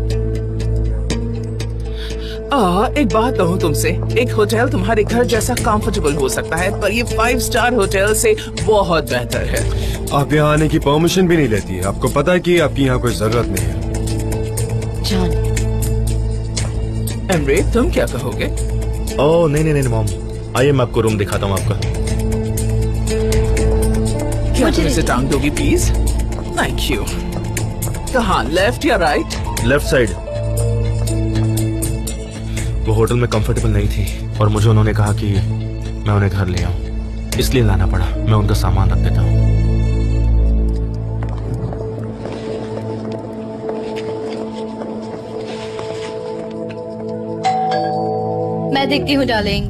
एक बात कहूँ तुमसे, एक होटल तुम्हारे घर जैसा कंफर्टेबल हो सकता है, पर ये 5 स्टार होटल से बहुत बेहतर है। आप यहाँ आने की परमिशन भी नहीं लेती है। आपको पता है कि आपकी यहाँ कोई जरूरत नहीं है। जॉन। एमरे, तुम क्या कहोगे? ओह नहीं मॉम, आइए मैं आपको रूम दिखाता हूँ आपका। क्या तुम इसे टांग दोगी प्लीज? Thank you. कहाँ, लेफ्ट या राइट? Left side. वो होटल में कंफर्टेबल नहीं थी और मुझे उन्होंने कहा कि मैं उन्हें घर ले आऊं, इसलिए लाना पड़ा। मैं उनका सामान रख देता हूँ। मैं देखती हूँ डार्लिंग।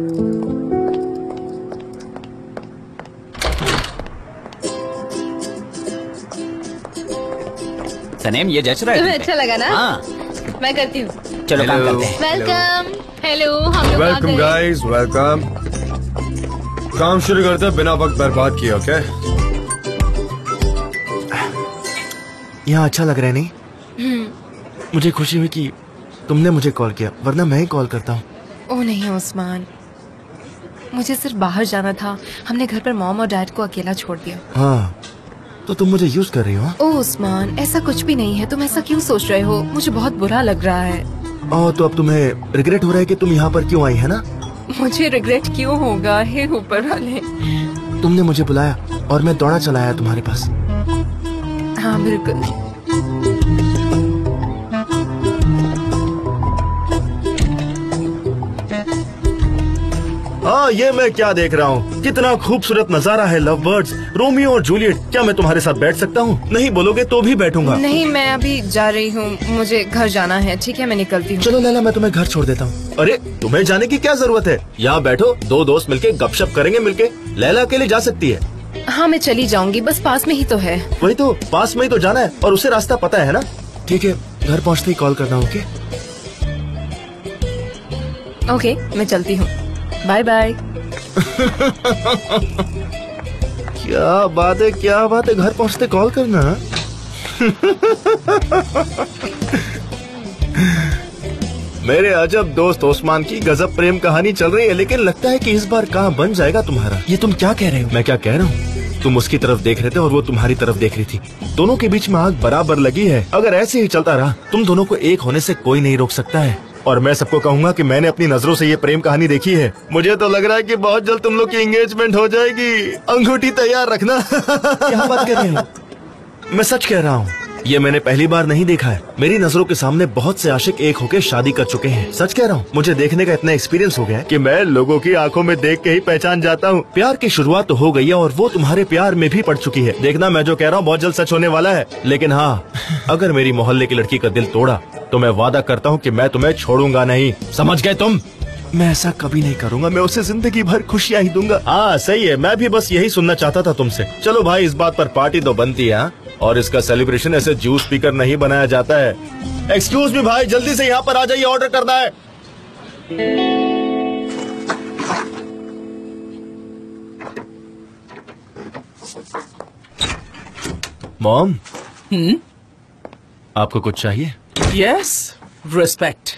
सनेम, ये जच रहा है तुम्हें अच्छा लगा ना? हाँ। मैं करती हूँ। चलो काम करते हैं। वेलकम। हेलो, हम लोग आ वेलकम गए। Guys, welcome. काम शुरू करते हैं बिना वक्त बर्बाद किए, ओके? यहाँ अच्छा लग रहा है नहीं? मुझे खुशी हुई कि तुमने मुझे कॉल किया, वरना मैं ही कॉल करता हूँ। ओह नहीं उस्मान, मुझे सिर्फ बाहर जाना था। हमने घर पर मॉम और डैड को अकेला छोड़ दिया। हाँ, तो तुम मुझे यूज कर रही हो? ओह उस्मान, ऐसा कुछ भी नहीं है। तुम ऐसा क्यों सोच रहे हो? मुझे बहुत बुरा लग रहा है। ओह, तो अब तुम्हें रिग्रेट हो रहा है कि तुम यहाँ पर क्यों आई है ना? मुझे रिग्रेट क्यों होगा? हे ऊपर वाले, तुमने मुझे बुलाया और मैं दौड़ा चला आया तुम्हारे पास। हाँ बिल्कुल। ये मैं क्या देख रहा हूँ? कितना खूबसूरत नजारा है। लव बर्ड्स, रोमियो और जूलियट। क्या मैं तुम्हारे साथ बैठ सकता हूँ? नहीं बोलोगे तो भी बैठूंगा। नहीं, मैं अभी जा रही हूँ, मुझे घर जाना है। ठीक है, मैं निकलती हूँ। चलो लैला, मैं तुम्हें घर छोड़ देता हूँ। अरे तुम्हें जाने की क्या जरूरत है? यहाँ बैठो, 2 दोस्त मिलके गपशप करेंगे मिलके। लैला अकेले जा सकती है। हाँ मैं चली जाऊंगी, बस पास में ही तो है। वही तो, पास में ही तो जाना है और उसे रास्ता पता है ना? ठीक है, घर पहुँचते ही कॉल करना। ओके, मैं चलती हूँ। Bye bye. क्या बात है, क्या बात है, घर पहुँचते कॉल करना। मेरे अजब दोस्त ओस्मान की गजब प्रेम कहानी चल रही है, लेकिन लगता है कि इस बार कहाँ बन जाएगा तुम्हारा। ये तुम क्या कह रहे हो? मैं क्या कह रहा हूँ? तुम उसकी तरफ देख रहे थे और वो तुम्हारी तरफ देख रही थी। दोनों के बीच में आग बराबर लगी है। अगर ऐसे ही चलता रहा, तुम दोनों को एक होने से कोई नहीं रोक सकता है। और मैं सबको कहूंगा कि मैंने अपनी नजरों से ये प्रेम कहानी देखी है। मुझे तो लग रहा है कि बहुत जल्द तुम लोग की एंगेजमेंट हो जाएगी। अंगूठी तैयार रखना। क्या बात कर रहे हो? मैं सच कह रहा हूँ, ये मैंने पहली बार नहीं देखा है। मेरी नजरों के सामने बहुत से आशिक एक होके शादी कर चुके हैं। सच कह रहा हूँ, मुझे देखने का इतना एक्सपीरियंस हो गया है कि मैं लोगों की आंखों में देख के ही पहचान जाता हूँ। प्यार की शुरुआत तो हो गई है और वो तुम्हारे प्यार में भी पड़ चुकी है। देखना, मैं जो कह रहा हूँ बहुत जल्द सच होने वाला है। लेकिन हाँ, अगर मेरी मोहल्ले की लड़की का दिल तोड़ा तो मैं वादा करता हूँ कि मैं तुम्हें छोड़ूंगा नहीं। समझ गए तुम? मैं ऐसा कभी नहीं करूंगा। मैं उसे जिंदगी भर खुशियां ही दूंगा। हाँ सही है, मैं भी बस यही सुनना चाहता था तुमसे। चलो भाई, इस बात पर पार्टी तो बनती है। हाँ? और इसका सेलिब्रेशन ऐसे जूस पीकर नहीं बनाया जाता है। एक्सक्यूज मी भाई, जल्दी से यहाँ पर आ जाइए, ऑर्डर करना है। मॉम, आपको कुछ चाहिए? Yes, respect.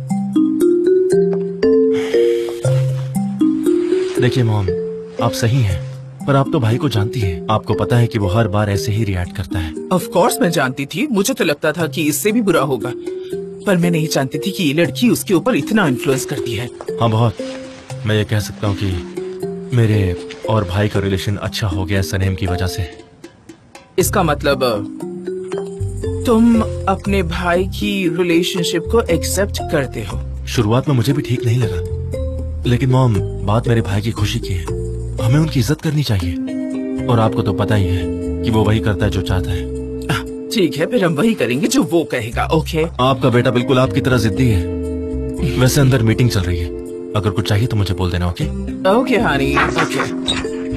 देखिए मॉम, आप सही हैं, पर आप तो भाई को जानती हैं। आपको पता है कि वो हर बार ऐसे ही रिएक्ट करता है। ऑफ कोर्स मैं जानती थी। मुझे तो लगता था कि इससे भी बुरा होगा, पर मैं नहीं जानती थी कि ये लड़की उसके ऊपर इतना इन्फ्लुएंस करती है। हाँ बहुत। मैं ये कह सकता हूँ कि मेरे और भाई का रिलेशन अच्छा हो गया सनेम की वजह से। इसका मतलब तुम अपने भाई की रिलेशनशिप को एक्सेप्ट करते हो? शुरुआत में मुझे भी ठीक नहीं लगा, लेकिन मॉम, बात मेरे भाई की खुशी की है। हमें उनकी इज्जत करनी चाहिए, और आपको तो पता ही है कि वो वही करता है जो चाहता है। ठीक है, फिर हम वही करेंगे जो वो कहेगा। ओके। आपका बेटा बिल्कुल आपकी तरह जिद्दी है। वैसे अंदर मीटिंग चल रही है, अगर कुछ चाहिए तो मुझे बोल देना। Okay okay honey, okay.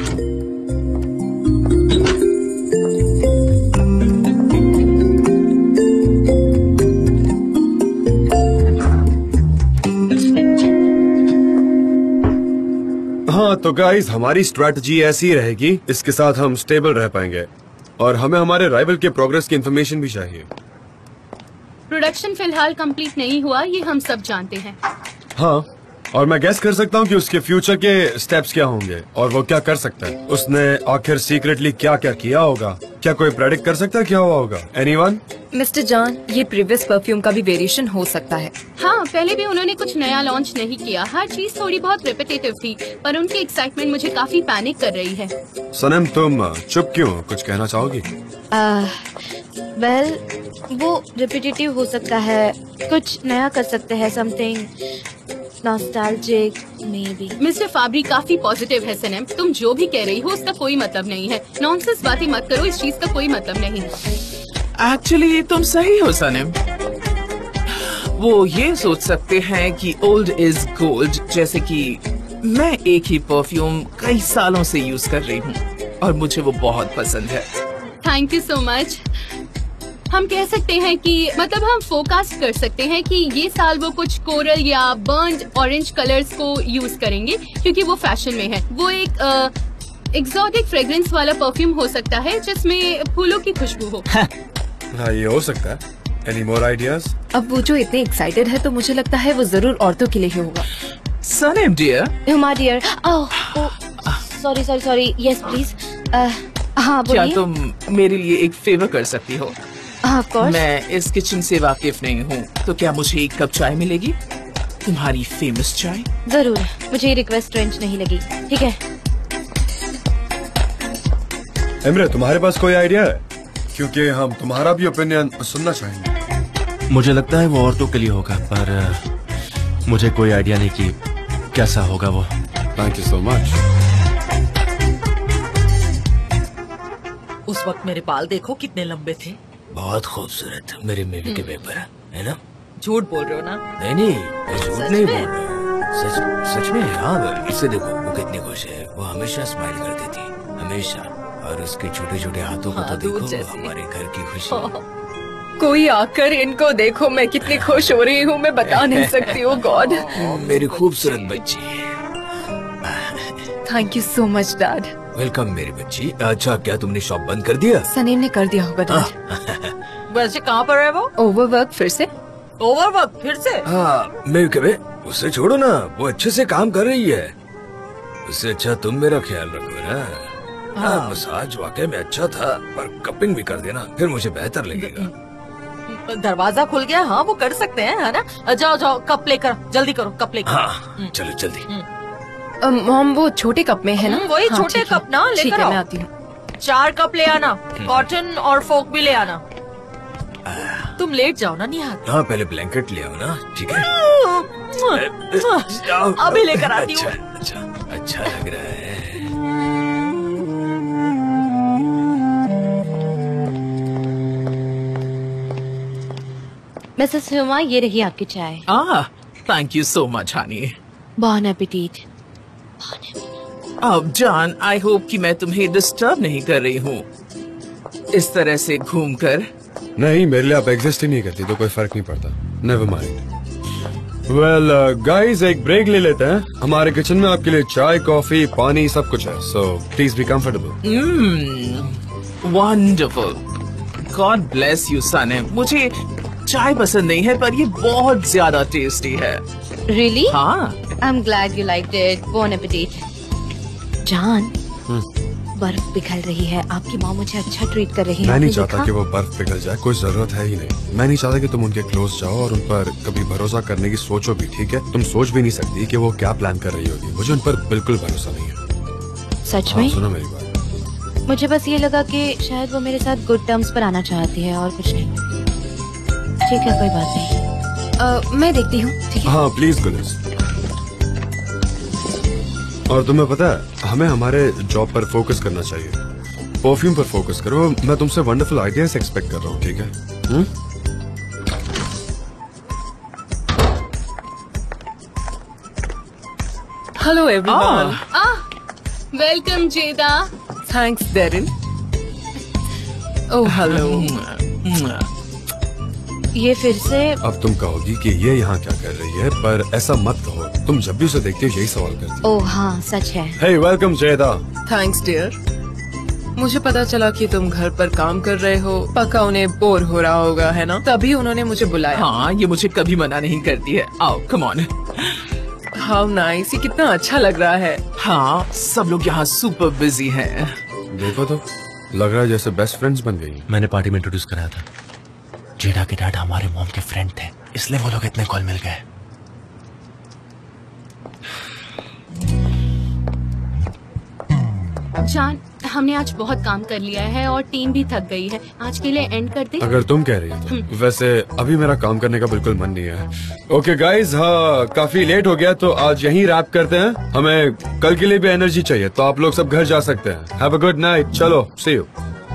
हाँ तो गाइस, हमारी स्ट्रेटजी ऐसी रहेगी। इसके साथ हम स्टेबल रह पाएंगे, और हमें हमारे राइवल के प्रोग्रेस की इंफॉर्मेशन भी चाहिए। प्रोडक्शन फिलहाल कंप्लीट नहीं हुआ, ये हम सब जानते हैं। हाँ, और मैं गेस कर सकता हूँ कि उसके फ्यूचर के स्टेप्स क्या होंगे और वो क्या कर सकता है। उसने आखिर सीक्रेटली क्या क्या किया होगा? क्या कोई प्रेडिक्ट कर सकता है क्या हुआ होगा? एनीवन? मिस्टर जॉन, ये प्रीवियस परफ्यूम का भी वेरिएशन हो सकता है। हाँ, पहले भी उन्होंने कुछ नया लॉन्च नहीं किया। हर चीज थोड़ी बहुत रिपीटेटिव थी, पर उनकी एक्साइटमेंट मुझे काफी पैनिक कर रही है। सनम, तुम चुप क्यों? कुछ कहना चाहोगी? वेल, वो रिपीटेटिव हो सकता है, कुछ नया कर सकते हैं, something nostalgic maybe. Mr Fabri काफी पॉजिटिव है सनम। तुम जो भी कह रही हो उसका कोई मतलब नहीं है। नॉनसेंस बातें मत करो, इस चीज का कोई मतलब नहीं। एक्चुअली तुम सही हो सनम। वो ये सोच सकते हैं कि ओल्ड इज गोल्ड, जैसे कि मैं एक ही परफ्यूम कई सालों से यूज कर रही हूँ और मुझे वो बहुत पसंद है। Thank you so much. हम कह सकते हैं कि मतलब हम फोरकास्ट कर सकते हैं कि ये साल वो कुछ कोरल या बर्न्ड ऑरेंज कलर्स को यूज करेंगे, क्योंकि वो फैशन में है। वो एक एक्सोटिक फ्रेग्रेंस वाला परफ्यूम हो सकता है जिसमें फूलों की खुशबू हो। हाँ, ये हो सकता है। Any more ideas? अब वो जो इतने एक्साइटेड है तो मुझे लगता है वो जरूर औरतों के लिए ही होगा। Sanem dear. Huma dear. Sorry, yes please. हाँ क्या बोलिए। तुम मेरे लिए एक फेवर कर सकती हो? Of course. मैं इस किचन से वाकिफ नहीं हूँ, तो क्या मुझे एक कप चाय मिलेगी? तुम्हारी फेमस चाय। जरूर, मुझे ये रिक्वेस्ट स्ट्रेंज नहीं लगी। ठीक है। इमरे, तुम्हारे पास कोई आइडिया है? क्योंकि हम तुम्हारा भी ओपिनियन सुनना चाहेंगे। मुझे लगता है वो औरतों के लिए होगा, पर मुझे कोई आइडिया नहीं कि कैसा होगा वो। Thank you so much. उस वक्त मेरे बाल देखो कितने लंबे थे। बहुत खूबसूरत, मेरे मेवी के पेपर है ना? झूठ बोल रहे हो ना? नहीं, मैं झूठ नहीं बोल रहा। सच में। हाँ, इससे देखो वो कितनी खुश है। वो हमेशा स्माइल करती थी, हमेशा। और उसके छोटे छोटे हाथों को तो देखो, हमारे घर की खुशी। कोई आकर इनको देखो, मैं कितनी खुश हो रही हूँ, मैं बता नहीं सकती हूँ। गॉड, मेरी खूबसूरत बच्ची। Thank you so much dad. Welcome मेरी बच्ची। अच्छा, क्या तुमने शॉप बंद कर दिया? सनीम ने कर दिया होगा डैड। वैसे कहाँ पर है वो? ओवरवर्क फिर से? ओवरवर्क फिर से? हाँ, मैं कभी उसे छोड़ो ना, वो अच्छे से काम कर रही है। उससे अच्छा तुम मेरा ख्याल रखो ना। हाँ, मसाज वाकई में अच्छा था, पर कपिंग भी कर देना, फिर मुझे बेहतर लगेगा। दरवाजा खुल गया। हाँ, वो कर सकते हैं, है ना? जाओ जाओ, कप लेकर, जल्दी करो, कप लेकर। हाँ, चलो जल्दी। मॉम, वो छोटे कप में है ना? वही हाँ, छोटे कप ना, ठीक लेकर है, आओ। मैं आती हूँ। 4 कप ले आना, कॉटन और फोक भी ले आना। तुम लेट जाओ ना निहाल। हाँ, पहले ब्लैंकेट ले आओ ना, ठीक है? अभी लेकर आती हूँ। अच्छा लग रहा है। मिसेस हुमा, ये रही आपकी चाय। Thank you so much honey. Bon appetit. अब जान, आई होप कि मैं तुम्हें डिस्टर्ब नहीं कर रही हूँ इस तरह से घूमकर। नहीं, मेरे लिए आप एग्जिस्ट ही नहीं करती तो कोई फर्क नहीं पड़ता। Never mind. वेल गाइस, एक ब्रेक ले लेते हैं। हमारे किचन में आपके लिए चाय, कॉफी, पानी सब कुछ है, so please be comfortable. Wonderful, God bless you son. मुझे चाय पसंद नहीं है पर ये बहुत ज्यादा टेस्टी है। Really? हाँ। I'm glad you liked it. Bon appetit. जान, बर्फ पिघल रही है। आपकी माँ मुझे अच्छा ट्रीट कर रही है। मैं नहीं आपने चाहता देखा? कि वो बर्फ पिघल जाए, कोई जरूरत है ही नहीं। मैं नहीं चाहता कि तुम उनके क्लोज जाओ और उन पर कभी भरोसा करने की सोचो भी, ठीक है? तुम सोच भी नहीं सकती कि वो क्या प्लान कर रही होगी। मुझे उन पर बिल्कुल भरोसा नहीं है। सच हाँ, में? सुनो मेरी बात। मुझे बस ये लगा कि शायद वो मेरे साथ गुड टर्म्स पर आना चाहती है और कुछ नहीं। ठीक है, कोई बात नहीं। मैं देखती हूँ, ठीक है? हाँ प्लीज गुलिस। और तुम्हें पता है, हमें हमारे जॉब पर फोकस करना चाहिए। परफ्यूम पर फोकस करो। मैं तुमसे वंडरफुल आइडियाज एक्सपेक्ट कर रहा हूँ, ठीक है? Hello everyone. Welcome Ceyda. Thanks Deren. Oh hello. ये फिर से अब तुम कहोगी कि ये यहाँ क्या कर रही है, पर ऐसा मत कहो। तुम जब भी उसे देखती हो यही सवाल करती ओह हाँ, सच है। हो। Hey welcome Ceyda. Thanks dear. मुझे पता चला कि तुम घर पर काम कर रहे हो। पक्का उन्हें बोर हो रहा होगा, है ना? तभी उन्होंने मुझे बुलाया। हाँ, ये मुझे कभी मना नहीं करती है। आओ, कम ऑन। हाउ नाइस, ये कितना अच्छा लग रहा है। हाँ, सब लोग यहाँ सुपर बिजी हैं। देखो तो, लग रहा है जैसे बेस्ट फ्रेंड्स बन गई। मैंने पार्टी में इंट्रोड्यूस कराया था। जेडा के डैड हमारे मॉम के फ्रेंड थे, इसलिए वो लोग इतने कॉल मिल गए। जान, हमने आज बहुत काम कर लिया है और टीम भी थक गई है। आज के लिए एंड कर दे। अगर तुम कह रही हो तो। वैसे अभी मेरा काम करने का बिल्कुल मन नहीं है। ओके गाइज, हाँ काफी लेट हो गया तो आज यहीं रैप करते हैं। हमें कल के लिए भी एनर्जी चाहिए, तो आप लोग सब घर जा सकते हैं। Have a good night. चलो, सी यू।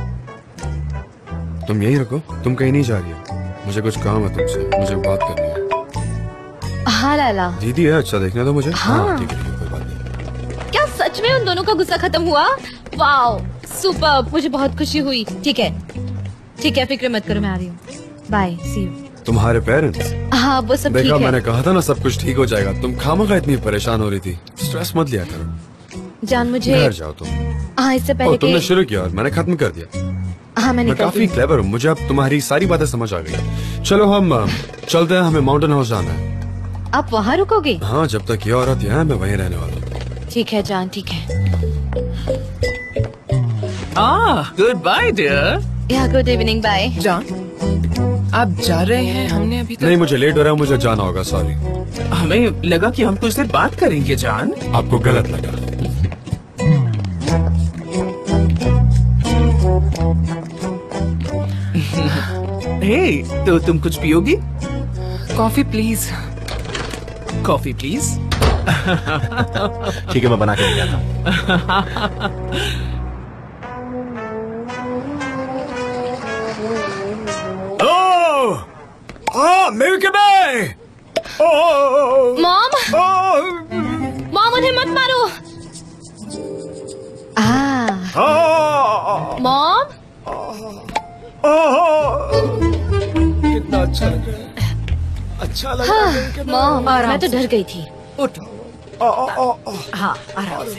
तुम यहीं रखो, तुम कहीं नहीं जा रही हो। मुझे कुछ काम है तुमसे, मुझे बात करनी है। हाँ लाला। दीदी है, अच्छा देखने दो मुझे। हाँ। ठीक है, कोई बात नहीं। क्या सच में उन दोनों का गुस्सा खत्म हुआ? वाओ, सुपर, मुझे बहुत खुशी हुई। ठीक है, फिक्र मत करो, मैं आ रही हूँ। Bye, see you. तुम्हारे पेरेंट्स? हाँ, वो सब ठीक देखा, है। मैंने कहा था ना सब कुछ ठीक हो जाएगा। तुम खामखा इतनी परेशान हो रही थी। स्ट्रेस मत लिया करो। जान मुझे घर जाओ तुम। हाँ, इससे पहले तुमने कि शुरू किया और मैंने खत्म कर दिया। हाँ, मैं काफी क्लेवर हूँ, मुझे अब तुम्हारी सारी बातें समझ आ गई। चलो हम चलते हैं, हमें माउंटेन हाउस जाना है। आप वहाँ रुकोगे? हाँ, जब तक ये औरत यहाँ है मैं वहीं रहने वाला हूँ। ठीक है जान, ठीक है। Goodbye dear. या गुड इवनिंग, बाय। जान, आप जा रहे हैं? हमने अभी तो नहीं, मुझे लेट हो रहा है, मुझे जाना होगा। सॉरी। हमें लगा कि हम कुछ देर बात करेंगे जान। आपको गलत लगा। हे, तो तुम कुछ पियोगी? Coffee please. Coffee please. ठीक है, मैं बना के ले आता हूँ। Milky by. मॉम, मॉम उन्हें मत मारो। मॉम, कितना अच्छा लग रहा है। अच्छा लग रहा है। मॉम, मैं तो डर गई थी। उठो। हाँ, आराम से।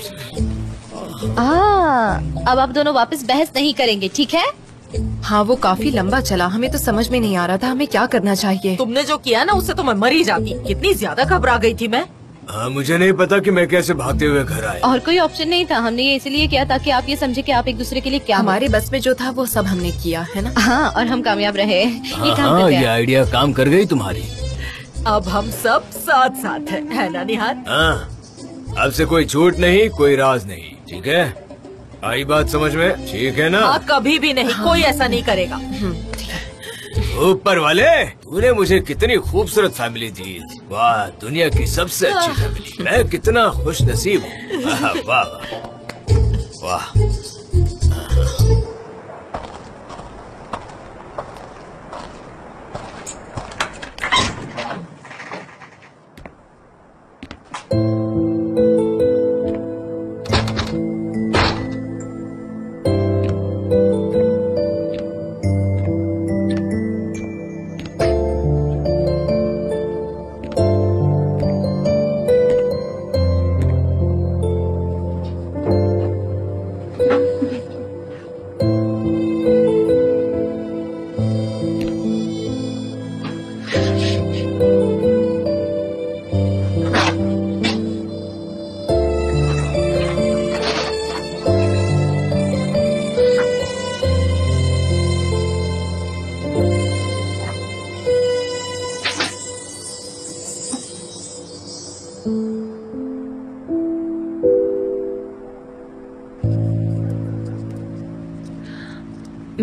अब आप दोनों वापस बहस नहीं करेंगे, ठीक है? हाँ, वो काफी लंबा चला। हमें तो समझ में नहीं आ रहा था हमें क्या करना चाहिए। तुमने जो किया ना, उससे तो मैं मर ही जाती। कितनी ज्यादा घबरा गई थी मैं। हाँ, मुझे नहीं पता कि मैं कैसे भागते हुए घर आया। और कोई ऑप्शन नहीं था। हमने ये इसलिए किया ताकि आप ये समझे कि आप एक दूसरे के लिए क्या हो। हमारे बस में जो था वो सब हमने किया, है ना? हाँ, और हम कामयाब रहे। ये काम हाँ, करते ये हैं। आइडिया काम कर गई तुम्हारी। अब हम सब साथ साथ है ना निहार? हाँ, अब से कोई झूठ नहीं, कोई राज नहीं, ठीक है? आई बात समझ में? ठीक है ना? हाँ, कभी भी नहीं। कोई ऐसा नहीं करेगा। ऊपर वाले, तूने मुझे कितनी खूबसूरत फैमिली दी। वाह, दुनिया की सबसे अच्छी फैमिली। मैं कितना खुश नसीब हूँ। वाह वाह वाह।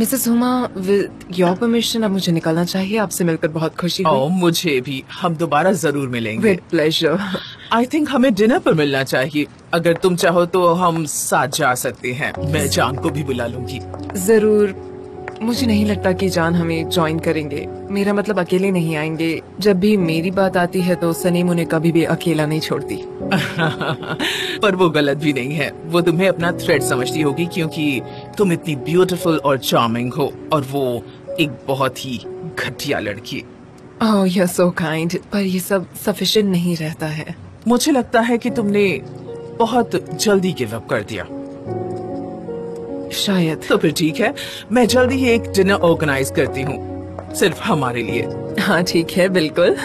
Mrs Huma, with your permission अब मुझे निकलना चाहिए। आपसे मिलकर बहुत खुशी हुई। मुझे भी। हम दोबारा जरूर मिलेंगे। With pleasure. आई थिंक हमें डिनर पर मिलना चाहिए। अगर तुम चाहो तो हम साथ जा सकते हैं। मैं जान को भी बुला लूंगी। जरूर। मुझे नहीं लगता कि जान हमें ज्वाइन करेंगे। मेरा मतलब अकेले नहीं आएंगे। जब भी मेरी बात आती है तो सनीम उन्हें कभी भी अकेला नहीं छोड़ती। पर वो गलत भी नहीं है। वो तुम्हें अपना थ्रेड समझती होगी क्योंकि तुम इतनी ब्यूटीफुल और चार्मिंग हो और वो एक बहुत ही घटिया लड़की। Oh you are so kind. पर ये सब सफिशिएंट नहीं रहता है। मुझे लगता है कि तुमने बहुत जल्दी गिव अप कर दिया। शायद। तो फिर ठीक है, मैं जल्दी ही एक डिनर ऑर्गेनाइज करती हूँ सिर्फ हमारे लिए। हाँ ठीक है, बिल्कुल।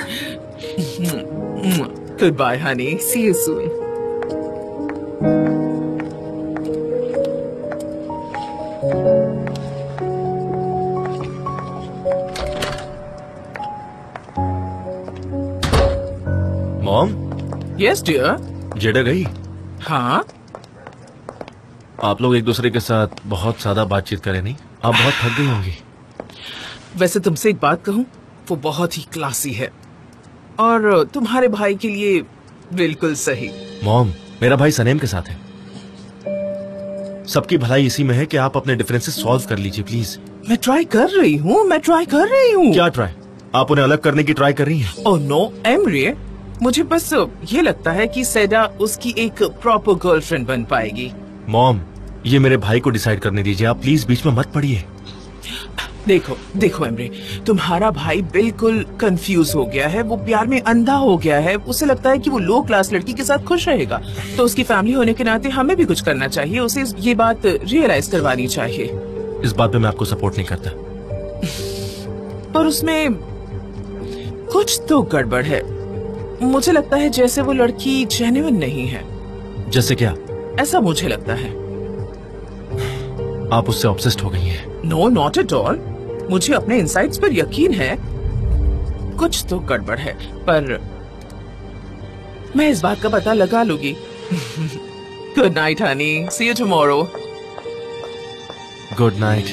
Goodbye honey. See you soon. Mom. Yes dear. Ceyda गई? हाँ। आप लोग एक दूसरे के साथ बहुत ज्यादा बातचीत करें नहीं? आप बहुत थक गई होंगी। वैसे तुमसे एक बात कहूँ, वो बहुत ही क्लासी है और तुम्हारे भाई के लिए बिल्कुल सही। मॉम, मेरा भाई सनेम के साथ है। सबकी भलाई इसी में है कि आप अपने डिफरेंसेस सॉल्व कर लीजिए प्लीज। मैं ट्राई कर रही हूँ। क्या ट्राई? आप उन्हें अलग करने की ट्राई कर रही हैं? ओह नो एमरे, मुझे बस ये लगता है कि सैदा उसकी एक प्रॉपर गर्लफ्रेंड बन पाएगी। मॉम, ये मेरे भाई को डिसाइड करने दीजिए, आप प्लीज बीच में मत पड़िए। देखो एमरे, तुम्हारा भाई बिल्कुल कंफ्यूज हो गया है। वो प्यार में अंधा हो गया है। उसे लगता है कि वो लो क्लास लड़की के साथ खुश रहेगा। तो उसकी फैमिली होने के नाते हमें भी कुछ करना चाहिए। उसे ये बात रियलाइज करवानी चाहिए। इस बात पे मैं आपको सपोर्ट नहीं करता। पर उसमें कुछ तो गड़बड़ है। मुझे लगता है जैसे वो लड़की जेन्युइन नहीं है। जैसे क्या? ऐसा मुझे लगता है। आप उससे ऑब्सेस्ड हो गई हैं। No not at all. मुझे अपने इंसाइट्स पर यकीन है। कुछ तो गड़बड़ है, पर मैं इस बात का पता लगा लूंगी। Good night honey, see you tomorrow. Good night.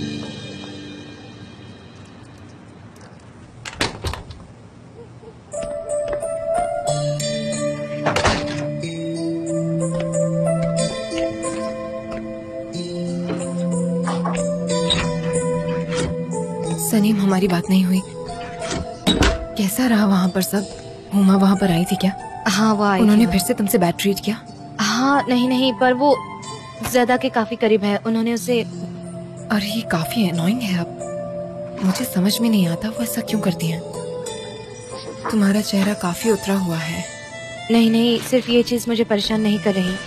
Sanem, हमारी बात नहीं हुई। कैसा रहा वहाँ पर सब? हुमा वहाँ पर आई थी क्या? हाँ वो आई। उन्होंने फिर से तुमसे बैड ट्रीट किया? हाँ नहीं, पर वो ज़्यादा के काफी करीब है। उन्होंने उसे। अरे ये काफी एनोइंग है। अब मुझे समझ में नहीं आता वो ऐसा क्यों करती हैं। तुम्हारा चेहरा काफी उतरा हुआ है। नहीं, सिर्फ ये चीज मुझे परेशान नहीं कर रही।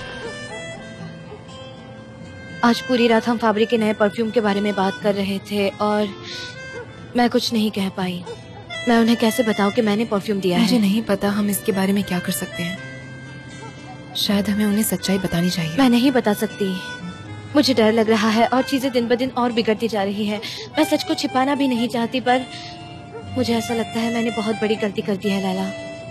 आज पूरी रात हम फाबरी के नए परफ्यूम के बारे में बात कर रहे थे और मैं कुछ नहीं कह पाई। मैं उन्हें कैसे बताऊं कि मैंने परफ्यूम दिया है? मुझे नहीं पता हम इसके बारे में क्या कर सकते हैं। शायद हमें उन्हें सच्चाई बतानी चाहिए। मैं नहीं बता सकती। मुझे डर लग रहा है और चीजें दिन ब दिन और बिगड़ती जा रही है। मैं सच को छिपाना भी नहीं चाहती, पर मुझे ऐसा लगता है मैंने बहुत बड़ी गलती कर दी है लैला।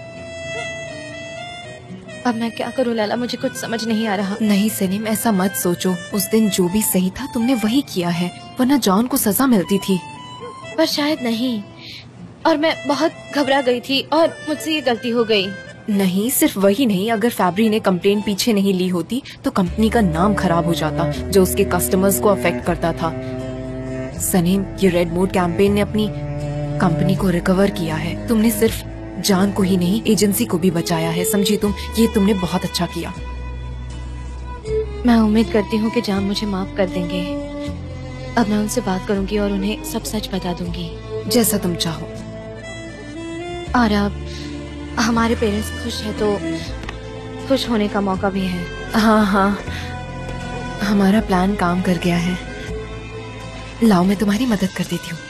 अब मैं क्या करूं लैला, मुझे कुछ समझ नहीं आ रहा। नहीं सनीम, ऐसा मत सोचो। उस दिन जो भी सही था तुमने वही किया है, वरना जॉन को सजा मिलती थी। पर शायद नहीं, और मैं बहुत घबरा गई थी और मुझसे ये गलती हो गई। नहीं, सिर्फ वही नहीं, अगर फैब्री ने कंप्लेन पीछे नहीं ली होती तो कंपनी का नाम खराब हो जाता, जो उसके कस्टमर्स को अफेक्ट करता था। सनीम, ये रेड मूड कैंपेन ने अपनी कंपनी को रिकवर किया है। तुमने सिर्फ जान को ही नहीं, एजेंसी को भी बचाया है, समझी तुम? ये तुमने बहुत अच्छा किया। मैं उम्मीद करती हूँ कि जान मुझे माफ कर देंगे। अब मैं उनसे बात करूंगी और उन्हें सब सच बता दूंगी। जैसा तुम चाहो। और अब हमारे पेरेंट्स खुश है तो खुश होने का मौका भी है। हाँ, हमारा प्लान काम कर गया है। लाओ मैं तुम्हारी मदद कर देती हूँ।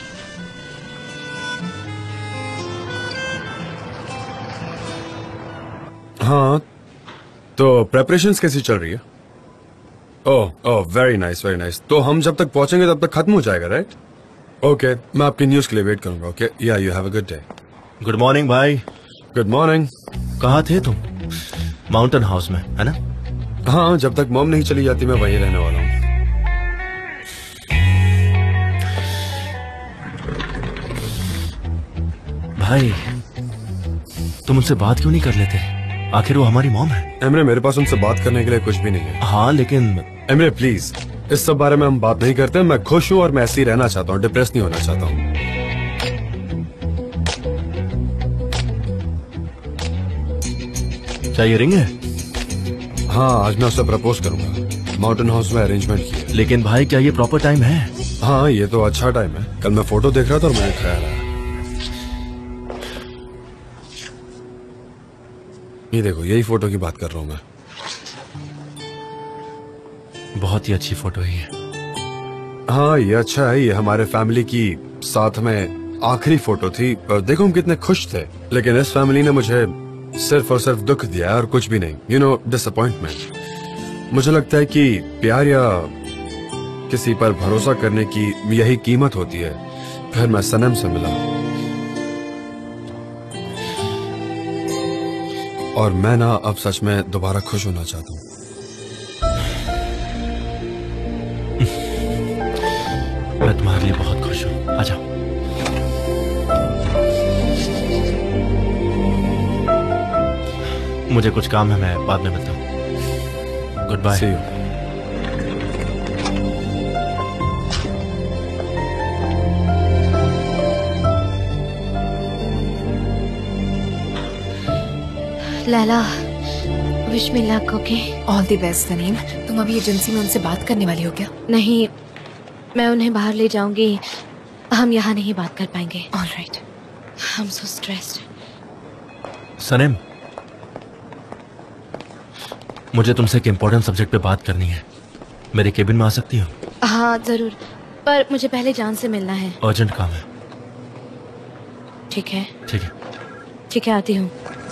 हाँ, तो प्रेपरेशंस कैसी चल रही है? Oh very nice very nice. तो हम जब तक पहुंचेंगे तब तक खत्म हो जाएगा, राइट? ओके, मैं आपकी न्यूज के लिए वेट करूंगा। Okay, yeah you have a good day. Good morning भाई। Good morning. कहाँ थे तुम? माउंटेन हाउस में, है ना? हाँ, जब तक मॉम नहीं चली जाती मैं वहीं रहने वाला हूँ। भाई तुम उनसे बात क्यों नहीं कर लेते? आखिर वो हमारी मॉम है। एमरे, मेरे पास उनसे बात करने के लिए कुछ भी नहीं है। हाँ लेकिन एमरे प्लीज, इस सब बारे में हम बात नहीं करते। मैं खुश हूँ और मैं ऐसे ही रहना चाहता हूँ, डिप्रेस नहीं होना चाहता हूँ। क्या ये रिंग है? हाँ, आज मैं उससे प्रपोज करूंगा। माउंटेन हाउस में अरेंजमेंट की है। लेकिन भाई क्या ये प्रॉपर टाइम है? हाँ, ये तो अच्छा टाइम है। कल मैं फोटो देख रहा था और मुझे ख्याल आया। ये देखो, यही फोटो की बात कर रहा हूँ मैं। बहुत ही अच्छी फोटो है ये। हाँ, ये अच्छा है। ये हमारे फैमिली की साथ में आखिरी फोटो थी। और देखो हम कितने खुश थे। लेकिन इस फैमिली ने मुझे सिर्फ और सिर्फ दुख दिया है और कुछ भी नहीं। You know, disappointment. मुझे लगता है कि प्यार या किसी पर भरोसा करने की यही कीमत होती है। फिर मैं सनम से मिला और मैं ना अब सच में दोबारा खुश होना चाहता हूँ। मैं तुम्हारे लिए बहुत खुश हूँ। आ जाओ। मुझे कुछ काम है, मैं बाद में मिलता हूँ। Goodbye. See you. Leyla, wish me luck. Okay, all the best Sanem. तुम अभी एजेंसी में उनसे बात करने वाली हो क्या? नहीं, मैं उन्हें बाहर ले जाऊंगी। हम यहाँ नहीं बात कर पाएंगे। All right. I am so stressed. Sanem, मुझे तुमसे एक इम्पोर्टेंट सब्जेक्ट पे बात करनी है। मेरे केबिन में आ सकती हो? हाँ जरूर, पर मुझे पहले जान से मिलना है। अर्जेंट काम है। ठीक है ठीक है। ठीक है, आती हूँ।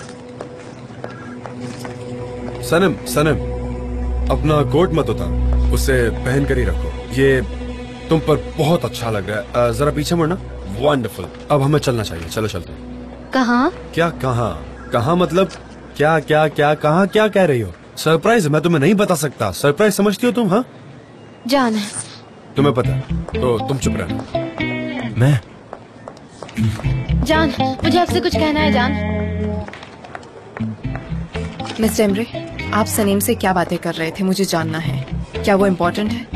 सनम, सनम, अपना कोट मत उतार, उसे पहन कर ही रखो। ये तुम पर बहुत अच्छा लग रहा है। जरा पीछे मुड़ना। वंडरफुल। अब हमें चलना चाहिए। चलो चलते हैं। कहाँ? क्या कहाँ? कहाँ मतलब क्या क्या क्या कहाँ? क्या कह रही हो? सरप्राइज मैं तुम्हें नहीं बता सकता। सरप्राइज समझती हो तुम? हाँ, जान है। तुम्हें पता है तो तुम चुप रहना। मैं जान, मुझे आपसे कुछ कहना है। जान। मिस्टर एमरे, आप सनीम से क्या बातें कर रहे थे? मुझे जानना है। क्या वो इम्पोर्टेंट है?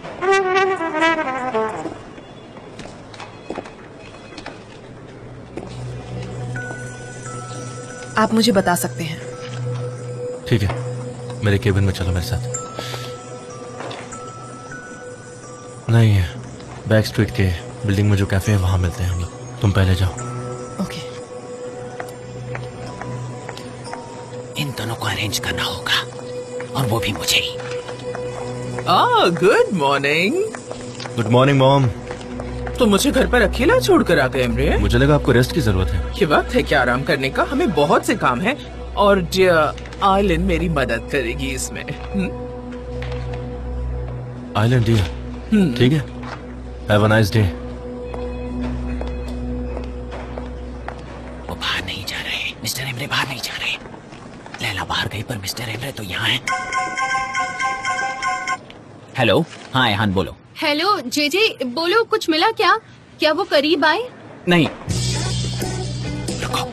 आप मुझे बता सकते हैं। ठीक है, मेरे केबिन में चलो मेरे साथ। नहीं, बैक स्ट्रीट के बिल्डिंग में जो कैफे है वहां मिलते हैं हम लोग। तुम पहले जाओ। ओके। इन दोनों को अरेंज करना होगा और वो भी मुझे ही। Good morning. Good morning mom. तो मुझे घर पर अकेला छोड़कर आ गए एमरे? मुझे लगा आपको रेस्ट की जरूरत है। ये वक्त है क्या आराम करने का? हमें बहुत से काम है और आइलैंड मेरी मदद करेगी इसमें। आइलैंड डियर, ठीक है। Have a nice day. वो बाहर नहीं जा रहे। मिस्टर एमरे बाहर नहीं जा रहे। लैला बाहर गई पर मिस्टर एमरे तो यहाँ है। हेलो। हाँ एहान बोलो। हेलो जेजे, बोलो कुछ मिला क्या? क्या वो करीब आए? नहीं, रुको।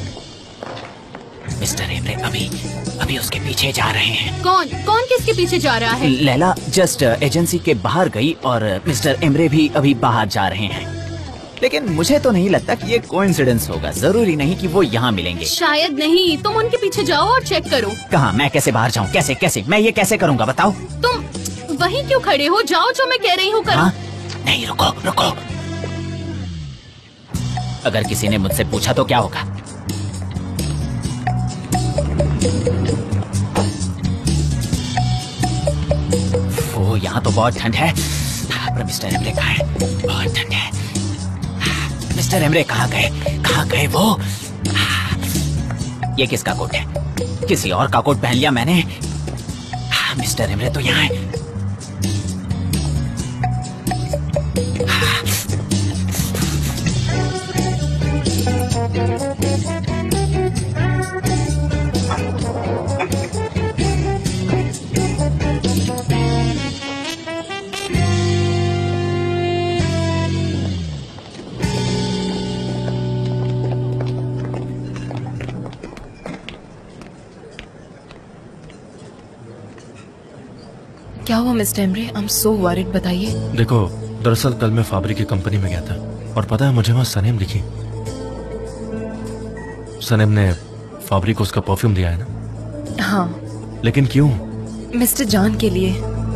मिस्टर एमरे अभी उसके पीछे जा रहे हैं। कौन कौन किसके पीछे जा रहा है? लैला जस्ट एजेंसी के बाहर गई और मिस्टर एमरे भी अभी बाहर जा रहे हैं। लेकिन मुझे तो नहीं लगता कि ये कोइंसिडेंस होगा। जरूरी नहीं कि वो यहाँ मिलेंगे। शायद नहीं। तुम उनके पीछे जाओ और चेक करो। कहाँ? मैं कैसे बाहर जाऊँ? कैसे मैं ये कैसे करूँगा बताओ? तुम वहीं क्यों खड़े हो? जाओ, जो मैं कह रही हूँ करो। हाँ? नहीं, रुको। अगर किसी ने मुझसे पूछा तो क्या होगा? ओ, यहाँ तो बहुत ठंड है। पर मिस्टर एमरे कहाँ है? बहुत ठंड है। मिस्टर एमरे कहाँ गए वो? ये किसका कोट है? किसी और का कोट पहन लिया मैंने। मिस्टर एमरे तो यहाँ है। क्या हुआ Mr Emre? I am so worried, बताइए। देखो, दरअसल कल मैं फैब्रिक की कंपनी में गया था और पता है मुझे वहाँ सनेम दिखी। सनेम ने फैब्रिक को उसका परफ्यूम दिया है ना? हाँ। लेकिन क्यों? मिस्टर जान के लिए।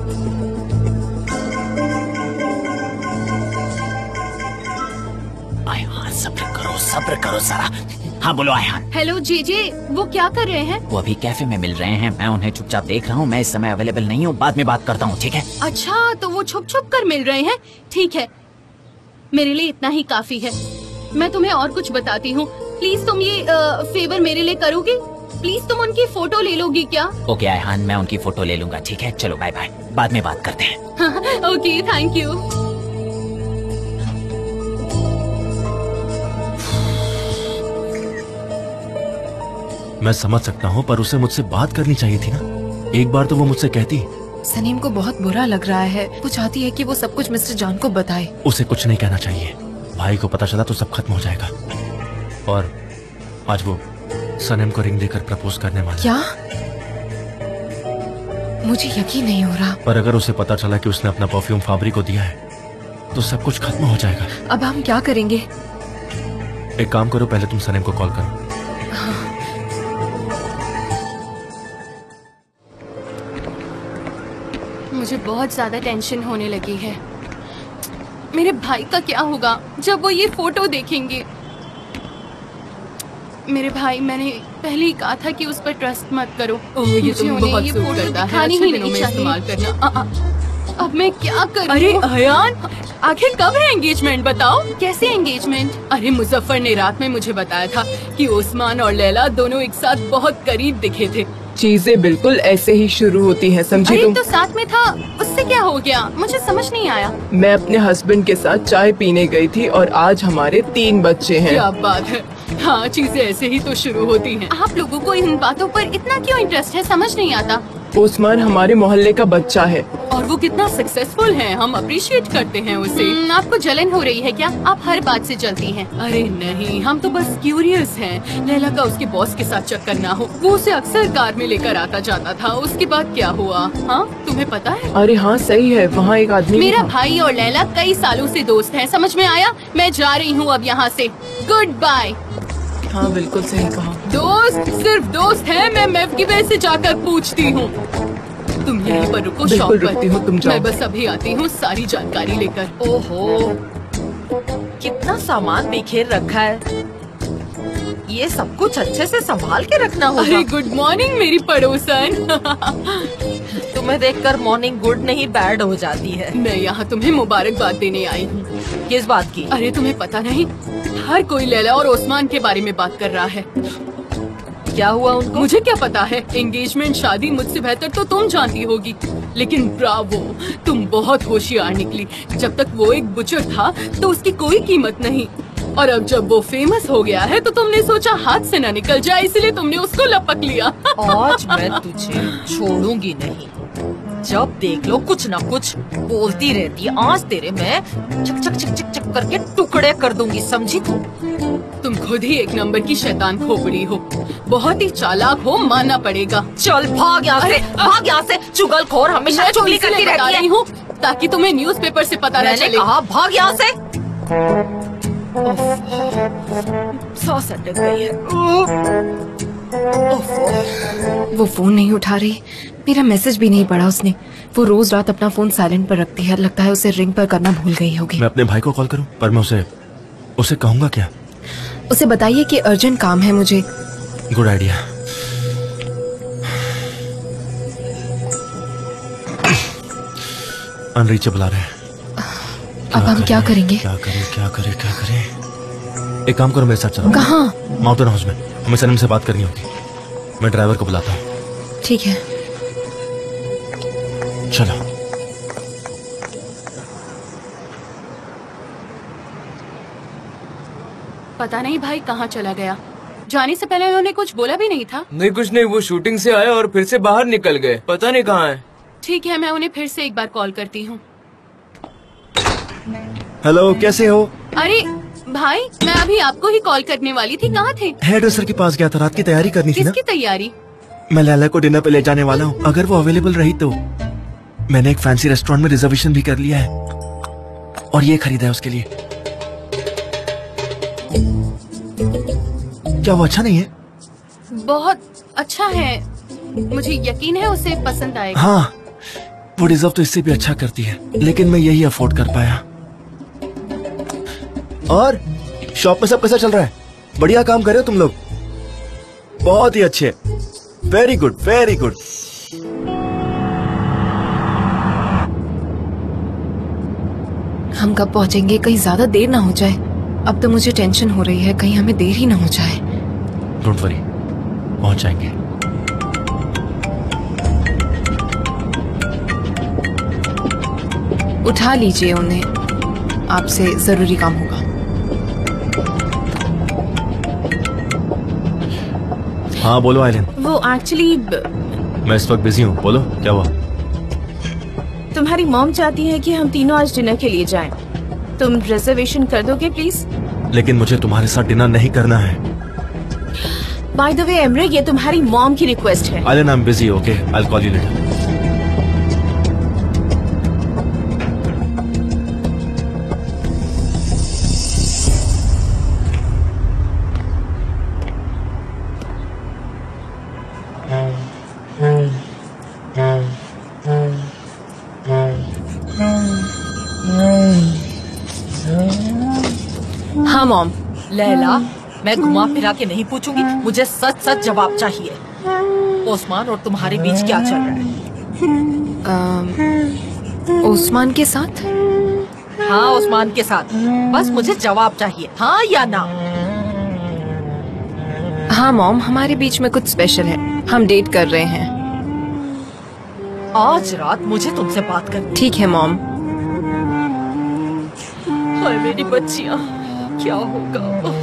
आयान, सब्र करो जरा। हाँ बोलो आयान। हेलो जीजे, वो क्या कर रहे हैं? वो अभी कैफे में मिल रहे हैं, मैं उन्हें चुपचाप देख रहा हूँ। मैं इस समय अवेलेबल नहीं हूँ, बाद में बात करता हूँ, ठीक है? अच्छा, तो वो छुप छुप कर मिल रहे हैं। ठीक है, मेरे लिए इतना ही काफी है। मैं तुम्हें और कुछ बताती हूँ। प्लीज तुम ये फेवर मेरे लिए करोगे? प्लीज तुम उनकी फोटो ले लोगी क्या? ओके आयान, मैं उनकी फोटो ले लूंगा, ठीक है? चलो बाय बाय, बाद में बात करते हैं। Okay, thank you. मैं समझ सकता हूँ, पर उसे मुझसे बात करनी चाहिए थी ना। एक बार तो वो मुझसे कहती। सनीम को बहुत बुरा लग रहा है, वो चाहती है कि वो सब कुछ मिस्टर जान को बताए। उसे कुछ नहीं कहना चाहिए, भाई को पता चला तो सब खत्म हो जाएगा। और आज वो सनीम को रिंग देकर प्रपोज करने वाला। क्या? मुझे यकीन नहीं हो रहा। पर अगर उसे पता चला कि उसने अपना परफ्यूम फैब्रिक को दिया है तो सब कुछ खत्म हो जाएगा। अब हम क्या करेंगे? एक काम करो, पहले तुम सनीम को कॉल करो। मुझे बहुत ज्यादा टेंशन होने लगी है। मेरे भाई का क्या होगा जब वो ये फोटो देखेंगे? मेरे भाई, मैंने पहले ही कहा था कि उस पर ट्रस्ट मत करो। ये तुम्हें बहुत ये सूट फोटो करता है, दिखानी अच्छे ही दिनों नहीं में इस्तेमाल चाहिए। करना। अब मैं क्या करूं? अरे अयान, आखिर कब है एंगेजमेंट, बताओ? कैसे एंगेजमेंट? अरे मुजफ्फर ने रात में मुझे बताया था कि ओस्मान और लैला दोनों एक साथ बहुत करीब दिखे थे। चीजें बिल्कुल ऐसे ही शुरू होती हैं, समझी अरे तुम? तो साथ में था, उससे क्या हो गया? मुझे समझ नहीं आया। मैं अपने हस्बैंड के साथ चाय पीने गई थी और आज हमारे 3 बच्चे हैं। क्या बात है। हाँ, चीजें ऐसे ही तो शुरू होती हैं। आप लोगों को इन बातों पर इतना क्यों इंटरेस्ट है, समझ नहीं आता। ओस्मान हमारे मोहल्ले का बच्चा है और वो कितना सक्सेसफुल है, हम अप्रिशिएट करते हैं उसे। आपको जलन हो रही है क्या? आप हर बात से जलती हैं। अरे नहीं, हम तो बस क्यूरियस हैं। लैला का उसके बॉस के साथ चक्कर ना हो। वो उसे अक्सर कार में लेकर आता जाता था। उसके बाद क्या हुआ? हाँ, तुम्हें पता है? अरे हाँ, सही है, वहाँ एक आदमी। मेरा भाई और लैला कई सालों से दोस्त हैं, समझ में आया? मैं जा रही हूँ अब यहाँ से। Goodbye. हाँ, बिल्कुल सही कहा। दोस्त सिर्फ दोस्त है, मैं मेव की वजह से जाकर पूछती हूँ। तुम यहीं पर रुको, शॉप पर। तुम मैं बस अभी आती हूँ सारी जानकारी लेकर। ओहो, कितना सामान बिखेर रखा है। ये सब कुछ अच्छे से संभाल के रखना होगा। अरे गुड मॉर्निंग मेरी पड़ोसन। तुम्हें देखकर मॉर्निंग गुड नहीं बैड हो जाती है। मैं यहाँ तुम्हें मुबारकबाद देने आई हूँ। किस बात की? अरे तुम्हें पता नहीं, हर कोई लैला और ओस्मान के बारे में बात कर रहा है। क्या हुआ उनको? मुझे क्या पता है, एंगेजमेंट शादी मुझसे बेहतर तो तुम जानती होगी। लेकिन ब्रावो, तुम बहुत होशियार निकली। जब तक वो एक बुचर था तो उसकी कोई कीमत नहीं, और अब जब वो फेमस हो गया है तो तुमने सोचा हाथ से न निकल जाए, इसलिए तुमने उसको लपक लिया। आज मैं तुझे छोड़ूंगी नहीं। जब देख लो कुछ न कुछ बोलती रहती है। आज तेरे मैं चक चक चक चक चक करके टुकड़े कर दूंगी, समझी तू? तुम खुद ही एक नंबर की शैतान खोपड़ी हो, बहुत ही चालाक हो, मानना पड़ेगा। चल भाग यहाँ से, भाग यहाँ से। चुगलखोर हमेशा चुगली करती रहती है। हूँ ताकि तुम्हें न्यूज़पेपर से पता न चले। कहा भाग यहाँ से। सांस अटक गई है। वो फोन नहीं उठा रही, मेरा मैसेज भी नहीं पढ़ा उसने। वो रोज रात अपना फोन साइलेंट पर रखती है, लगता है उसे रिंग पर करना भूल गई होगी। मैं अपने भाई को कॉल करूं, पर मैं उसे कहूंगा क्या? उसे बताइए कि अर्जेंट काम है मुझे। Good idea. अनरीचेबल आ रहे हैं। अब हम क्या करेंगे? क्या करें? एक काम करो, मेरे साथ चलो। कहाँ? माउंटेन हाउस में। हमें सनम से बात करनी होगी। मैं ड्राइवर को बुलाता हूँ। ठीक है, चलो। पता नहीं भाई कहाँ चला गया। जाने से पहले उन्होंने कुछ बोला भी नहीं था। नहीं, कुछ नहीं, वो शूटिंग से आए और फिर से बाहर निकल गए, पता नहीं कहाँ है। ठीक है, मैं उन्हें फिर से एक बार कॉल करती हूँ। हेलो, कैसे हो? अरे भाई, मैं अभी आपको ही कॉल करने वाली थी, कहाँ थे? हेयर ड्रेसर के पास गया था, रात की तैयारी करनी थी ना। किसकी तैयारी? मैं लैला को डिनर पे ले जाने वाला हूँ, अगर वो अवेलेबल रही तो। मैंने एक फैंसी रेस्टोरेंट में रिजर्वेशन भी कर लिया है और ये खरीदा है उसके लिए। क्या वो अच्छा नहीं है? बहुत अच्छा है, मुझे यकीन है उसे पसंद आएगा। हाँ, वो डिजर्व तो इससे भी अच्छा करती है, लेकिन मैं यही अफोर्ड कर पाया। और शॉप में सब कैसा चल रहा है? बढ़िया काम कर रहे हो तुम लोग, बहुत ही अच्छे। Very good, very good. हम कब पहुंचेंगे? कहीं ज्यादा देर ना हो जाए। अब तो मुझे टेंशन हो रही है, कहीं हमें देर ही ना हो जाए। डोंट वरी, पहुंच जाएंगे। उठा लीजिए उन्हें, आपसे जरूरी काम होगा। हाँ बोलो आइलिन। वो एक्चुअली मैं इस वक्त बिजी हूँ, बोलो क्या हुआ? तुम्हारी मॉम चाहती है कि हम तीनों आज डिनर के लिए जाएं। तुम रिजर्वेशन कर दोगे प्लीज? लेकिन मुझे तुम्हारे साथ डिनर नहीं करना है। बाय द वे एमरे, ये तुम्हारी मॉम की रिक्वेस्ट है। Aylin, I am busy, okay, I will call you later. हाँ मॉम। लैला, मैं घुमा फिरा के नहीं पूछूंगी, मुझे सच सच जवाब चाहिए। ओस्मान और तुम्हारे बीच क्या चल रहा है? ओस्मान के साथ? हाँ, ओस्मान के साथ। बस मुझे जवाब चाहिए, हाँ या ना। हाँ मॉम, हमारे बीच में कुछ स्पेशल है, हम डेट कर रहे हैं। आज रात मुझे तुमसे बात करनी। ठीक है मॉम। हाय मेरी बच्चियाँ, क्या होगा?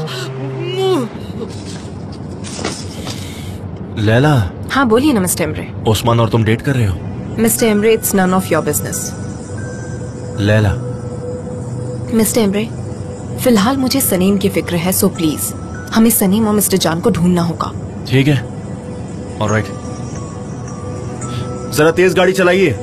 लैला। हाँ बोलिए ना मिस्टर एमरे। ओस्मान और तुम डेट कर रहे हो? Mister Emre, it's none of your business. Leyla. Mister Emre, फिलहाल मुझे सनीम की फिक्र है, सो प्लीज हमें सनीम और मिस्टर जान को ढूंढना होगा। ठीक है, ऑलराइट। जरा तेज गाड़ी चलाइए।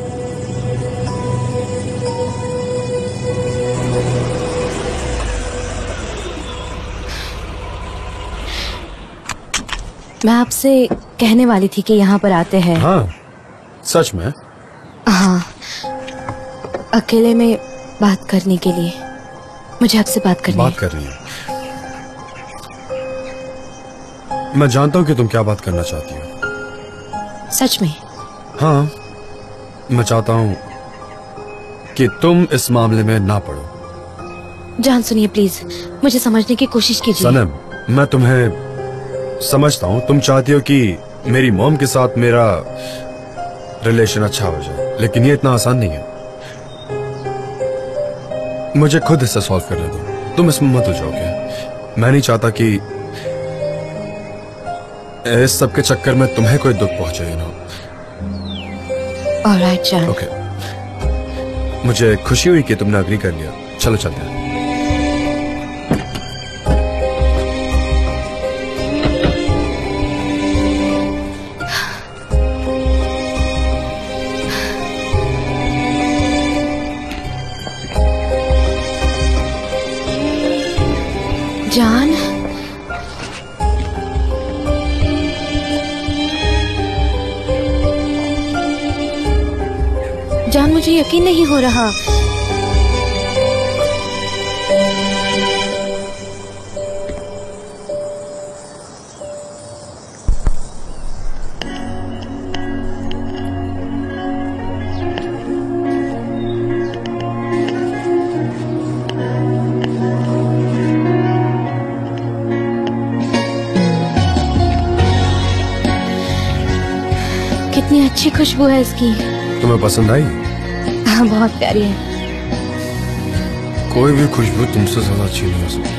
मैं आपसे कहने वाली थी कि यहाँ पर आते हैं। हाँ, सच में? हाँ, अकेले में बात करने के लिए। मुझे आपसे बात करनी है। मैं जानता हूँ कि तुम क्या बात करना चाहती हो। सच में? हाँ, मैं चाहता हूँ कि तुम इस मामले में ना पड़ो। जान सुनिए प्लीज, मुझे समझने की कोशिश कीजिए। सनम, मैं तुम्हें समझता हूँ, तुम चाहती हो कि मेरी मॉम के साथ मेरा रिलेशन अच्छा हो जाए, लेकिन ये इतना आसान नहीं है। मुझे खुद इससे सॉल्व करने दो, तुम इसमें मत उलझोगे। मैं नहीं चाहता कि इस सब के चक्कर में तुम्हें कोई दुख पहुंचे। ऑलराइट जान। ओके, मुझे खुशी हुई कि तुमने अग्री कर लिया। चलो चलते हैं। जान, जान मुझे यकीन नहीं हो रहा। कितनी अच्छी खुशबू है इसकी। तुम्हें पसंद आई? हाँ, बहुत प्यारी है। कोई भी खुशबू तुमसे ज्यादा अच्छी नहीं हो सकती।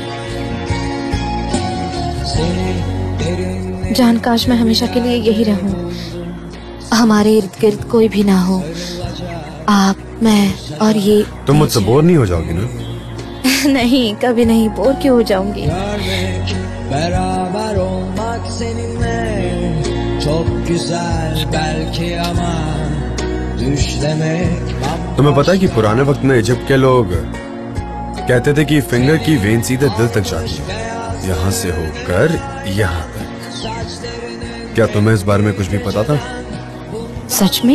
जान, काश मैं हमेशा के लिए यही रहूं, हमारे इर्द गिर्द कोई भी ना हो, आप, मैं और ये। तुम मुझसे बोर नहीं हो जाओगी ना? नहीं, कभी नहीं। बोर क्यों हो जाऊंगी? Beraber olmak seninle çok güzel belki ama तुम्हें पता है कि पुराने वक्त में इजिप्ट के लोग कहते थे कि फिंगर की वेन सीधे दिल तक जाती है, यहाँ से होकर यहाँ तक। क्या तुम्हें इस बारे में कुछ भी पता था? सच में?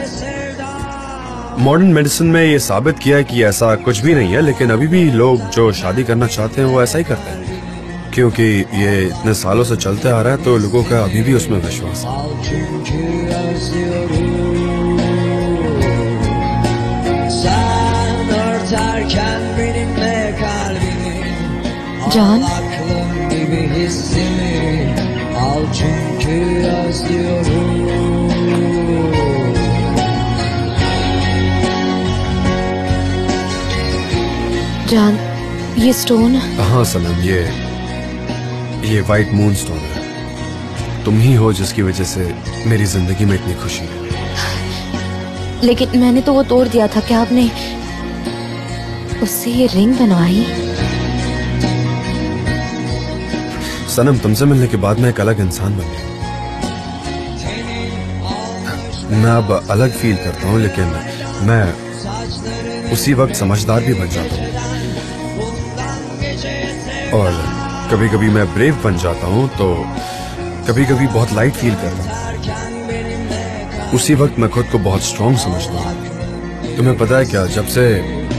मॉडर्न मेडिसिन में ये साबित किया है कि ऐसा कुछ भी नहीं है, लेकिन अभी भी लोग जो शादी करना चाहते हैं वो ऐसा ही करते हैं, क्योंकि ये इतने सालों से चलते आ रहा है, तो लोगों का अभी भी उसमें विश्वास है। जॉन, जॉन, ये स्टोन? हाँ सनम, ये व्हाइट मून स्टोन है। तुम ही हो जिसकी वजह से मेरी जिंदगी में इतनी खुशी है। लेकिन मैंने तो वो तोड़ दिया था। क्या आपने उससे ये रिंग बनवाई? सनम, तुमसे मिलने के बाद मैं एक अलग इंसान बन गया। मैं अब अलग फील करता हूँ, लेकिन मैं उसी वक्त समझदार भी बन जाता हूँ, और कभी कभी मैं ब्रेव बन जाता हूँ, तो कभी कभी बहुत लाइट फील करता हूँ। उसी वक्त मैं खुद को बहुत स्ट्रांग समझता हूँ। तुम्हें पता है क्या, जब से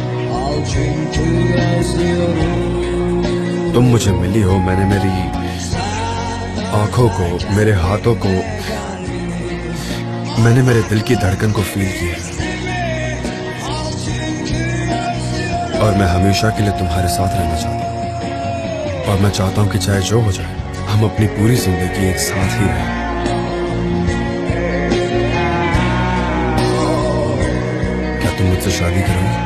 तुम मुझे मिली हो, मैंने मेरी आंखों को, मेरे हाथों को, मैंने मेरे दिल की धड़कन को फील किया, और मैं हमेशा के लिए तुम्हारे साथ रहना चाहता हूँ। और मैं चाहता हूँ कि चाहे जो हो जाए, हम अपनी पूरी जिंदगी एक साथ ही रहें। क्या तुम मुझसे शादी करोगी?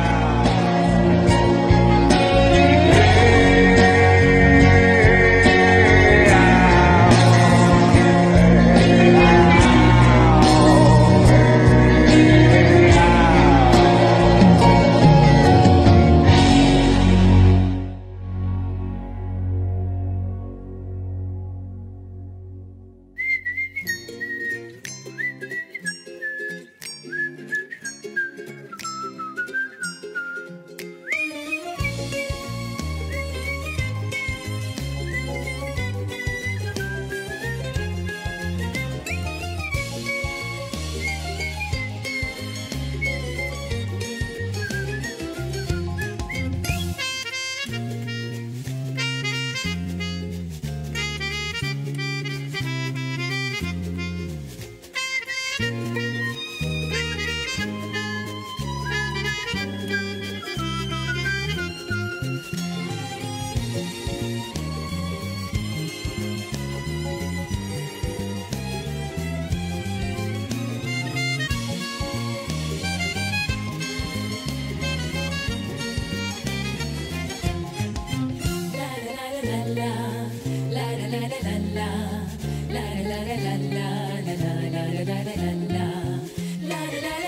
la la la la